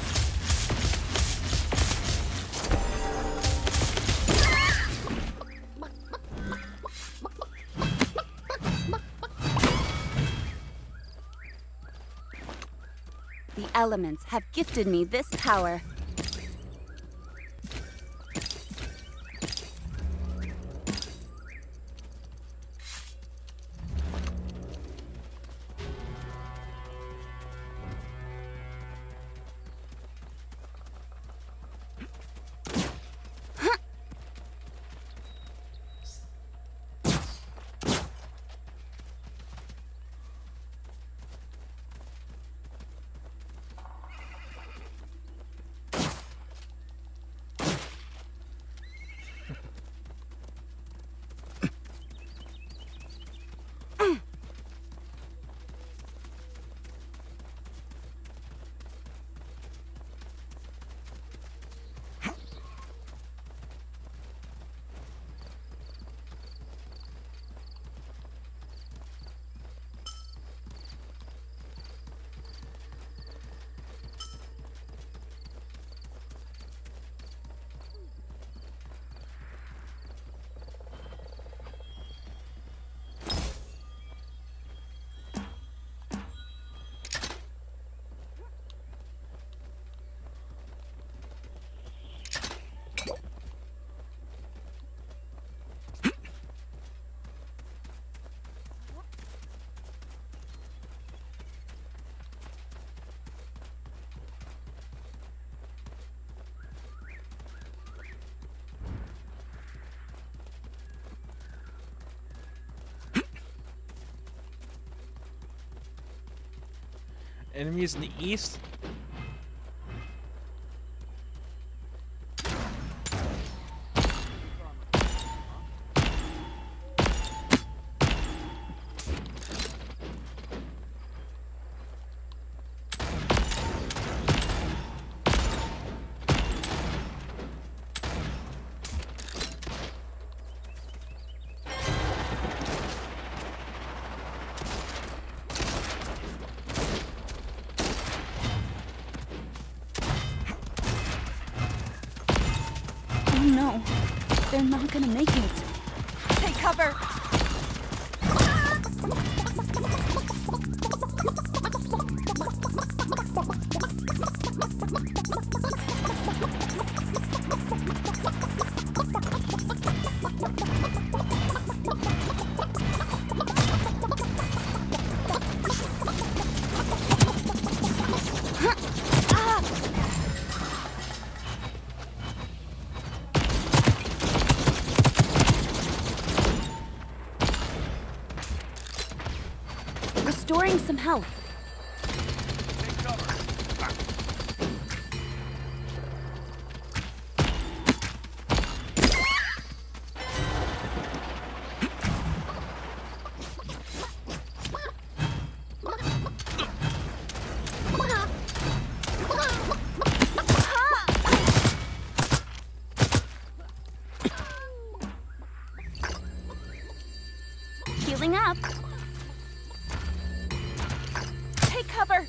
The elements have gifted me this power. Enemies in the east. Oh no, they're not gonna make it. Take cover! Restoring some health. Healing up. Take cover!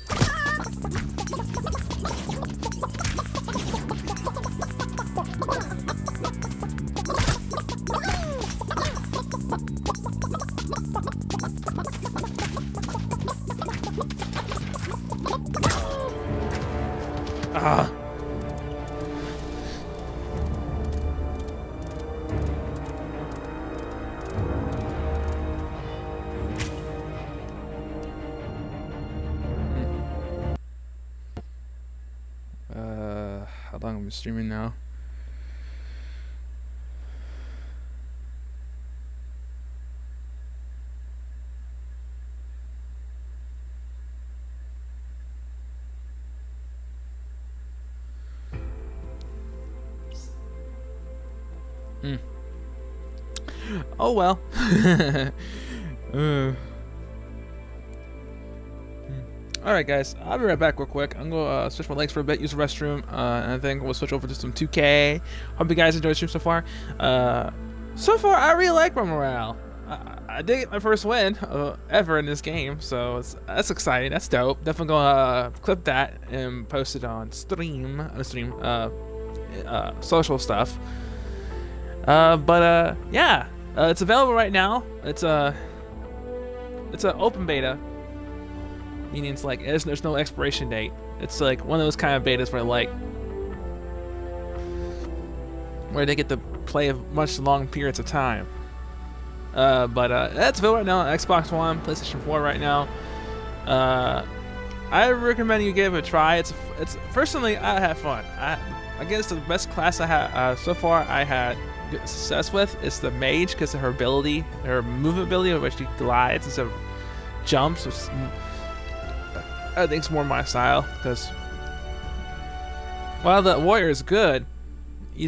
Ah. Uh, how long am I streaming now? Hmm. Oh well. uh. Alright guys, I'll be right back real quick. I'm going to uh, switch my legs for a bit, use the restroom, uh, and I think we'll switch over to some two K. Hope you guys enjoyed the stream so far. Uh, so far, I really like my morale. I, I did get my first win uh, ever in this game, so it's, that's exciting. That's dope. Definitely gonna uh, clip that and post it on stream, uh, stream, uh, uh, social stuff. Uh, but uh, yeah, uh, it's available right now. It's a, it's an open beta, meaning it's like there's, there's no expiration date. It's like one of those kind of betas where like, where they get to play much long periods of time. Uh, but uh, that's available right now on Xbox One, PlayStation four right now. Uh, I recommend you give it a try. It's it's personally I had fun. I I guess the best class I had uh, so far I had good success with is the mage because of her ability, her movement ability, which she glides instead of jumps. Which I think it's more my style because while the warrior is good,